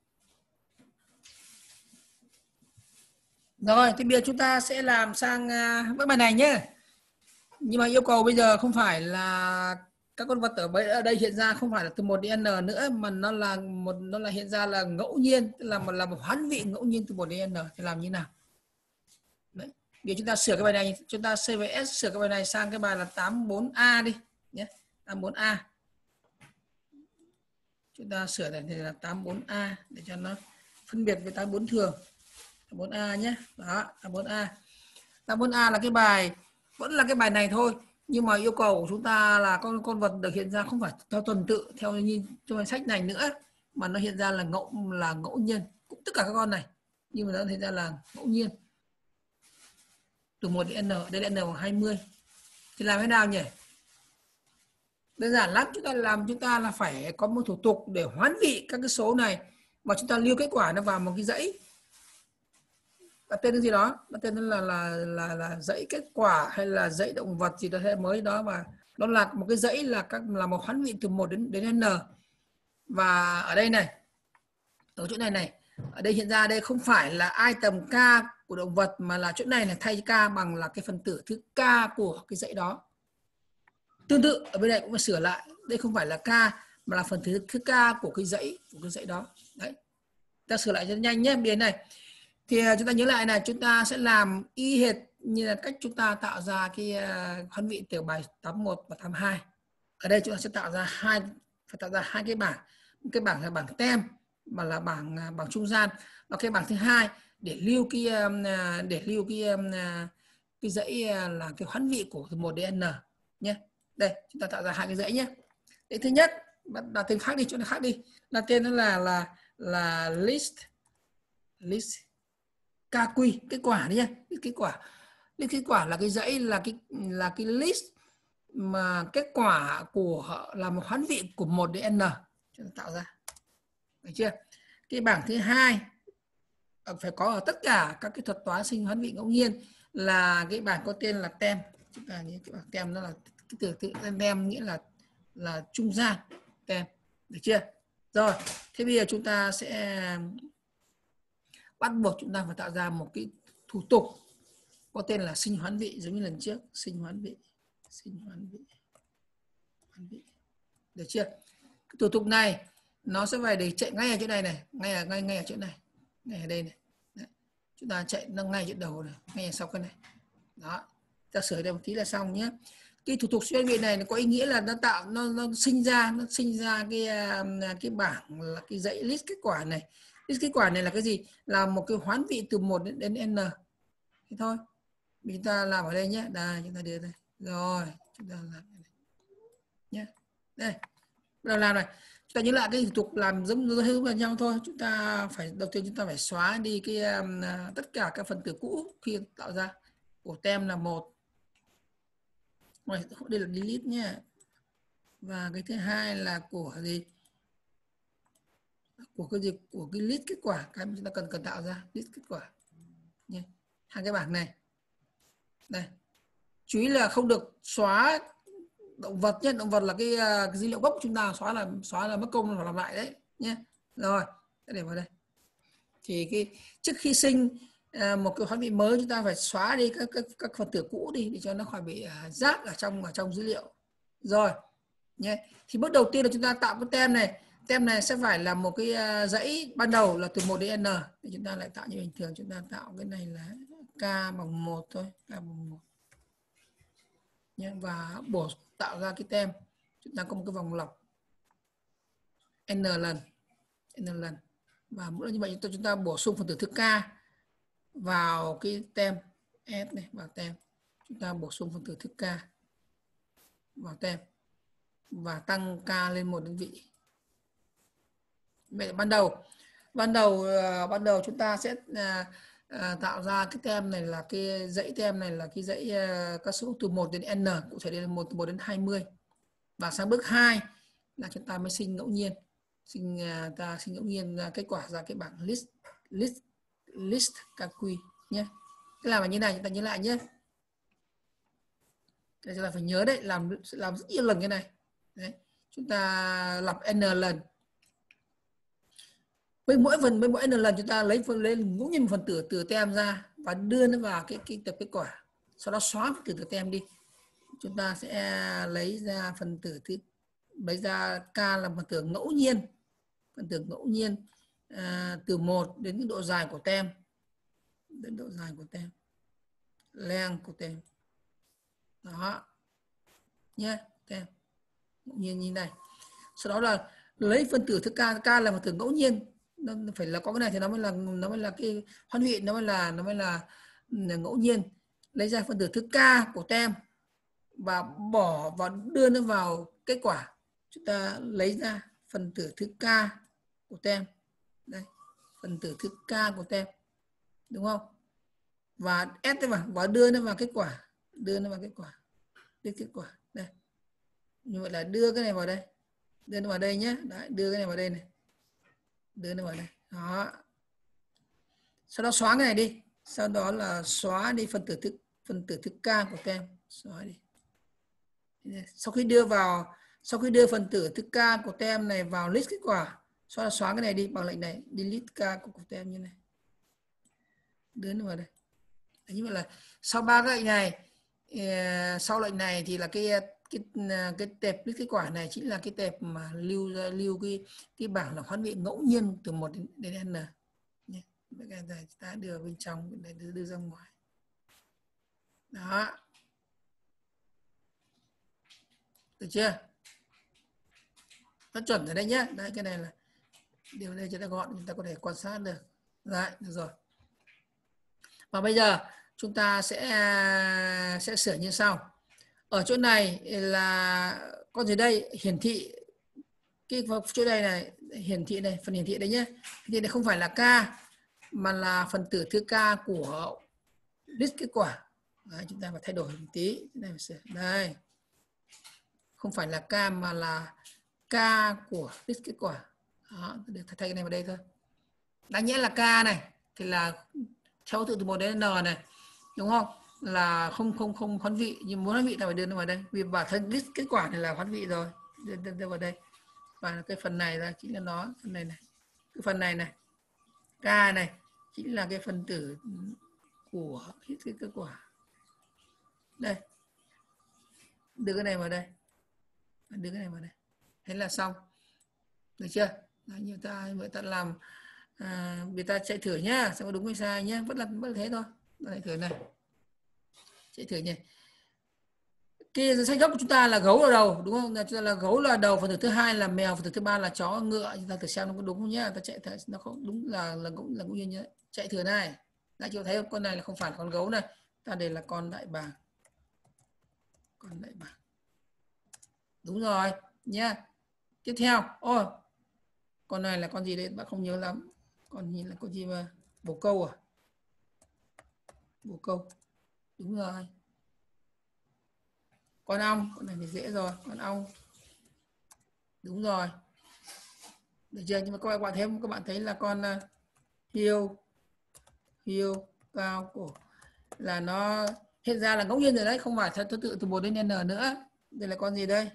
Rồi, thì bây giờ chúng ta sẽ làm sang với bài này nhé. Nhưng mà yêu cầu bây giờ không phải là các con vật ở đây hiện ra không phải là từ 1 đến n nữa, mà nó là hiện ra là ngẫu nhiên, tức là một hoán vị ngẫu nhiên từ 1 đến n. Thì làm như nào? Đấy. Bây giờ chúng ta sửa cái bài này, chúng ta CVS sửa cái bài này sang cái bài là 84A đi nhé. 84A. Chúng ta sửa này thì là 84A để cho nó phân biệt với 84 thường. 84A nhé. Đó, 84A. 84A là cái bài vẫn là cái bài này thôi, nhưng mà yêu cầu của chúng ta là con vật được hiện ra không phải theo tuần tự theo như trong sách này nữa, mà nó hiện ra là ngẫu nhiên, cũng tất cả các con này. nhưng mà nó thành ra là ngẫu nhiên. Từ 1 đến n, đây là n bằng 20. Thì làm thế nào nhỉ? Đơn giản lắm, chúng ta là phải có một thủ tục để hoán vị các cái số này và chúng ta lưu kết quả nó vào một cái dãy. Đặt tên cái gì đó, đặt tên là dãy kết quả hay là dãy động vật gì đó hay mới đó, và nó là một cái dãy là một hoán vị từ 1 đến n. Và ở đây này, ở chỗ này ở đây hiện ra đây không phải là item k của động vật mà là chỗ này là thay k bằng là cái phần tử thứ k của cái dãy đó. Tương tự ở bên này cũng phải sửa lại, đây không phải là k mà là phần tử thứ k của cái dãy đó. Đấy, ta sửa lại cho nhanh nhé. Biến này thì chúng ta nhớ lại là chúng ta sẽ làm y hệt như là cách chúng ta tạo ra cái hoán vị từ bài 81 và 82. Ở đây chúng ta sẽ tạo ra hai cái bảng. Một cái bảng là bảng tem mà là bảng trung gian, và cái bảng thứ hai để lưu cái dãy là cái hoán vị của từ 1 đến n nhé. Đây chúng ta tạo ra hai cái dãy nhé. Dãy thứ nhất đặt tên khác đi, chỗ này khác đi, là tên nó là list KQ, kết quả đi nhé. Kết quả là cái dãy là cái list mà kết quả của là một hoán vị của 1 đến n chúng ta tạo ra. Được chưa? Cái bảng thứ hai phải có ở tất cả các cái thuật toán sinh hoán vị ngẫu nhiên là cái bảng có tên là tem. Chúng ta nhớ cái bảng tem nó là cái từ tem nghĩa là trung gian tem. Được chưa? Rồi, thế bây giờ chúng ta sẽ bắt buộc chúng ta phải tạo ra một cái thủ tục có tên là sinh hoán vị, giống như lần trước. Sinh hoán vị. Được chưa? Cái thủ tục này nó sẽ phải để chạy ngay ở chỗ này, ngay ở chỗ này, ngay ở đây này. Đấy. Chúng ta chạy nó ngay chỗ đầu này, ngay ở sau cái này. Đó, ta sửa đây một tí là xong nhé. Cái thủ tục sinh hoán vị này nó có ý nghĩa là nó sinh ra cái bảng là cái dãy list kết quả này. List kết quả này là cái gì? Là một cái hoán vị từ 1 đến n. Thế thôi. Chúng ta làm ở đây nhé. Đây, chúng ta đưa đây. Rồi, chúng ta làm này nhé. Đây. Bắt đầu làm này. Chúng ta nhớ lại cái thủ tục làm giống như nhau thôi. Chúng ta đầu tiên chúng ta phải xóa đi tất cả các phần tử cũ khi tạo ra. Của tem là 1. Đây là delete nhé. Và cái thứ hai là của gì? Của cái list kết quả, cái mà chúng ta cần tạo ra list kết quả nhé. Hai cái bảng này. Đây. Chú ý là không được xóa động vật nhé. Động vật là cái dữ liệu gốc chúng ta xóa là mất công phải làm lại đấy nhé. Rồi, để vào đây. Thì trước khi sinh một cái hoán vị mới, chúng ta phải xóa đi các phần tử cũ đi để cho nó khỏi bị rác ở trong dữ liệu. Rồi nhé. Thì bước đầu tiên là chúng ta tạo cái tem này. Tem này sẽ phải là một cái dãy ban đầu là từ 1 đến n. Thì chúng ta lại tạo như bình thường, chúng ta tạo cái này là k bằng 1 thôi, k bằng 1. Nhé. Và tạo ra cái tem. Chúng ta có một cái vòng lọc n lần. Và mỗi lần như vậy chúng ta bổ sung phần tử thứ k vào cái tem S này, vào tem. Chúng ta bổ sung phần tử thứ k vào tem và tăng k lên 1 đơn vị. Vậy ban đầu chúng ta sẽ tạo ra cái tem này là cái dãy tem này là cái dãy các số từ 1 đến n, cụ thể đây là từ 1 đến 20. Và sang bước 2 là chúng ta mới sinh ngẫu nhiên. Sinh ngẫu nhiên kết quả ra cái bảng list KQ nhé. Thế làm như này, chúng ta nhớ lại nhé. Đây chúng ta phải nhớ đấy, làm rất nhiều lần cái này. Đấy. Chúng ta lặp n lần. Với mỗi n lần chúng ta lấy ngẫu nhiên phần tử từ tem ra và đưa nó vào cái tập kết quả. Sau đó xóa phần tử từ tem đi. Chúng ta sẽ lấy ra k là phần tử ngẫu nhiên. Phần tử ngẫu nhiên từ 1 đến cái độ dài của tem. Đến độ dài của tem. Length của tem. Đó. Nhé, tem. Ngẫu nhiên như này. Sau đó là lấy phần tử thứ k là phần tử ngẫu nhiên. Nó phải là có cái này thì nó mới là cái hoán vị, nó mới là ngẫu nhiên. Lấy ra phần tử thứ k của tem và bỏ và đưa nó vào kết quả. Chúng ta lấy ra phần tử thứ k của tem. Đây, phần tử thứ k của tem. đúng không? Và S đấy mà, và đưa nó vào kết quả, đưa nó vào kết quả, đưa kết quả đây. Như vậy là đưa cái này vào đây, đưa nó vào đây nhé. Đấy, đưa cái này vào đây này, đưa nó vào đây. Đó. Sau đó xóa cái này đi, sau đó là xóa đi phần tử thức K của các em, xóa đi. Sau khi đưa phần tử thức K của tem này vào list kết quả, sau đó xóa cái này đi bằng lệnh này, delete K của tem như này, đưa nó vào đây. Đấy, như vậy là sau 3 cái lệnh này, sau lệnh này thì là cái tệp list kết quả này chính là cái tệp mà lưu cái bảng là hoán vị ngẫu nhiên từ 1 đến n. Cái này ta đưa bên trong, để đưa ra ngoài. Đó. Được chưa? Nó chuẩn ở đây nhé. Đấy, cái này là điều đây cho ta gọn, chúng ta có thể quan sát được. Đấy, được rồi. Và bây giờ chúng ta sẽ sửa như sau. Ở chỗ này là con gì đây? Hiển thị cái chỗ đây này, hiển thị này, phần hiển thị đấy nhé. Thì này không phải là K mà là phần tử thứ K của list kết quả. Đấy, chúng ta phải thay đổi một tí. Đây. Không phải là K mà là K của list kết quả. Đó, để thay cái này vào đây thôi. Đáng nhẽ là K này thì là theo thứ tự từ 1 đến N này, đúng không? Là không hoán vị, nhưng muốn hoán vị ta phải đưa nó vào đây. Vì bản thân list kết quả này là hoán vị rồi. Đưa vào đây. Và cái phần này là chính là nó, phần này này. Cái phần này này. K này chính là cái phần tử của list kết quả. Đây. Đưa cái này vào đây. Đưa cái này vào đây. Thế là xong. Được chưa? Đấy, như ta làm người ta chạy thử nhá, xem có đúng hay sai nhá, vẫn là thế thôi. Chạy thử này. Chạy thử nhỉ. Cái danh sách gốc của chúng ta là gấu là đầu, đúng không? Chúng ta là gấu là đầu, phần tử thứ hai là mèo, phần tử thứ ba là chó ngựa. Chúng ta thử xem nó có đúng không nhá. Ta chạy thử nó không đúng là cũng như nhá. Chạy thử này. Đã chưa thấy không? Con này là không phải là con gấu này. Ta để là con đại bàng. Con đại bàng. Đúng rồi nhá. Tiếp theo, ôi, con này là con gì đấy bạn không nhớ lắm. Con nhìn là con gì mà bồ câu à? Bồ câu. Đúng rồi. Con ong, con này thì dễ rồi, con ong. Đúng rồi. Được chưa? Nhưng mà các bạn thấy là con hiêu cao cổ là nó hiện ra là ngẫu nhiên rồi đấy, không phải theo thứ tự từ 1 đến n nữa. Đây là con gì đây?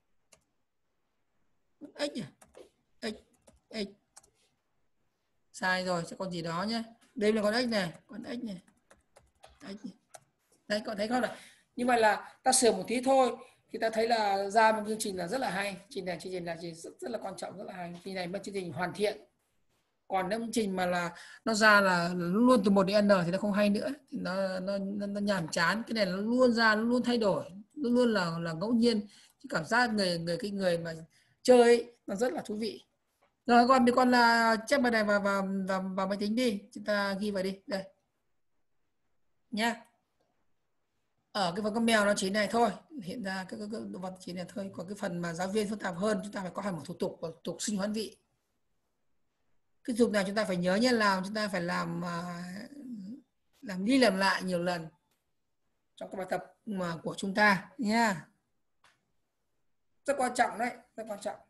Ếch à? Ếch. Sai rồi, sẽ con gì đó nhé. Đây là con ếch này, con ếch này. Ếch này. Đấy, các bạn thấy không nào? Như vậy là ta sửa một tí thôi thì ta thấy là ra một chương trình là rất là hay. Chương trình là rất là quan trọng, rất là hay. Chương này là chương trình hoàn thiện. Còn nếu chương trình mà là nó ra là luôn từ 1 đến n thì nó không hay nữa, thì nó nhàm chán. Cái này nó luôn ra, nó luôn thay đổi, luôn là ngẫu nhiên. Chứ cảm giác người mà chơi ấy, nó rất là thú vị. Rồi con là chép bài này vào máy tính đi, chúng ta ghi vào đi đây nhá. Ở cái phần con mèo nó chỉ này thôi, hiện ra cái đồ vật chỉ này thôi. Còn cái phần mà giáo viên phức tạp hơn, chúng ta phải có hẳn một thủ tục sinh hoán vị. Cái thủ tục này chúng ta phải nhớ nhé, chúng ta phải làm đi làm lại nhiều lần trong các bài tập mà của chúng ta nha. Rất quan trọng đấy, rất quan trọng.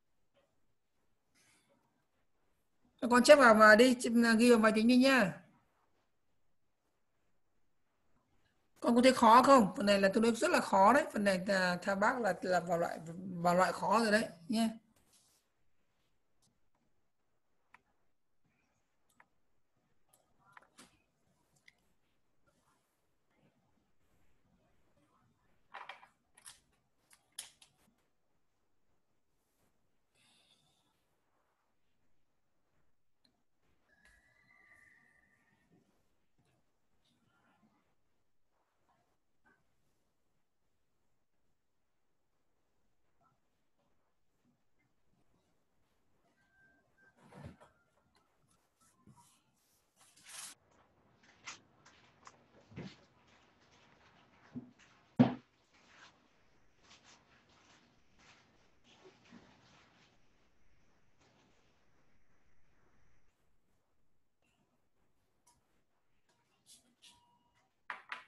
Con chép vào mà đi, ghi vào máy tính đi nhá. Con có thấy khó không? Phần này là tôi nói rất là khó đấy. Phần này theo bác là vào loại khó rồi đấy nhé.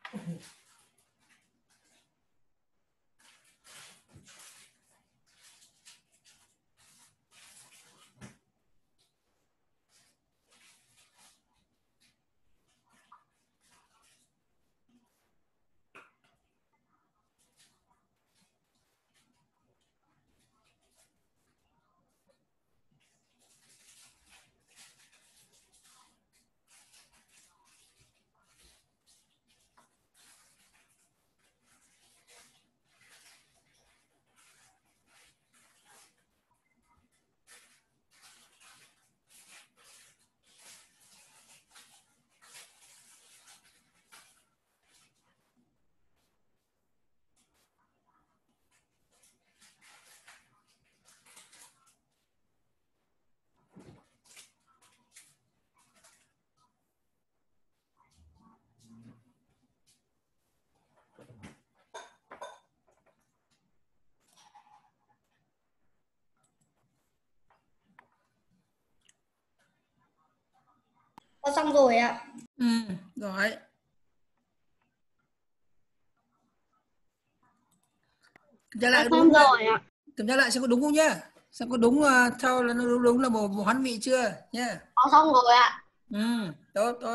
Con xong rồi ạ. Rồi. Kiểm tra lại Con đúng xong không nhá? rồi ạ. Kiểm tra lại xem có đúng không nhá? Xem có đúng theo là nó đúng là một hoán vị chưa nhá? Con xong rồi ạ. Tốt tốt.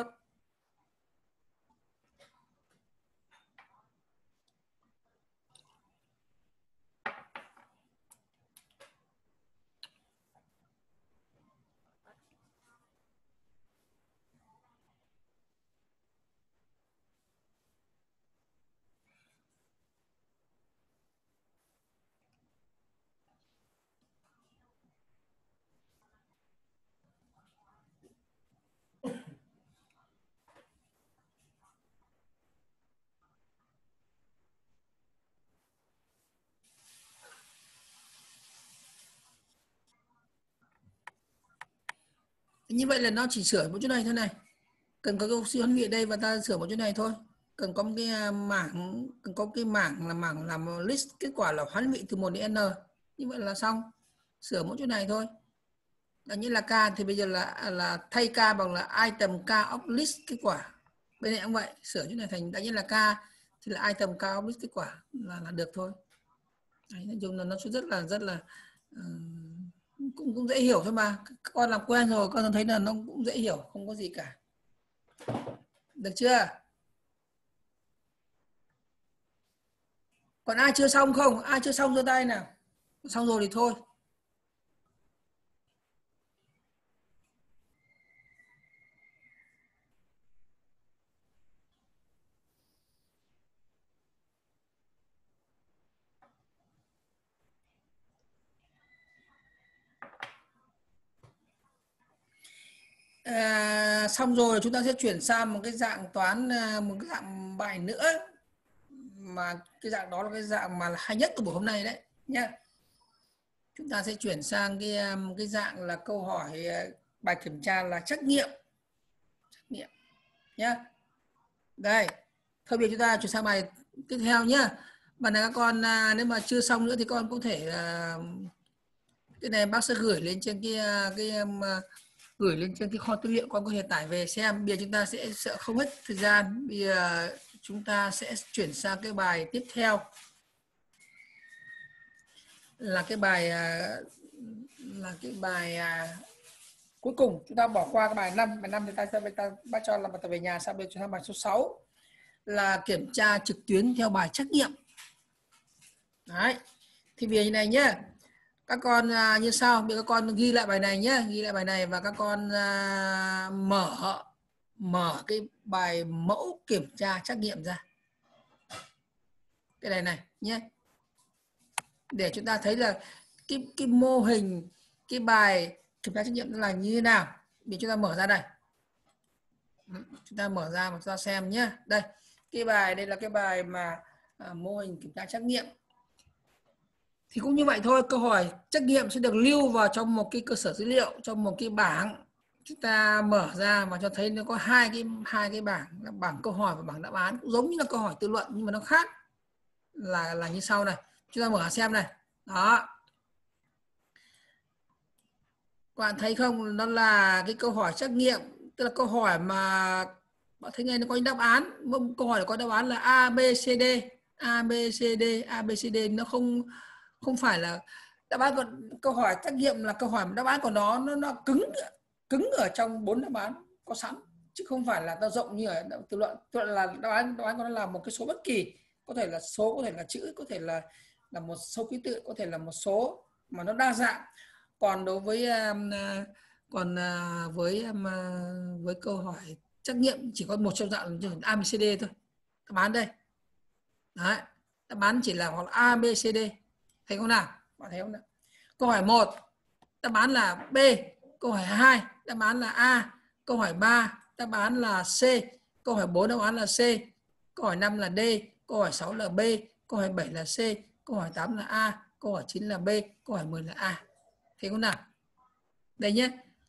Như vậy là nó chỉ sửa một chỗ này thôi này. Cần có cái siêu hoán vị ở đây và ta sửa một chỗ này thôi. Cần có một cái mảng, cần có cái mảng làm list kết quả là hoán vị từ 1 đến n. Như vậy là xong. Sửa mỗi chỗ này thôi. Là như là k thì bây giờ là thay k bằng là item k of list kết quả. Bên này cũng vậy, sửa chỗ này thành đã như là k thì là item k of list kết quả là được thôi. Đấy, nói chung là nó rất là cũng dễ hiểu thôi mà. Các con làm quen rồi, con thấy là nó cũng dễ hiểu, không có gì cả. Được chưa? Còn ai chưa xong không? Ai chưa xong giơ tay nào. Xong rồi thì thôi. Xong rồi chúng ta sẽ chuyển sang một cái dạng toán, một cái dạng bài nữa mà cái dạng đó là cái dạng mà là hay nhất của buổi hôm nay đấy nhá. Chúng ta sẽ chuyển sang cái dạng là câu hỏi bài kiểm tra là trắc nghiệm nhá. Đây, thôi bây giờ chúng ta chuyển sang bài tiếp theo nhá. Bài này các con nếu mà chưa xong nữa thì con có thể cái này bác sẽ gửi lên trên gửi lên trên cái kho tư liệu, con có thể tải về xem. Bây giờ chúng ta sẽ sợ không hết thời gian, bây giờ chúng ta sẽ chuyển sang cái bài tiếp theo là cái bài cuối cùng. Chúng ta bỏ qua cái bài 5. Bài 5 thì ta bác cho làm bài tập về nhà. Sau đây chúng ta bài số 6 là kiểm tra trực tuyến theo bài trắc nghiệm. Đấy, thì vì như này nhé, các con như sau. Bây giờ các con ghi lại bài này nhé, ghi lại bài này và các con mở cái bài mẫu kiểm tra trắc nghiệm ra, cái này nhé, để chúng ta thấy là cái mô hình cái bài kiểm tra trắc nghiệm là như thế nào. Để chúng ta mở ra đây, chúng ta mở ra và chúng ta xem nhé. Đây, cái bài đây là cái bài mà mô hình kiểm tra trắc nghiệm. Thì cũng như vậy thôi, câu hỏi trắc nghiệm sẽ được lưu vào trong một cái cơ sở dữ liệu, trong một cái bảng. Chúng ta mở ra và cho thấy nó có hai cái bảng, là bảng câu hỏi và bảng đáp án, cũng giống như là câu hỏi tự luận nhưng mà nó khác là như sau này. Chúng ta mở xem này. Đó. Các bạn thấy không, nó là cái câu hỏi trắc nghiệm, tức là câu hỏi mà Họ thấy ngay nó có đáp án, một câu hỏi có đáp án là A B C D, A B C D, A B C D, nó không phải là đáp án. Còn câu hỏi trắc nghiệm là câu hỏi đáp án của nó cứng ở trong 4 đáp án có sẵn, chứ không phải là nó rộng như ở tự luận. Tự luận là đáp án của nó là một cái số bất kỳ, có thể là số, có thể là chữ, có thể là một số ký tự, có thể là một số mà nó đa dạng. Còn đối với với câu hỏi trắc nghiệm chỉ có một trong dạng ABCD thôi. Đáp án đây. Đấy. Đáp án chỉ là hoặc ABCD. Thấy không nào? Bạn thấy không nào? Câu hỏi 1 đáp án là B. Câu hỏi 2 đáp án là A. Câu hỏi 3 đáp án là C. Câu hỏi 4 đáp án là C. Câu hỏi 5 là D. Câu hỏi 6 là B. Câu hỏi 7 là C. Câu hỏi 8 là A. Câu hỏi 9 là B. Câu hỏi 10 là A. Thấy không nào? Đây nhé.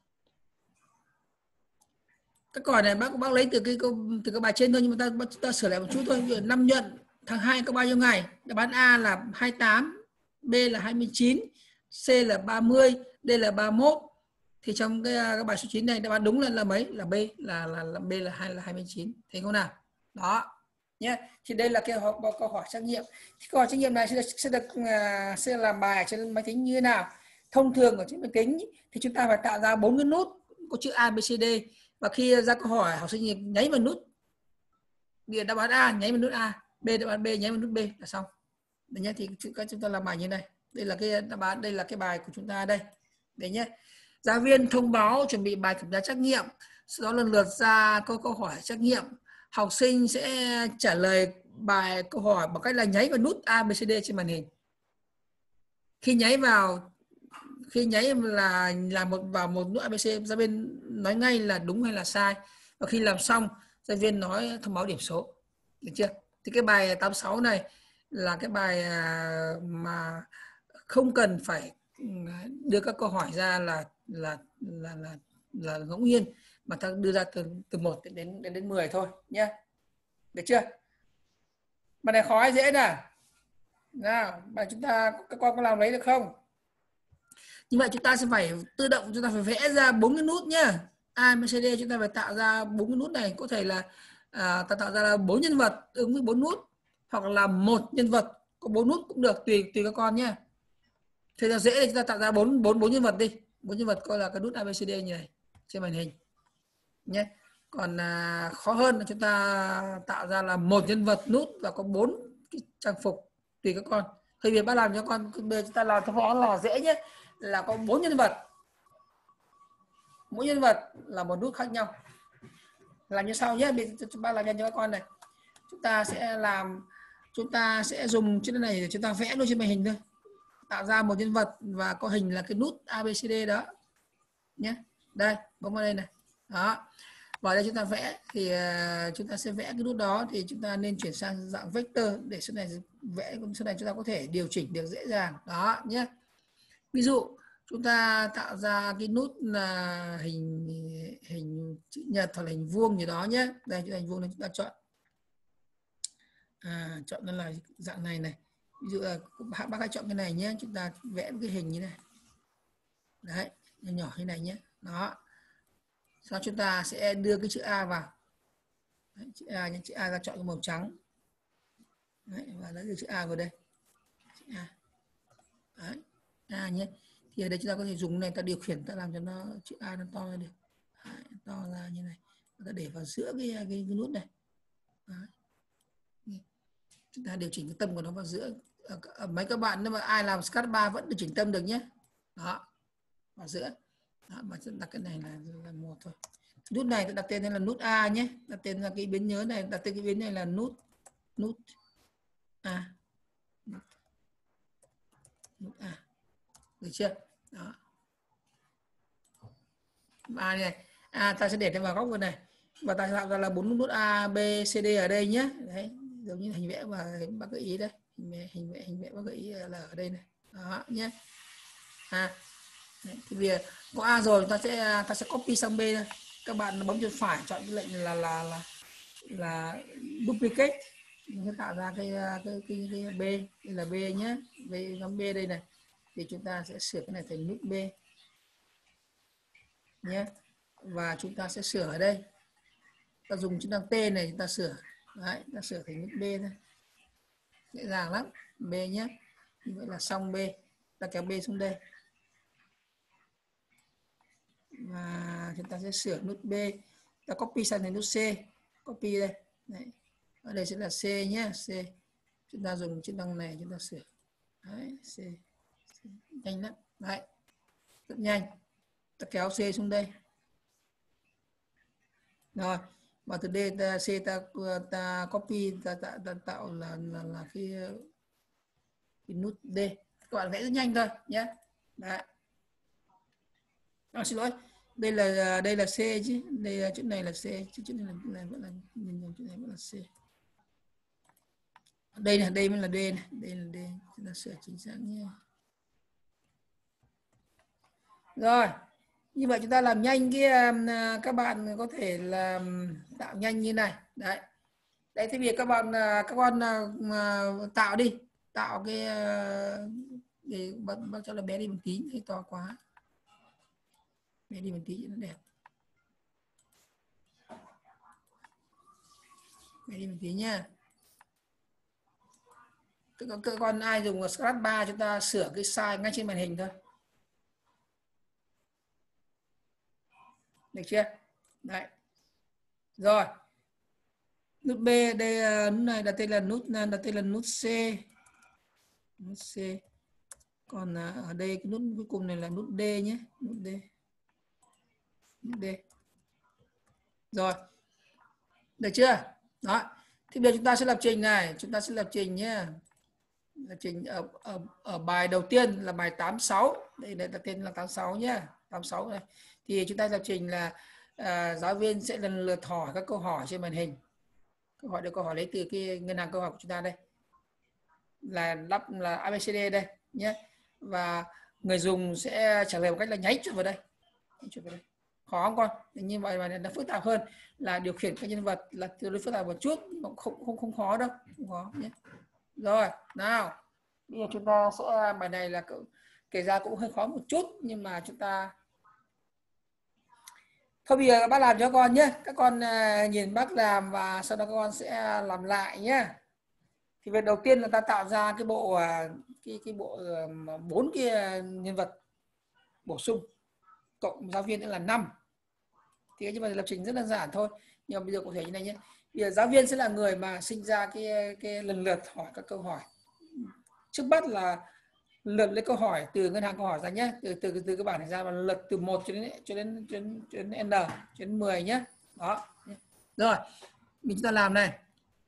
Các câu hỏi này bác lấy từ cái bài trên thôi, nhưng mà ta sửa lại một chút thôi. Ví dụ 5 nhuận tháng 2 có bao nhiêu ngày? Đáp án A là 28, B là 29, C là 30, D là 31. Thì trong cái bài số 9 này đáp án đúng là mấy? Là B, là B là 29. Thấy không nào? Đó nhé. Thì đây là cái câu hỏi trắc nghiệm. Thì câu hỏi trắc nghiệm này sẽ làm bài trên máy tính như thế nào? Thông thường ở trên máy tính thì chúng ta phải tạo ra 4 cái nút có chữ A, B, C, D. Và khi ra câu hỏi, học sinh nháy vào nút đáp án A, nháy vào nút A, B đáp án B, nháy vào nút B là xong. Đấy nhé. Thì chúng ta làm bài như này. Đây là cái đáp án, đây là cái bài của chúng ta đây. Đấy nhé. Giáo viên thông báo chuẩn bị bài kiểm tra trắc nghiệm, sau đó lần lượt ra câu hỏi trắc nghiệm. Học sinh sẽ trả lời bài câu hỏi bằng cách là nháy vào nút A, B, C, D trên màn hình. Khi nháy là vào một nút ABC, giáo viên nói ngay là đúng hay là sai. Và khi làm xong, giáo viên nói thông báo điểm số. Được chưa? Thì cái bài 86 này là cái bài mà không cần phải đưa các câu hỏi ra là ngẫu nhiên, mà ta đưa ra từ 1 đến 10 thôi nhé. Được chưa? Bài này khó hay dễ nào? Nào, bài chúng ta các con có làm lấy được không? Như vậy chúng ta sẽ phải tự động, chúng ta phải vẽ ra 4 cái nút nhá. A, B, C, D chúng ta phải tạo ra 4 cái nút này. Có thể là ta tạo ra là 4 nhân vật ứng với 4 nút, hoặc là 1 nhân vật có 4 nút cũng được, tùy các con nhé. Thế là dễ thì chúng ta tạo ra 4 nhân vật đi. 4 nhân vật coi là cái nút A, B, C, D như này trên màn hình nhé. Còn khó hơn là chúng ta tạo ra là 1 nhân vật nút và có 4 cái trang phục, tùy các con. Thì việc bác làm cho con, bây giờ chúng ta làm cho con là dễ nhé, là có 4 nhân vật, mỗi nhân vật là một nút khác nhau. Làm như sau nhé. Bây giờ chúng ta làm cho các con này. Chúng ta sẽ dùng chữ này để chúng ta vẽ luôn trên màn hình thôi. Tạo ra một nhân vật và có hình là cái nút ABCD đó nhé. Đây, bấm vào đây này. Đó. Vào đây chúng ta vẽ thì chúng ta sẽ vẽ cái nút đó, thì chúng ta nên chuyển sang dạng vector để sau này vẽ, sau này chúng ta có thể điều chỉnh được dễ dàng. Đó nhé. Ví dụ chúng ta tạo ra cái nút là hình chữ nhật hoặc là hình vuông gì đó nhé. Đây, chữ hình vuông này chúng ta chọn. Chọn nó là dạng này này. Ví dụ là bác hãy chọn cái này nhé. Chúng ta vẽ cái hình như này. Đấy, nhỏ như này nhé. Đó. Sau chúng ta sẽ đưa cái chữ A vào. Đấy, chữ A nhé. Chữ A ta chọn cái màu trắng. Đấy, và lấy chữ A vào đây. Chữ A. Đấy, A nhé. Thì ở đây chúng ta có thể dùng này, ta điều khiển, ta làm cho nó chữ A nó to ra được. Đấy, to ra như này. Ta để vào giữa cái nút này. Đấy. Chúng ta điều chỉnh cái tâm của nó vào giữa. Mấy các bạn nếu mà ai làm Scat 3 vẫn điều chỉnh tâm được nhé. Đó, vào giữa. Đó, mà đặt cái này là một thôi. Nút này đặt tên là nút A nhé. Đặt tên là cái biến nhớ này, đặt tên cái biến này là nút A. Nút A. Được chưa? Đó. A này. Ta sẽ để thêm vào góc bên này. Và ta tạo ra là 4 nút A, B, C, D ở đây nhé. Đấy, giống như hình vẽ và bác gợi ý đây. Hình vẽ bác gợi ý là ở đây này. Đó nhé. Đấy, thì vì có A rồi ta sẽ copy sang B thôi. Các bạn bấm chuột phải chọn cái lệnh là duplicate. Mình sẽ tạo ra cái B, đây là B nhé. Nhóm B đây này. Thì chúng ta sẽ sửa cái này thành nút B nhé. Và chúng ta sẽ sửa ở đây. ta dùng chức năng T này chúng ta sửa. Đấy, ta sửa thành nút B thôi. Dễ dàng lắm. B nhé. Như vậy là xong B. Ta kéo B xuống đây. Và chúng ta sẽ sửa nút B. Ta copy sang thành nút C. Copy đây. Đấy. Ở đây sẽ là C nhé. C. Chúng ta dùng chức năng này chúng ta sửa. Đấy, C. Nhanh lắm. Đấy. Rất nhanh. Ta kéo C xuống đây. Rồi. Và từ đây ta C ta copy ta tạo là cái nút D. Các bạn vẽ rất nhanh thôi nhé. Đấy. Xin lỗi. Đây là C chứ. Đây là chữ này là C chứ chữ này là vẫn là nhìn chữ này vẫn là C. Đây mới là D này, đây là D. Chúng ta sửa chính xác nhé. Rồi. Như vậy chúng ta làm nhanh cái các bạn có thể là tạo nhanh như này. Đấy. Đấy thì việc các con tạo đi, tạo cái để bác cho là bé đi một tí, thấy to quá. Bé đi một tí cho nó đẹp. Bé đi một tí nha. Các con ai dùng Scratch 3 chúng ta sửa cái size ngay trên màn hình thôi. Được chưa? Đấy. Rồi. Nút B đây, nút này đặt tên là nút C. Nút C. Còn ở đây cái nút cuối cùng này là nút D nhé, nút D. Nút D. Rồi. Được chưa? Đó. Thì bây giờ chúng ta sẽ lập trình này, chúng ta sẽ lập trình nhé. Lập trình ở bài đầu tiên là bài 86. Đây đặt tên là 86 nhé. 86 này. Thì chúng ta lập trình là giáo viên sẽ lần lượt hỏi các câu hỏi trên màn hình. Câu hỏi lấy từ cái ngân hàng câu hỏi của chúng ta đây. Là ABCD đây nhé. Và người dùng sẽ trả lời một cách là nháy chuột vào đây. Khó không con? Như vậy mà nó phức tạp hơn là điều khiển các nhân vật là tương đối phức tạp một chút, nhưng mà không khó đâu, không khó nhé. Rồi, nào. Bây giờ chúng ta sẽ bài này là kể ra cũng hơi khó một chút, nhưng mà chúng ta thôi bây giờ bác làm cho con nhé. Các con nhìn bác làm và sau đó các con sẽ làm lại nhé. Thì việc đầu tiên là ta tạo ra cái bộ cái bộ 4 cái nhân vật bổ sung cộng giáo viên nữa là 5. Thì như vậy lập trình rất đơn giản thôi. Nhưng mà bây giờ cụ thể như này nhé. Bây giờ giáo viên sẽ là người mà sinh ra cái lần lượt hỏi các câu hỏi. Trước bắt là lượt lấy câu hỏi từ ngân hàng câu hỏi ra nhé, từ cái bảng này ra và lượt từ 1 cho đến N cho đến 10 nhé. Đó. Rồi, mình chúng ta làm này.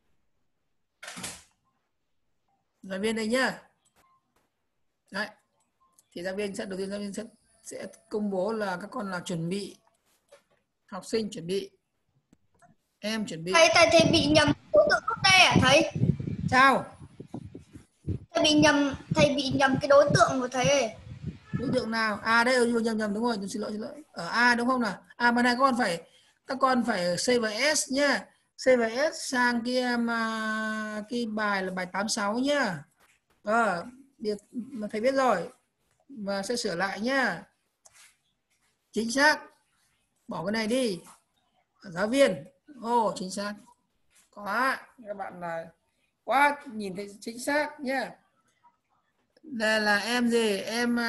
Giáo viên đây nhá. Đấy. Thì giáo viên đầu tiên giáo viên sẽ công bố là các con là chuẩn bị, học sinh chuẩn bị, em chuẩn bị. Thầy bị nhầm đối tượng lúc đây à thầy? Sao? Thầy bị nhầm cái đối tượng của thầy ấy. Đối tượng nào? À đây nhầm đúng rồi, xin lỗi. Ở A đúng không nào? À mà này các con phải CVS nhá. CVS sang cái bài là bài 86 nhá. Mà thầy biết rồi. Và sẽ sửa lại nhá. Chính xác. Bỏ cái này đi. Giáo viên. Chính xác. Quá. Các bạn là quá nhìn thấy chính xác nhá. Đây là em gì?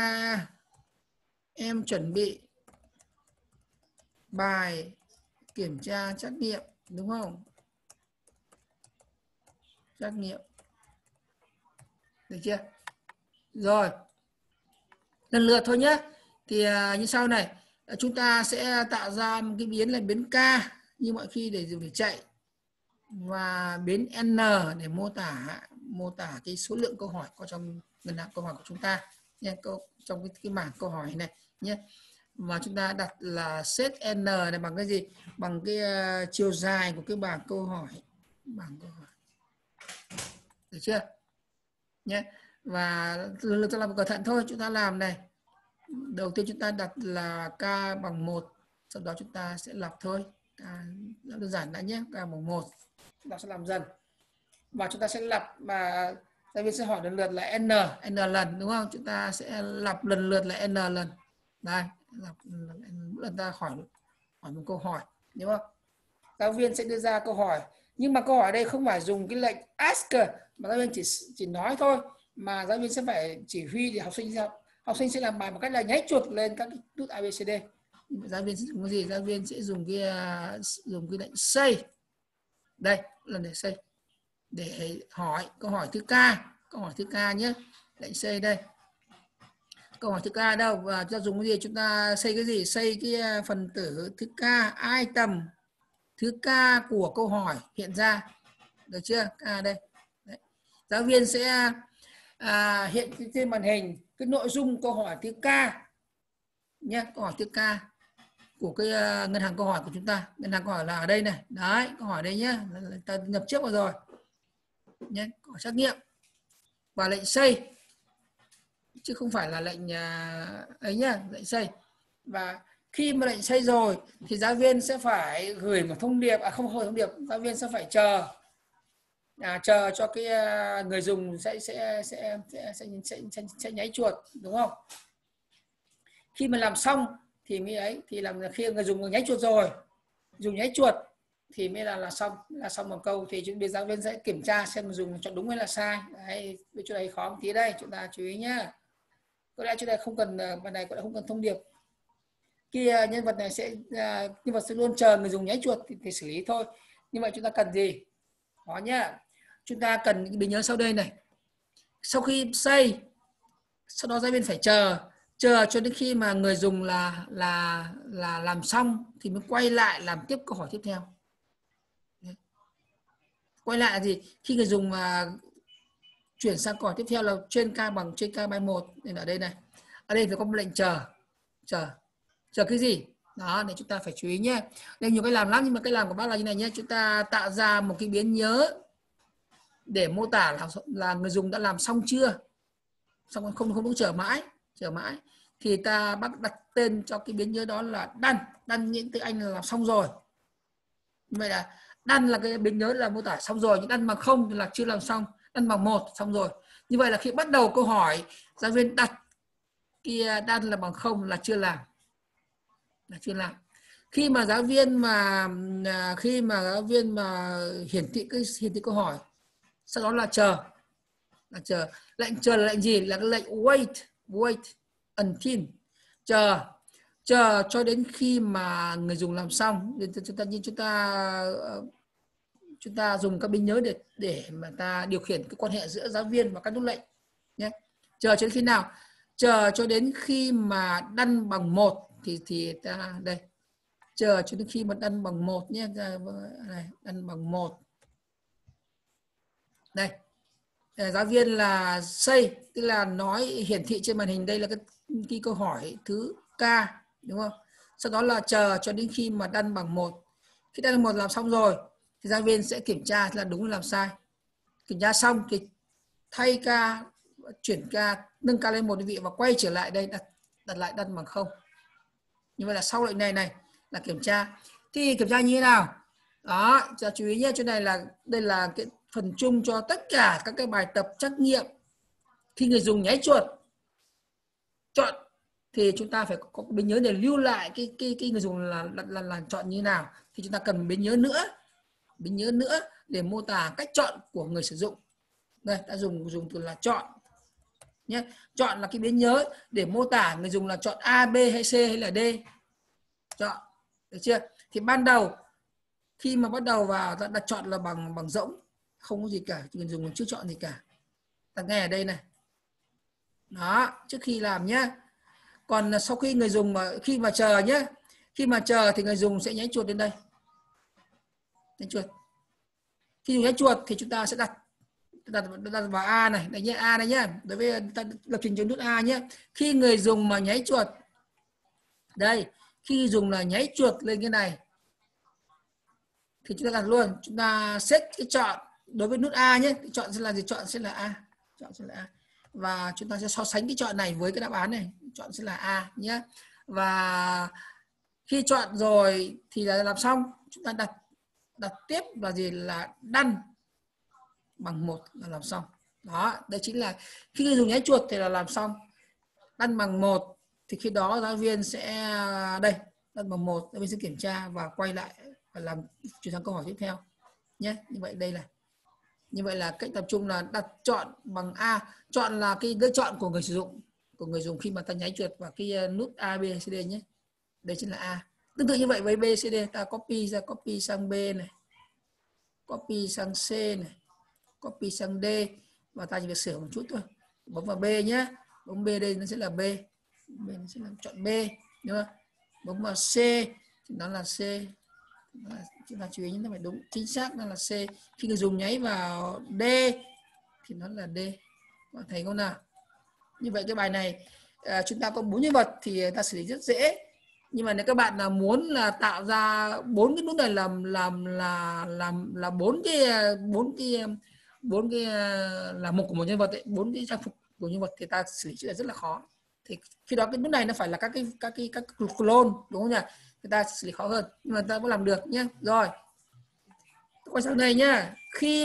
Em chuẩn bị bài kiểm tra trắc nghiệm đúng không? Trắc nghiệm. Được chưa? Rồi. Lần lượt thôi nhé. Thì như sau này, chúng ta sẽ tạo ra một cái biến là biến K như mọi khi để dùng để chạy. Và biến N để mô tả cái số lượng câu hỏi có trong ngân hàng câu hỏi của chúng ta nhé, trong cái bảng câu hỏi này nhé. Và chúng ta đặt là set N này bằng cái gì? Bằng cái chiều dài của cái bảng câu hỏi. Được chưa? Nhé. Và lần ta làm cẩn thận thôi, chúng ta làm này. Đầu tiên chúng ta đặt là K bằng 1, sau đó chúng ta sẽ lập thôi. Đơn giản đã nhé, K bằng 1. Chúng ta sẽ làm dần. Và chúng ta sẽ lập và giáo viên sẽ hỏi lần lượt là N lần đúng không? Chúng ta sẽ lập lần lượt là N lần. Đây, lần ta hỏi một câu hỏi đúng không? giáo viên sẽ đưa ra câu hỏi, nhưng mà câu hỏi ở đây không phải dùng cái lệnh ask mà giáo viên chỉ nói thôi, mà giáo viên sẽ phải chỉ huy để học sinh sẽ làm bài một cách là nháy chuột lên các nút ABCD. Giáo viên sẽ dùng cái gì? Giáo viên sẽ dùng cái lệnh say. Đây là để say để hỏi câu hỏi thứ K nhé. Lệnh say đây. Câu hỏi thứ K đâu, và chúng ta dùng cái gì? Chúng ta say cái gì? Say cái phần tử thứ K, item thứ K của câu hỏi hiện ra, được chưa? K đây. Đấy. Giáo viên sẽ hiện trên màn hình cái nội dung câu hỏi thứ K nhé, câu hỏi thứ K của cái ngân hàng câu hỏi của chúng ta. Ngân hàng câu hỏi là ở đây này, đấy, câu hỏi đây nhé, ta nhập trước vào rồi nhé, câu hỏi trắc nghiệm và lệnh say chứ không phải là lệnh ấy nhá, lệnh say. Và khi mà lệnh say rồi thì giáo viên sẽ phải gửi một thông điệp, không gửi thông điệp, giáo viên sẽ phải chờ cho cái người dùng sẽ nháy chuột, đúng không? Khi mà làm xong thì mới ấy, thì làm khi người dùng nháy chuột rồi, dùng nháy chuột thì mới là xong một câu, thì chúng giáo viên sẽ kiểm tra xem người dùng chọn đúng hay là sai. Đấy, chỗ này khó một tí đây, chúng ta chú ý nhá. Có lẽ chỗ này không cần, bài này có lẽ không cần thông điệp. Kia nhân vật này sẽ luôn chờ người dùng nháy chuột thì xử lý thôi. Nhưng mà chúng ta cần gì? Đó nhá. Chúng ta cần những biến nhớ sau đây này. Sau khi say, sau đó giáo viên phải chờ cho đến khi mà người dùng là làm xong thì mới quay lại làm tiếp câu hỏi tiếp theo. Quay lại là gì? Khi người dùng chuyển sang câu hỏi tiếp theo là trên K bằng trên K by 1, nên ở đây này. Ở đây phải có một lệnh chờ cái gì? Đó, để chúng ta phải chú ý nhé. Đây nhiều cái làm lắm, nhưng mà cái làm của bác là như này nhé. Chúng ta tạo ra một cái biến nhớ để mô tả là người dùng đã làm xong chưa, xong không đúng chờ mãi thì ta bắt đặt tên cho cái biến nhớ đó là done những từ Anh là làm xong rồi. Vậy là done là cái biến nhớ là mô tả xong rồi, nhưng done bằng không là chưa làm xong, done bằng 1 xong rồi. Như vậy là khi bắt đầu câu hỏi, giáo viên đặt kia done là bằng không là chưa làm, Khi mà giáo viên mà hiển thị câu hỏi, sau đó là chờ. Lệnh chờ là lệnh gì? Là cái lệnh wait until, chờ cho đến khi mà người dùng làm xong. Chúng ta dùng các biến nhớ để mà ta điều khiển cái quan hệ giữa giáo viên và các nút lệnh nhé. Chờ cho đến khi nào? Chờ cho đến khi mà done bằng 1 thì ta đây. Chờ cho đến khi mà done bằng 1 nhé. Này, done bằng 1. Đây. Giáo viên là say, tức là nói hiển thị trên màn hình đây là cái câu hỏi thứ K, đúng không? Sau đó là chờ cho đến khi mà done bằng 1. Khi done bằng 1 làm xong rồi thì giáo viên sẽ kiểm tra là đúng hay làm sai. Kiểm tra xong thì thay K, chuyển K, nâng K lên 1 đơn vị và quay trở lại đây đặt lại done bằng 0. Như vậy là sau lệnh này là kiểm tra. Thì kiểm tra như thế nào? Đó, chú ý nhé, chỗ này là đây là cái phần chung cho tất cả các cái bài tập trắc nghiệm. Khi người dùng nháy chuột chọn thì chúng ta phải có biến nhớ để lưu lại cái người dùng là chọn như thế nào. Thì chúng ta cần biến nhớ nữa để mô tả cách chọn của người sử dụng. Đây, đã dùng từ là chọn nhé. Chọn là cái biến nhớ để mô tả người dùng là chọn A, B hay C hay là D. Chọn, được chưa? Thì ban đầu khi mà bắt đầu vào ta đặt chọn là bằng rỗng, không có gì cả, người dùng chưa chọn gì cả. Ta nghe ở đây này. Đó, trước khi làm nhé. Còn sau khi người dùng khi mà chờ nhé. Khi mà chờ thì người dùng sẽ nháy chuột đến đây. Nháy chuột. Khi dùng nháy chuột thì chúng ta sẽ đặt vào A này, đây nhé, A này nhé. Đối với ta lập trình cho nút A nhé. Khi người dùng mà nháy chuột. Đây, khi dùng là nháy chuột lên cái này thì chúng ta đặt luôn, chúng ta set cái chọn đối với nút A nhé. Chọn sẽ là gì? Chọn sẽ là A. Và chúng ta sẽ so sánh cái chọn này với cái đáp án này. Chọn sẽ là A nhé. Và khi chọn rồi thì là làm xong, chúng ta đặt tiếp là gì? Là done bằng 1 là làm xong. Đó, đây chính là khi người dùng nháy chuột thì là làm xong. Done bằng 1 thì khi đó giáo viên sẽ đây, done bằng 1, giáo viên sẽ kiểm tra và quay lại và làm chuyển sang câu hỏi tiếp theo nhé. Như vậy là cách tập trung là đặt chọn bằng A. Chọn là cái lựa chọn của người dùng khi mà ta nháy chuột vào cái nút A, B, C, D nhé. Đây chính là A. Tương tự như vậy với B, C, D, ta copy sang B này, copy sang C này, copy sang D, và ta chỉ việc sửa một chút thôi. Bấm vào B nhé. Bấm B đây nó sẽ là B. Nó sẽ là chọn B, đúng không? Bấm vào C thì nó là C. Chúng ta chú ý nó phải đúng chính xác, nó là C. Khi người dùng nháy vào D thì nó là D. Bạn thấy không nào? Như vậy cái bài này chúng ta có 4 nhân vật thì ta xử lý rất dễ. Nhưng mà nếu các bạn là muốn là tạo ra 4 cái nút này là 4 cái là mục của một nhân vật ấy, 4 cái trang phục của nhân vật thì ta xử lý là rất là khó. Thì khi đó cái nút này nó phải là các clone, đúng không nhỉ? Người ta xử lý khó hơn, nhưng mà ta có làm được nhé. Rồi quay sang đây nhá. Khi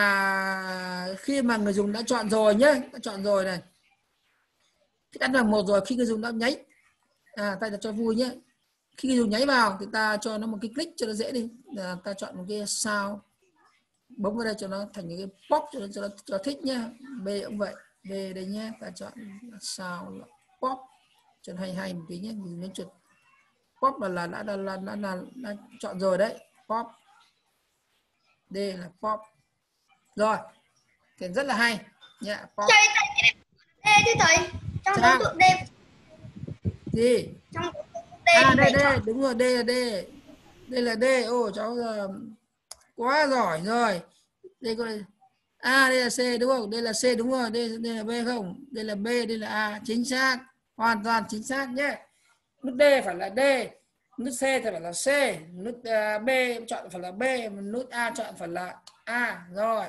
mà người dùng đã chọn rồi nhé, đã chọn rồi này, thì đặt vào 1 rồi. Khi người dùng đã nháy, ta cho vui nhé, khi người dùng nháy vào thì ta cho nó một cái click cho nó dễ đi. Ta chọn một cái sound, bấm vào đây cho nó thành cái pop cho nó thích nhá. B cũng vậy, B đây nhé, ta chọn sound là pop cho nó hay một tí nhé. Mình chuột pop là đã chọn rồi đấy, pop. D là pop. Rồi thì rất là hay nhé, pop. D chứ thầy, trong đối tượng D gì? Trong D đây, đúng rồi, D là D. Đây là D. Ồ cháu giờ quá giỏi rồi. Đây có đây. Đây là C đúng không? Đây là C đúng rồi. Đây là B không? Đây là B, đây là A. Chính xác, hoàn toàn chính xác nhé. Nút D phải là D, nút C thì phải là C, nút B chọn phải là B, nút A chọn phải là A. Rồi.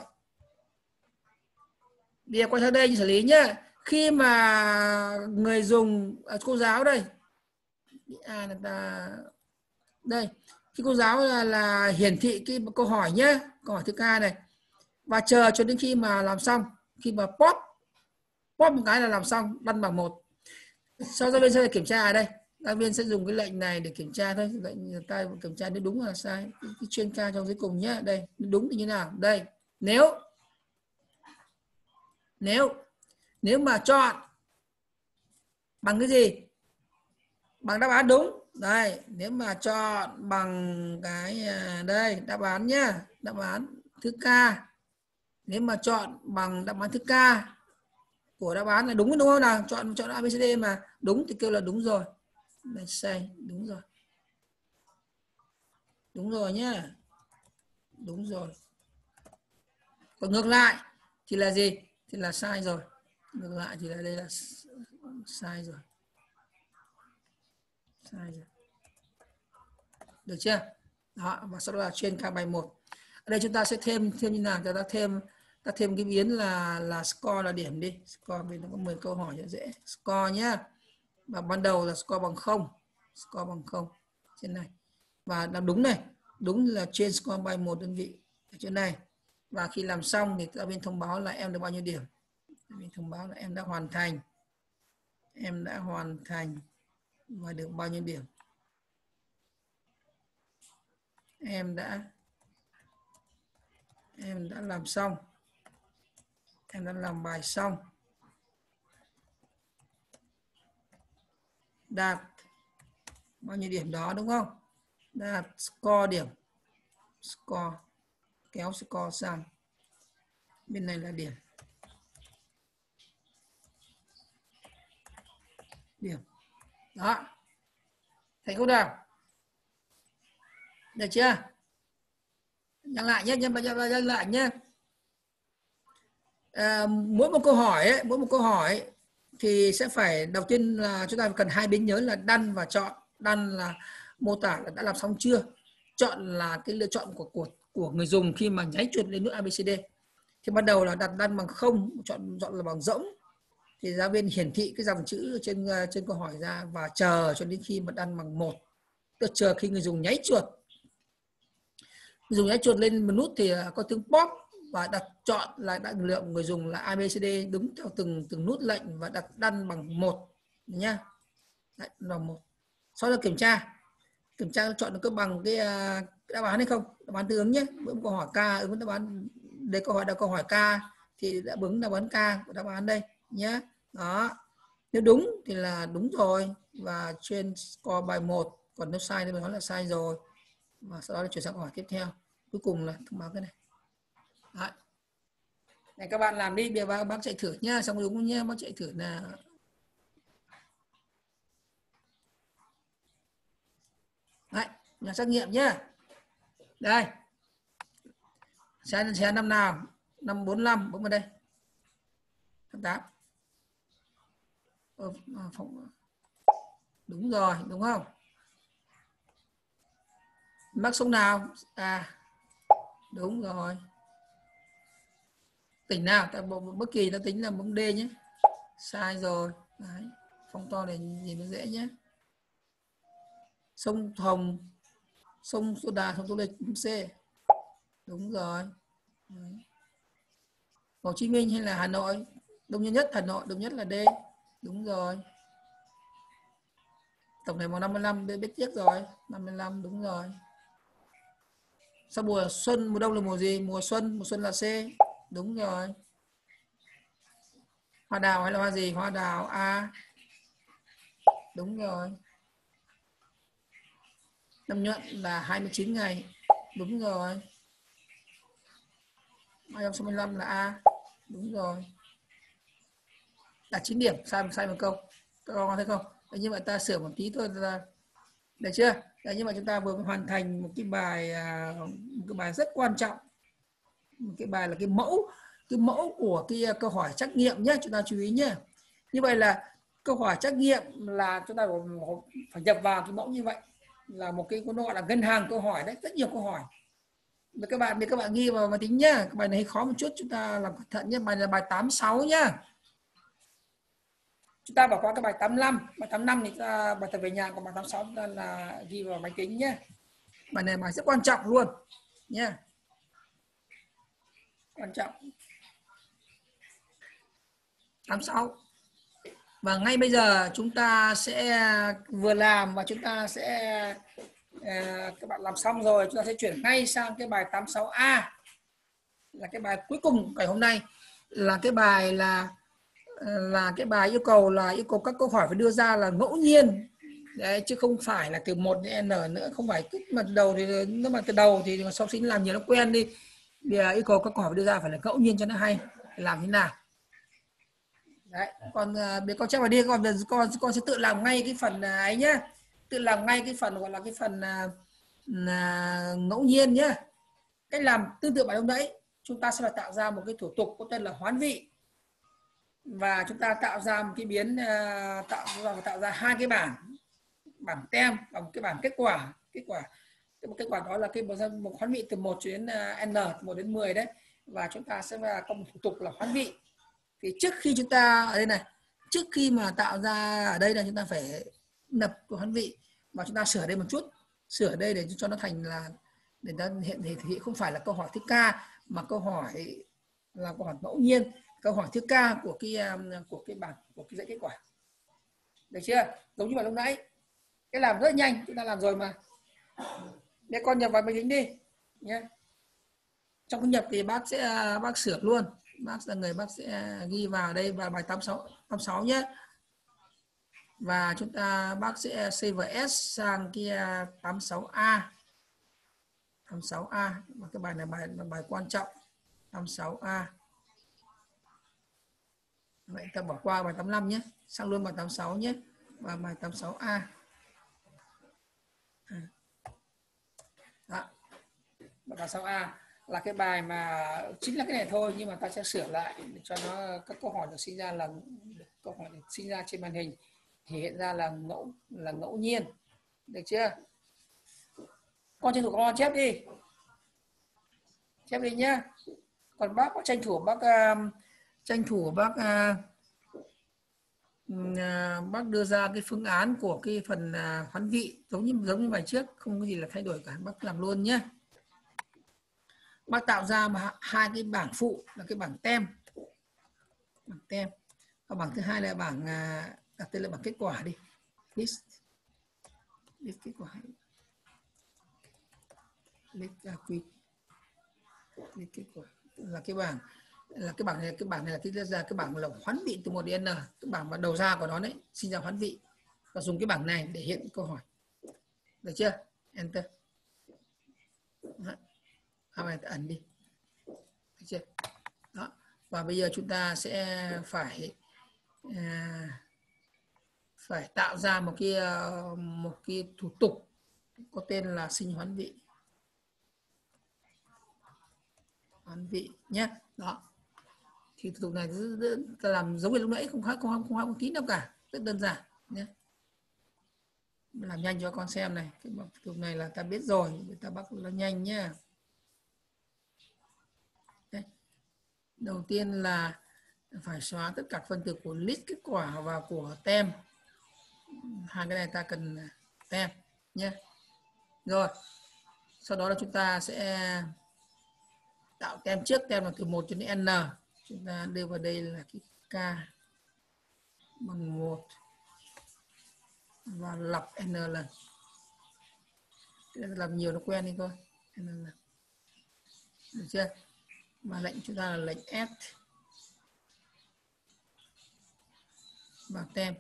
Bây giờ quay sang đây xử lý nhé. Khi mà người dùng cô giáo đây, là ta đây, khi cô giáo là hiển thị cái câu hỏi nhé, câu hỏi thứ K này, và chờ cho đến khi mà làm xong. Khi mà pop một cái là làm xong, đăng bằng 1. Sau giáo viên sẽ kiểm tra ở đây. Giáo viên sẽ dùng cái lệnh này để kiểm tra thôi, lệnh ta kiểm tra nếu đúng là sai. Cái chuyên ca trong dưới cùng nhé. Đây, đúng thì như nào? Đây, nếu mà chọn bằng cái gì? Bằng đáp án đúng. Đây, nếu mà chọn bằng cái đây, đáp án nhá, đáp án thứ K. Nếu mà chọn bằng đáp án thứ K của đáp án là đúng không nào? Chọn ABCD mà đúng thì kêu là đúng rồi. Đây, sai, đúng rồi. Đúng rồi nhá. Đúng rồi. Còn ngược lại thì là gì? Thì là sai rồi. Ngược lại thì là đây là sai rồi. Sai rồi. Được chưa? Đó, và sau đó là trên K bài 1. Ở đây chúng ta sẽ thêm như nào? Ta thêm cái biến là score là điểm đi. Score vì nó có 10 câu hỏi cho dễ. Score nhá. Và ban đầu là score bằng 0. Score bằng 0 trên này. Và làm đúng này. Đúng là trên score by 1 đơn vị ở chỗ này. Và khi làm xong thì giáo viên thông báo là em được bao nhiêu điểm. Giáo viên thông báo là em đã hoàn thành. Em đã hoàn thành và được bao nhiêu điểm. Em đã làm xong. Em đã làm bài xong. Đạt bao nhiêu điểm đó đúng không? Đạt score điểm. Score. Kéo score sang. Bên này là điểm. Điểm. Đó. Thấy không nào? Được chưa? Nhắc lại nhé, nhắc lại nhé. Mỗi một câu hỏi thì sẽ phải đầu tiên là chúng ta cần 2 biến nhớ là đăng và chọn. Đăng là mô tả là đã làm xong chưa. Chọn là cái lựa chọn của người dùng khi mà nháy chuột lên nút ABCD. Thì ban đầu là đặt đăng bằng 0, chọn là bằng rỗng. Thì giáo viên hiển thị cái dòng chữ trên câu hỏi ra và chờ cho đến khi mà đăng bằng 1. Tức chờ khi người dùng nháy chuột. Người dùng nháy chuột lên một nút thì có tiếng pop và đặt chọn là đại lượng người dùng là ABCD đúng theo từng nút lệnh và đặt đăng bằng 1 nhá. Đấy, bằng 1. Sau đó kiểm tra chọn nó có bằng đáp án hay không? Đáp án tương ứng nhé. Bữa câu hỏi K ứng với đáp án, đây câu hỏi là câu hỏi K thì đã ứng đáp án K của đáp án đây nhé. Đó. Nếu đúng thì là đúng rồi và trên score bài 1, còn nếu sai thì mình nói là sai rồi. Và sau đó là chuyển sang câu hỏi tiếp theo. Cuối cùng là thông báo cái này. Đấy. Này các bạn làm đi, bây giờ bác chạy thử nhá, xong đúng nhá, bác chạy thử là đấy, nhà trắc nghiệm nhá. Đây. Xe năm nào? Năm 45, bấm vào đây. Tháng 8. Đúng rồi, đúng không? Mắc sông nào? À, đúng rồi. Tỉnh nào? Bất kỳ ta tính là bấm D nhé. Sai rồi. Đấy. Phông to để nhìn nó dễ nhé. Sông Hồng, sông Tô Đà, sông Tô Lịch, bấm C. Đúng rồi. Đấy. Hồ Chí Minh hay là Hà Nội? Đông nhất Hà Nội, đông nhất là D. Đúng rồi. Tổng này màu 55, biết tiếc rồi. 55, đúng rồi. Sau mùa xuân, mùa đông là mùa gì? Mùa xuân là C. Đúng rồi. Hoa đào hay là hoa gì? Hoa đào A. Đúng rồi. Năm nhuận là 29 ngày. Đúng rồi. 265 là A. Đúng rồi. Đạt 9 điểm, sai một câu. Các con thấy không? Đấy, như vậy ta sửa một tí thôi là được chưa? Đấy, nhưng mà chúng ta vừa mới hoàn thành một cái bài rất quan trọng. Một cái bài là cái mẫu của cái câu hỏi trắc nghiệm nhé, chúng ta chú ý nhé. Như vậy là câu hỏi trắc nghiệm là chúng ta phải nhập vào cái mẫu như vậy, là một cái nó gọi là ngân hàng câu hỏi đấy, rất nhiều câu hỏi. Để các bạn ghi vào máy tính nhá. Cái bài này khó một chút, chúng ta làm cẩn thận nhé. Bài là bài 86 nhá. Chúng ta bỏ qua cái bài 85, bài 85 thì ta bài tập về nhà, còn bài 86 chúng ta là ghi vào máy tính nhé. Bài này bài rất quan trọng luôn nhé. Quan trọng. 86. Và ngay bây giờ chúng ta sẽ vừa làm và chúng ta sẽ các bạn làm xong rồi chúng ta sẽ chuyển ngay sang cái bài 86A, là cái bài cuối cùng ngày hôm nay, là cái bài là cái bài yêu cầu các câu hỏi phải đưa ra là ngẫu nhiên. Đấy, chứ không phải là từ 1 đến N nữa, không phải cứ mà đầu thì nếu mà từ đầu thì học sinh làm nhiều nó quen đi. Bây giờ yêu cầu các câu hỏi phải đưa ra phải là ngẫu nhiên cho nó hay. Làm thế nào? Đấy, còn để con check vào đi, con sẽ tự làm ngay cái phần ấy nhá, tự làm ngay cái phần gọi là cái phần ngẫu nhiên nhá. Cách làm tương tự bài hôm nãy, chúng ta sẽ phải tạo ra một cái thủ tục có tên là hoán vị, và chúng ta tạo ra một cái biến tạo ra hai cái bảng tem và một cái bảng kết quả. Kết quả đó là cái một hoán vị từ 1 đến N, 1 đến 10 đấy, và chúng ta sẽ có một thủ tục là hoán vị. Thì trước khi chúng ta ở đây này, trước khi mà tạo ra ở đây là chúng ta phải nhập của hoán vị và chúng ta sửa đây một chút, sửa đây để cho nó thành là để nó hiện thì không phải là câu hỏi thứ K mà câu hỏi là câu hỏi ngẫu nhiên, câu hỏi thứ K của cái bảng của cái dãy kết quả. Được chưa? Giống như vậy lúc nãy. Cái làm rất nhanh, chúng ta làm rồi mà. Để con nhập vào máy tính đi nhé. Trong cái nhập thì bác sửa luôn. Bác sẽ ghi vào đây vào bài 86 nhé. Và bác sẽ save S sang kia 86A. 86A, và cái bài này bài quan trọng. 86A. Vậy ta bỏ qua bài 85 nhé, sang luôn bài 86 nhé, và bài 86A. Đó. Bài 86A là cái bài mà chính là cái này thôi, nhưng mà ta sẽ sửa lại để cho nó các câu hỏi được sinh ra trên màn hình thì hiện ra là ngẫu nhiên. Được chưa? Con tranh thủ con chép đi nhá. Còn bác có tranh thủ bác đưa ra cái phương án của cái phần hoán vị giống như bài trước, không có gì là thay đổi cả, bác làm luôn nhé. Bác tạo ra hai cái bảng phụ là cái bảng tem, và bảng thứ hai là bảng đặt tên là bảng kết quả đi, list kết quả. liquid là cái bảng này, cái bảng này là cái bảng là hoán vị từ 1 đến n, cái bảng mà đầu ra của nó đấy, sinh ra hoán vị, và dùng cái bảng này để hiện câu hỏi. Được chưa? Enter. Hai này ẩn đi. Được chưa? Đó. Và bây giờ chúng ta sẽ phải tạo ra một cái thủ tục có tên là sinh hoán vị nhé. Đó. Thì thủ tục này ta làm giống như lúc nãy, không kỹ đâu cả, rất đơn giản nhé. Làm nhanh cho con xem này, cái thủ tục này là ta biết rồi, người ta bắt nó nhanh nhé. Đấy. Đầu tiên là phải xóa tất cả phân tử của list kết quả và của tem. Hai cái này ta cần tem nhé. Rồi sau đó là chúng ta sẽ tạo tem trước. Tem là từ 1 cho đến n. Chúng ta đưa vào đây là cái k bằng 1 và lặp n lần. Làm nhiều nó quen đi thôi. N lần. Được chưa? Và lệnh chúng ta là lệnh add vào tem.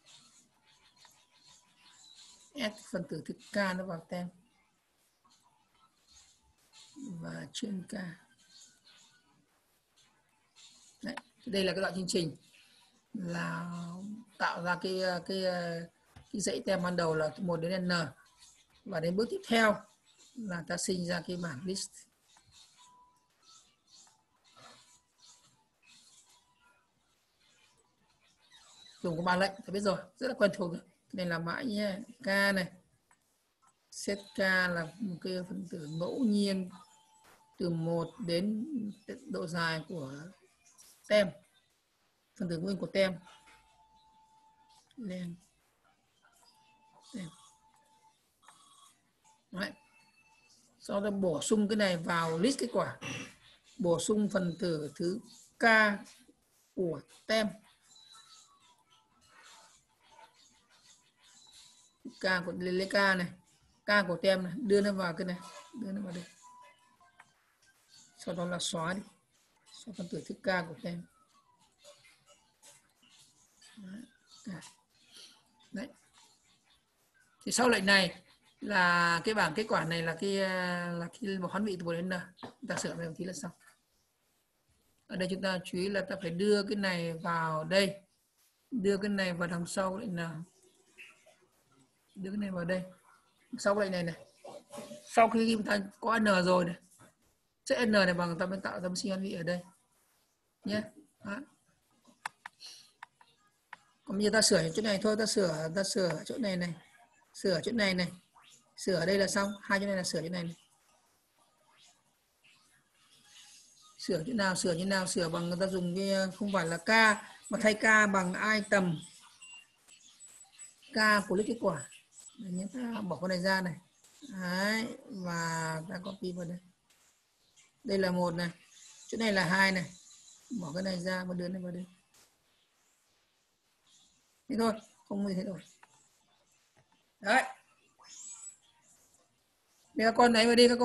Add phần tử thứ k nó vào tem. Và chuyên k. Đấy, đây là cái đoạn chương trình là tạo ra cái dãy tem ban đầu là từ 1 đến n, và đến bước tiếp theo là ta sinh ra cái bảng list. Dùng có 3 lệnh, ta biết rồi, rất là quen thuộc rồi. Cái này là mãi nhé. K này, set k là một cái phần tử ngẫu nhiên từ 1 đến độ dài của tem, phần tử nguyên của tem. Lên tem. Đấy. Sau đó bổ sung cái này vào list kết quả, bổ sung phần tử thứ k của tem, k của lấy k này, k của tem này, đưa nó vào cái này, đưa nó vào đây. Sau đó là xóa đi, xóa phần tử thứ k của tem. Đấy. Thì sau lệnh này là cái bảng kết quả này là cái hoán vị từ 1 đến n. Ta sửa về một tí là xong. Ở đây chúng ta chú ý là ta phải đưa cái này vào đây, đưa cái này vào đằng sau lệnh nào, đưa cái này vào đây sau lệnh này. Sau khi chúng ta có n rồi này, set n này bằng, ta mới tạo ra sinh hoán vị ở đây nhé. Còn bây giờ ta sửa chỗ này thôi, ta sửa chỗ này này, sửa chỗ này này, sửa ở đây là xong. Hai chỗ này là sửa chỗ này. Sửa chỗ nào, sửa như nào? Sửa bằng người ta dùng cái không phải là k, mà thay k bằng item k của list kết quả. Đấy, ta bỏ cái này ra này. Đấy, và ta copy vào đây. Đây là 1 này, chỗ này là 2 này, bỏ cái này ra và đưa nó vào đây. Thế thôi, không gì thay đổi. Đấy. Bây giờ các con đấy vào đi,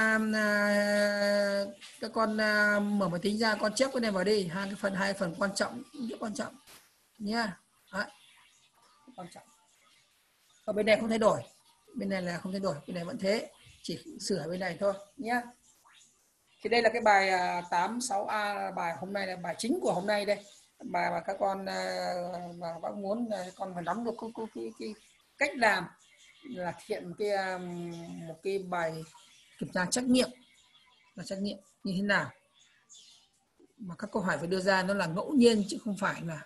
các con mở máy tính ra, con check cái này vào đi, hai phần quan trọng, rất quan trọng nhá. Đấy. Quan trọng. Ở bên này không thay đổi, bên này là không thay đổi, bên này vẫn thế, chỉ sửa bên này thôi nhá. Thì đây là cái bài 86A, bài hôm nay là bài chính của hôm nay đây. Bài mà các con mà bác muốn con phải nắm được cái cách làm là thực hiện một cái bài kiểm tra trắc nghiệm, là trắc nghiệm như thế nào, mà các câu hỏi phải đưa ra nó là ngẫu nhiên chứ không phải là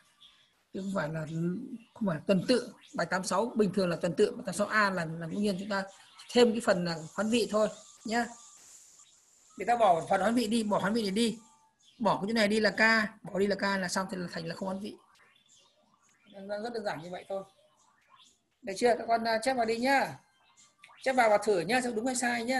tuần tự. Bài 86 bình thường là tuần tự, bài 86A là ngẫu nhiên. Chúng ta thêm cái phần là hoán vị thôi nhá. Người ta bỏ phần hoán vị đi, bỏ hoán vị này đi, bỏ cái chỗ này đi là k, bỏ đi là k là xong, thì là thành là không hoán vị. Nó rất đơn giản như vậy thôi. Được chưa? Các con chép vào đi nhá. Chép vào và thử nhá, xem đúng hay sai nhá.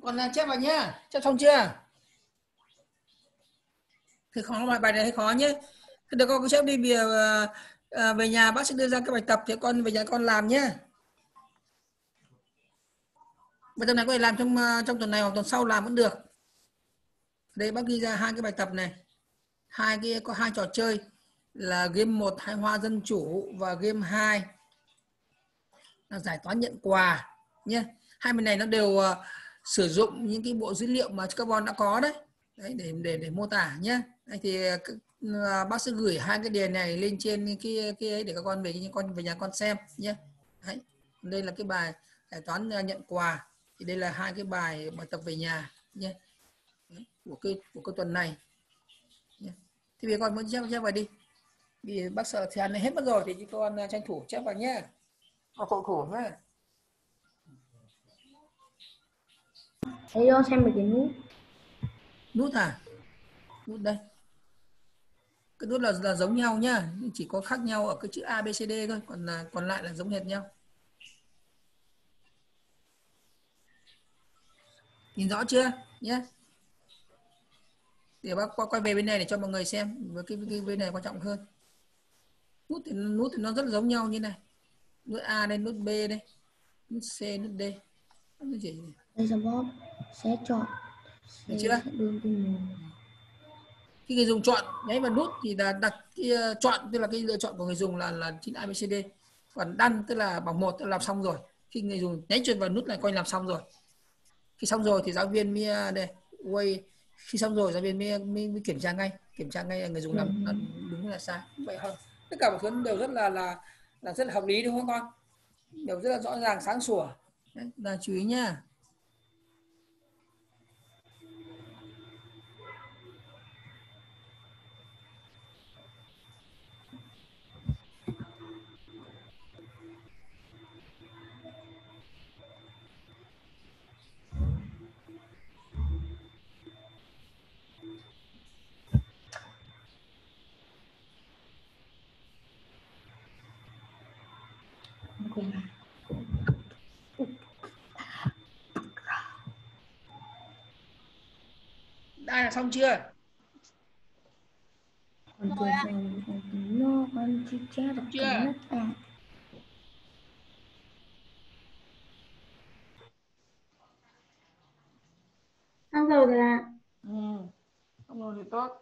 Còn chép vào nhá, chép xong chưa? Thì khó, bài này hơi khó nhé. Thế được con chép đi, bây giờ về nhà bác sẽ đưa ra cái bài tập thì con về nhà con làm nhé. Bài tập này có thể làm trong tuần này hoặc tuần sau làm vẫn được. Đây bác ghi ra 2 cái bài tập này. Có 2 trò chơi là game 1 Hài Hòa Dân Chủ và game 2 là giải toán nhận quà nhé. Hai bên này nó đều sử dụng những cái bộ dữ liệu mà Carbon đã có đấy. Đấy để mô tả nhé. Đây thì bác sẽ gửi 2 cái đề này lên trên cái ấy để các con về nhà con xem nhé. Đấy. Đây là cái bài giải toán nhận quà, thì đây là 2 cái bài tập về nhà nhé. Đấy, của cái tuần này nhé. Thì bây giờ con muốn chép vào đi, vì bác sợ thì ăn hết mất rồi thì con tranh thủ chép vào nhé. Con khổ nhé. Thầy cho xem mấy cái nút. Nút à? Nút đây. Cái nút là giống nhau nhá, chỉ có khác nhau ở cái chữ A, B, C, D thôi, còn lại là giống hệt nhau. Nhìn rõ chưa nhé? Để bác quay về bên này để cho mọi người xem, với cái bên này quan trọng hơn. Nút thì nó rất là giống nhau như này. Nút A đây, nút B đây, nút C, nút D. Nút gì? Đây là Bob sẽ chọn. Được chưa? Khi người dùng chọn nháy vào nút thì là đặt cái chọn, tức là cái lựa chọn của người dùng là 9 ABCD. Còn đăng tức là bằng 1 làm xong rồi. Khi người dùng nháy chuột vào nút này coi làm xong rồi. Khi xong rồi thì giáo viên mới đây quay, khi xong rồi giáo viên mới kiểm tra ngay người dùng làm đúng là sai. Vậy hơn. Tất cả mọi thứ đều rất là rất là hợp lý đúng không con? Đều rất là rõ ràng sáng sủa. Đấy, là chú ý nha. Đây là xong chưa? Còn chưa xem nó con chi chét được cái nút à. Xong rồi thì là Xong rồi thì tốt.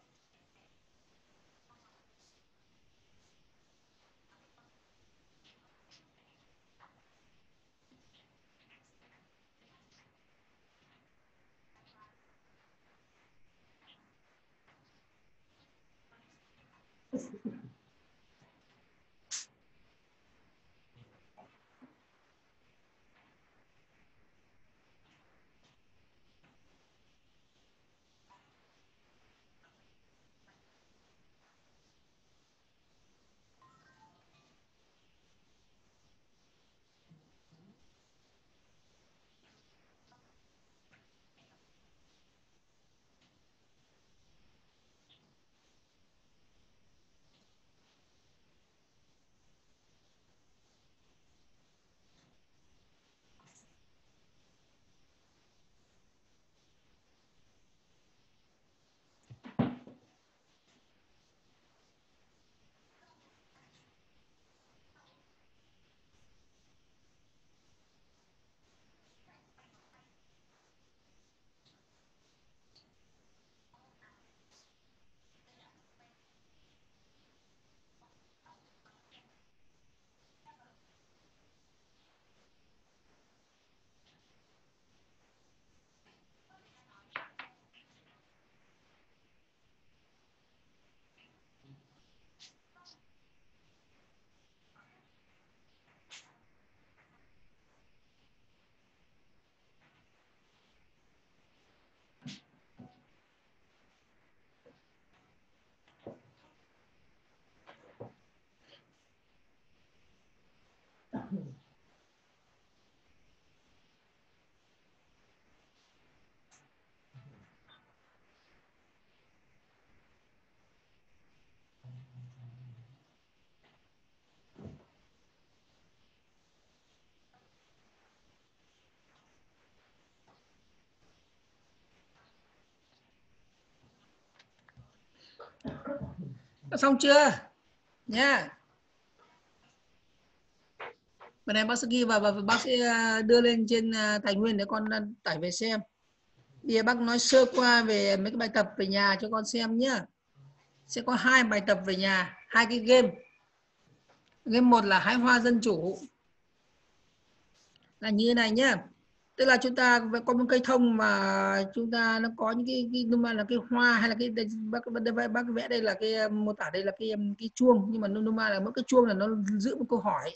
Đã xong chưa nha? Bên này bác sẽ ghi và bác sẽ đưa lên trên tài nguyên để con tải về xem. Bây giờ bác nói sơ qua về mấy cái bài tập về nhà cho con xem nhé. Sẽ có 2 bài tập về nhà, 2 cái game. Game 1 là hái hoa dân chủ. Là như thế này nhé. Tức là chúng ta có một cây thông mà chúng ta nó có những cái nhưng mà là cái hoa hay là cái bác vẽ đây là cái mô tả đây là cái chuông, nhưng mà nó mà là mỗi cái chuông là nó giữ một câu hỏi.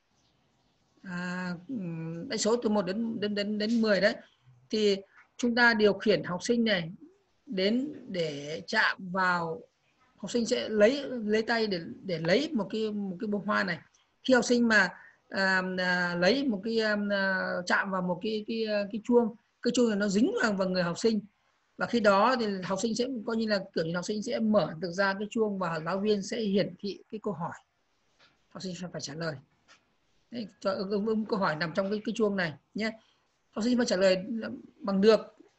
Đánh số từ 1 đến 10 đấy, thì chúng ta điều khiển học sinh này đến để chạm vào, học sinh sẽ lấy tay để lấy một cái bông hoa này. Khi học sinh mà lấy một cái chạm vào một cái chuông, cái chuông này nó dính vào người học sinh, và khi đó thì học sinh sẽ coi như là kiểu như học sinh sẽ mở được ra cái chuông và giáo viên sẽ hiển thị cái câu hỏi, học sinh phải trả lời. Đấy, cho ứng câu hỏi nằm trong cái chuông này nhé. Học sinh phải trả lời bằng được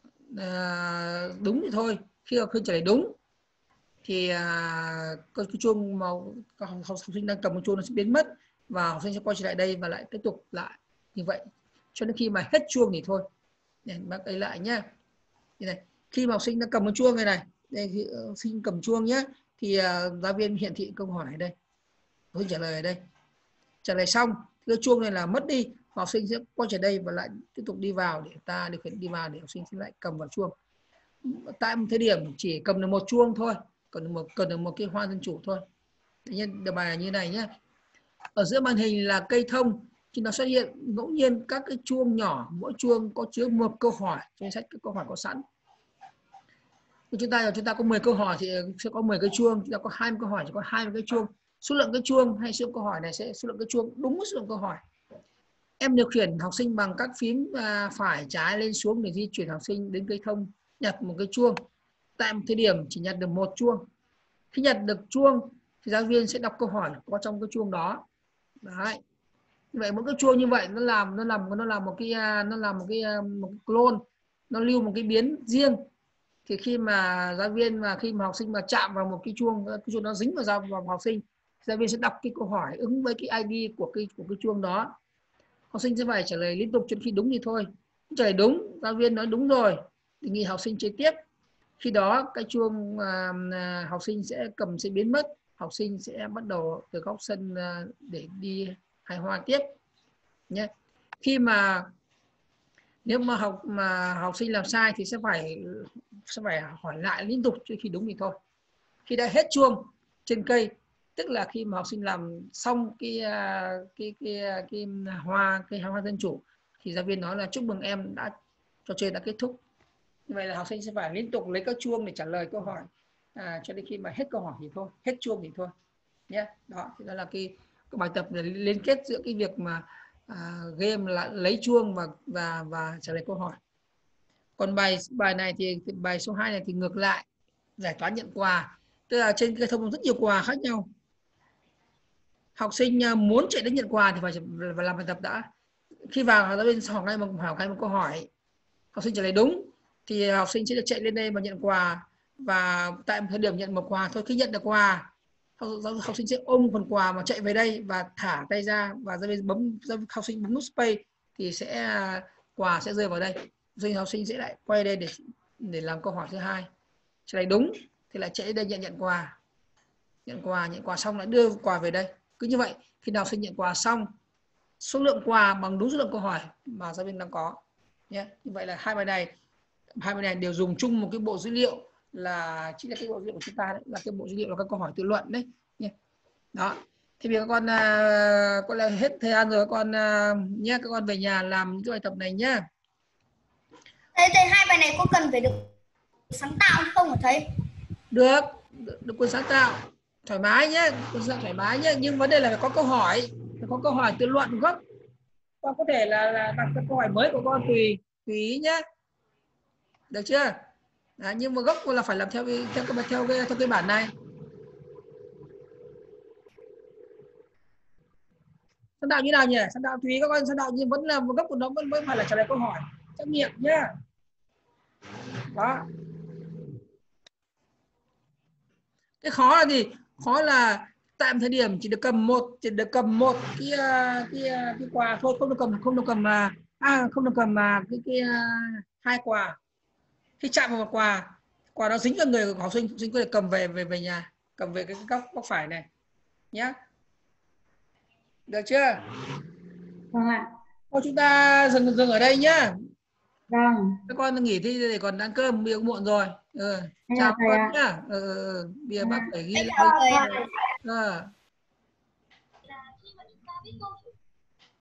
đúng thì thôi. Khi học sinh trả lời đúng thì cái chuông mà học sinh đang cầm một chuông nó sẽ biến mất và học sinh sẽ quay trở lại đây và lại tiếp tục lại như vậy cho đến khi mà hết chuông thì thôi. Để bác ấy lại nhé. Như này, khi mà học sinh đã cầm một chuông này đây, học sinh cầm chuông nhé, thì giáo viên hiển thị câu hỏi ở đây, học sinh trả lời ở đây. Trả lời xong cái chuông này là mất đi, học sinh sẽ quay trở đây và lại tiếp tục đi vào để ta điều khiển đi vào để học sinh sẽ lại cầm vào chuông. Tại một thời điểm chỉ cầm được một chuông thôi, cần được một cái hoa dân chủ thôi. Đề bài là như này nhé. Ở giữa màn hình là cây thông, thì nó xuất hiện ngẫu nhiên các cái chuông nhỏ, mỗi chuông có chứa một câu hỏi, trong sách các câu hỏi có sẵn. Thì chúng ta có 10 câu hỏi thì sẽ có 10 cái chuông, chúng ta có 20 câu hỏi chỉ có 20 cái chuông. Số lượng cái chuông hay số lượng câu hỏi này sẽ số lượng cái chuông đúng với số lượng câu hỏi. Em điều khiển học sinh bằng các phím phải trái lên xuống để di chuyển học sinh đến cây thông, nhặt một cái chuông. Tại một thời điểm chỉ nhặt được một chuông. Khi nhặt được chuông thì giáo viên sẽ đọc câu hỏi có trong cái chuông đó. Đấy. Vậy mỗi cái chuông như vậy nó làm một cái clone, nó lưu một cái biến riêng. Thì khi mà giáo viên và khi mà học sinh mà chạm vào một cái chuông nó dính vào học sinh, giáo viên sẽ đọc cái câu hỏi ứng với cái ID của cái chuông đó. Học sinh sẽ phải trả lời liên tục cho khi đúng thì thôi. Trả lời đúng, giáo viên nói đúng rồi, đề nghị học sinh chơi tiếp. Khi đó cái chuông học sinh sẽ cầm sẽ biến mất, học sinh sẽ bắt đầu từ góc sân để đi hài hòa tiếp nhé. Khi mà nếu mà học sinh làm sai thì sẽ phải hỏi lại liên tục cho khi đúng thì thôi. Khi đã hết chuông trên cây, tức là khi mà học sinh làm xong cái hoa dân chủ thì giáo viên nói là chúc mừng em đã trò chơi đã kết thúc. Như vậy là học sinh sẽ phải liên tục lấy các chuông để trả lời câu hỏi cho đến khi mà hết câu hỏi thì thôi, hết chuông thì thôi nhé. Đó thì đó là cái bài tập để liên kết giữa cái việc mà game là lấy chuông và trả lời câu hỏi. Còn bài này thì bài số 2 này thì ngược lại, giải toán nhận quà. Tức là trên cây thông rất nhiều quà khác nhau. Học sinh muốn chạy đến nhận quà thì phải làm bài tập đã. Khi vào giáo viên hỏi ngay một câu hỏi, học sinh trả lời đúng thì học sinh sẽ được chạy lên đây và nhận quà, và tại một thời điểm nhận một quà thôi. Khi nhận được quà, học sinh sẽ ôm phần quà mà chạy về đây và thả tay ra, và học sinh bấm nút space thì quà sẽ rơi vào đây. Học sinh sẽ lại quay đây để làm câu hỏi thứ hai. Trả lời đúng thì lại chạy đây nhận quà. Nhận quà xong lại đưa quà về đây. Cứ như vậy, khi nào học sinh nhận quà xong, số lượng quà bằng đúng số lượng câu hỏi mà giáo viên đang có nhé. Như vậy là hai bài này đều dùng chung một cái bộ dữ liệu, là chính là cái bộ dữ liệu của chúng ta đấy, là cái bộ dữ liệu là các câu hỏi tự luận đấy nhé. Đó. Thì bây giờ các con là hết thời gian rồi, các con nhé, các con về nhà làm cái bài tập này nhé. Thầy, hai bài này có cần phải được sáng tạo hay không hả thầy? Được quyền sáng tạo thoải mái nhé, thoải mái nhé, nhưng vấn đề là phải có câu hỏi tự luận gốc. Con có thể là đặt cái câu hỏi mới của con tùy ý nhé, được chưa? Đấy, nhưng mà gốc là phải làm theo cái bản này. Sáng tạo như nào nhỉ? Sáng tạo tùy các con sáng tạo, nhưng vẫn là gốc của nó vẫn phải là trả lời câu hỏi trắc nghiệm nhé. Đó. Cái khó là gì? Khó là tạm thời điểm chỉ được cầm một cái quà thôi, không được cầm cái hai quà. Khi chạm vào một quà nó dính vào người của học sinh, học sinh có thể cầm về nhà, cầm về cái góc phải này nhé. Được chưa? Vâng ạ. Thôi chúng ta dừng ở đây nhá. Vâng. Các con nghỉ thi để còn ăn cơm, bữa muộn rồi. Em Chào chào thầy con ạ. nhá. Bây giờ bác phải ghi. Chào thầy ạ. Ờ.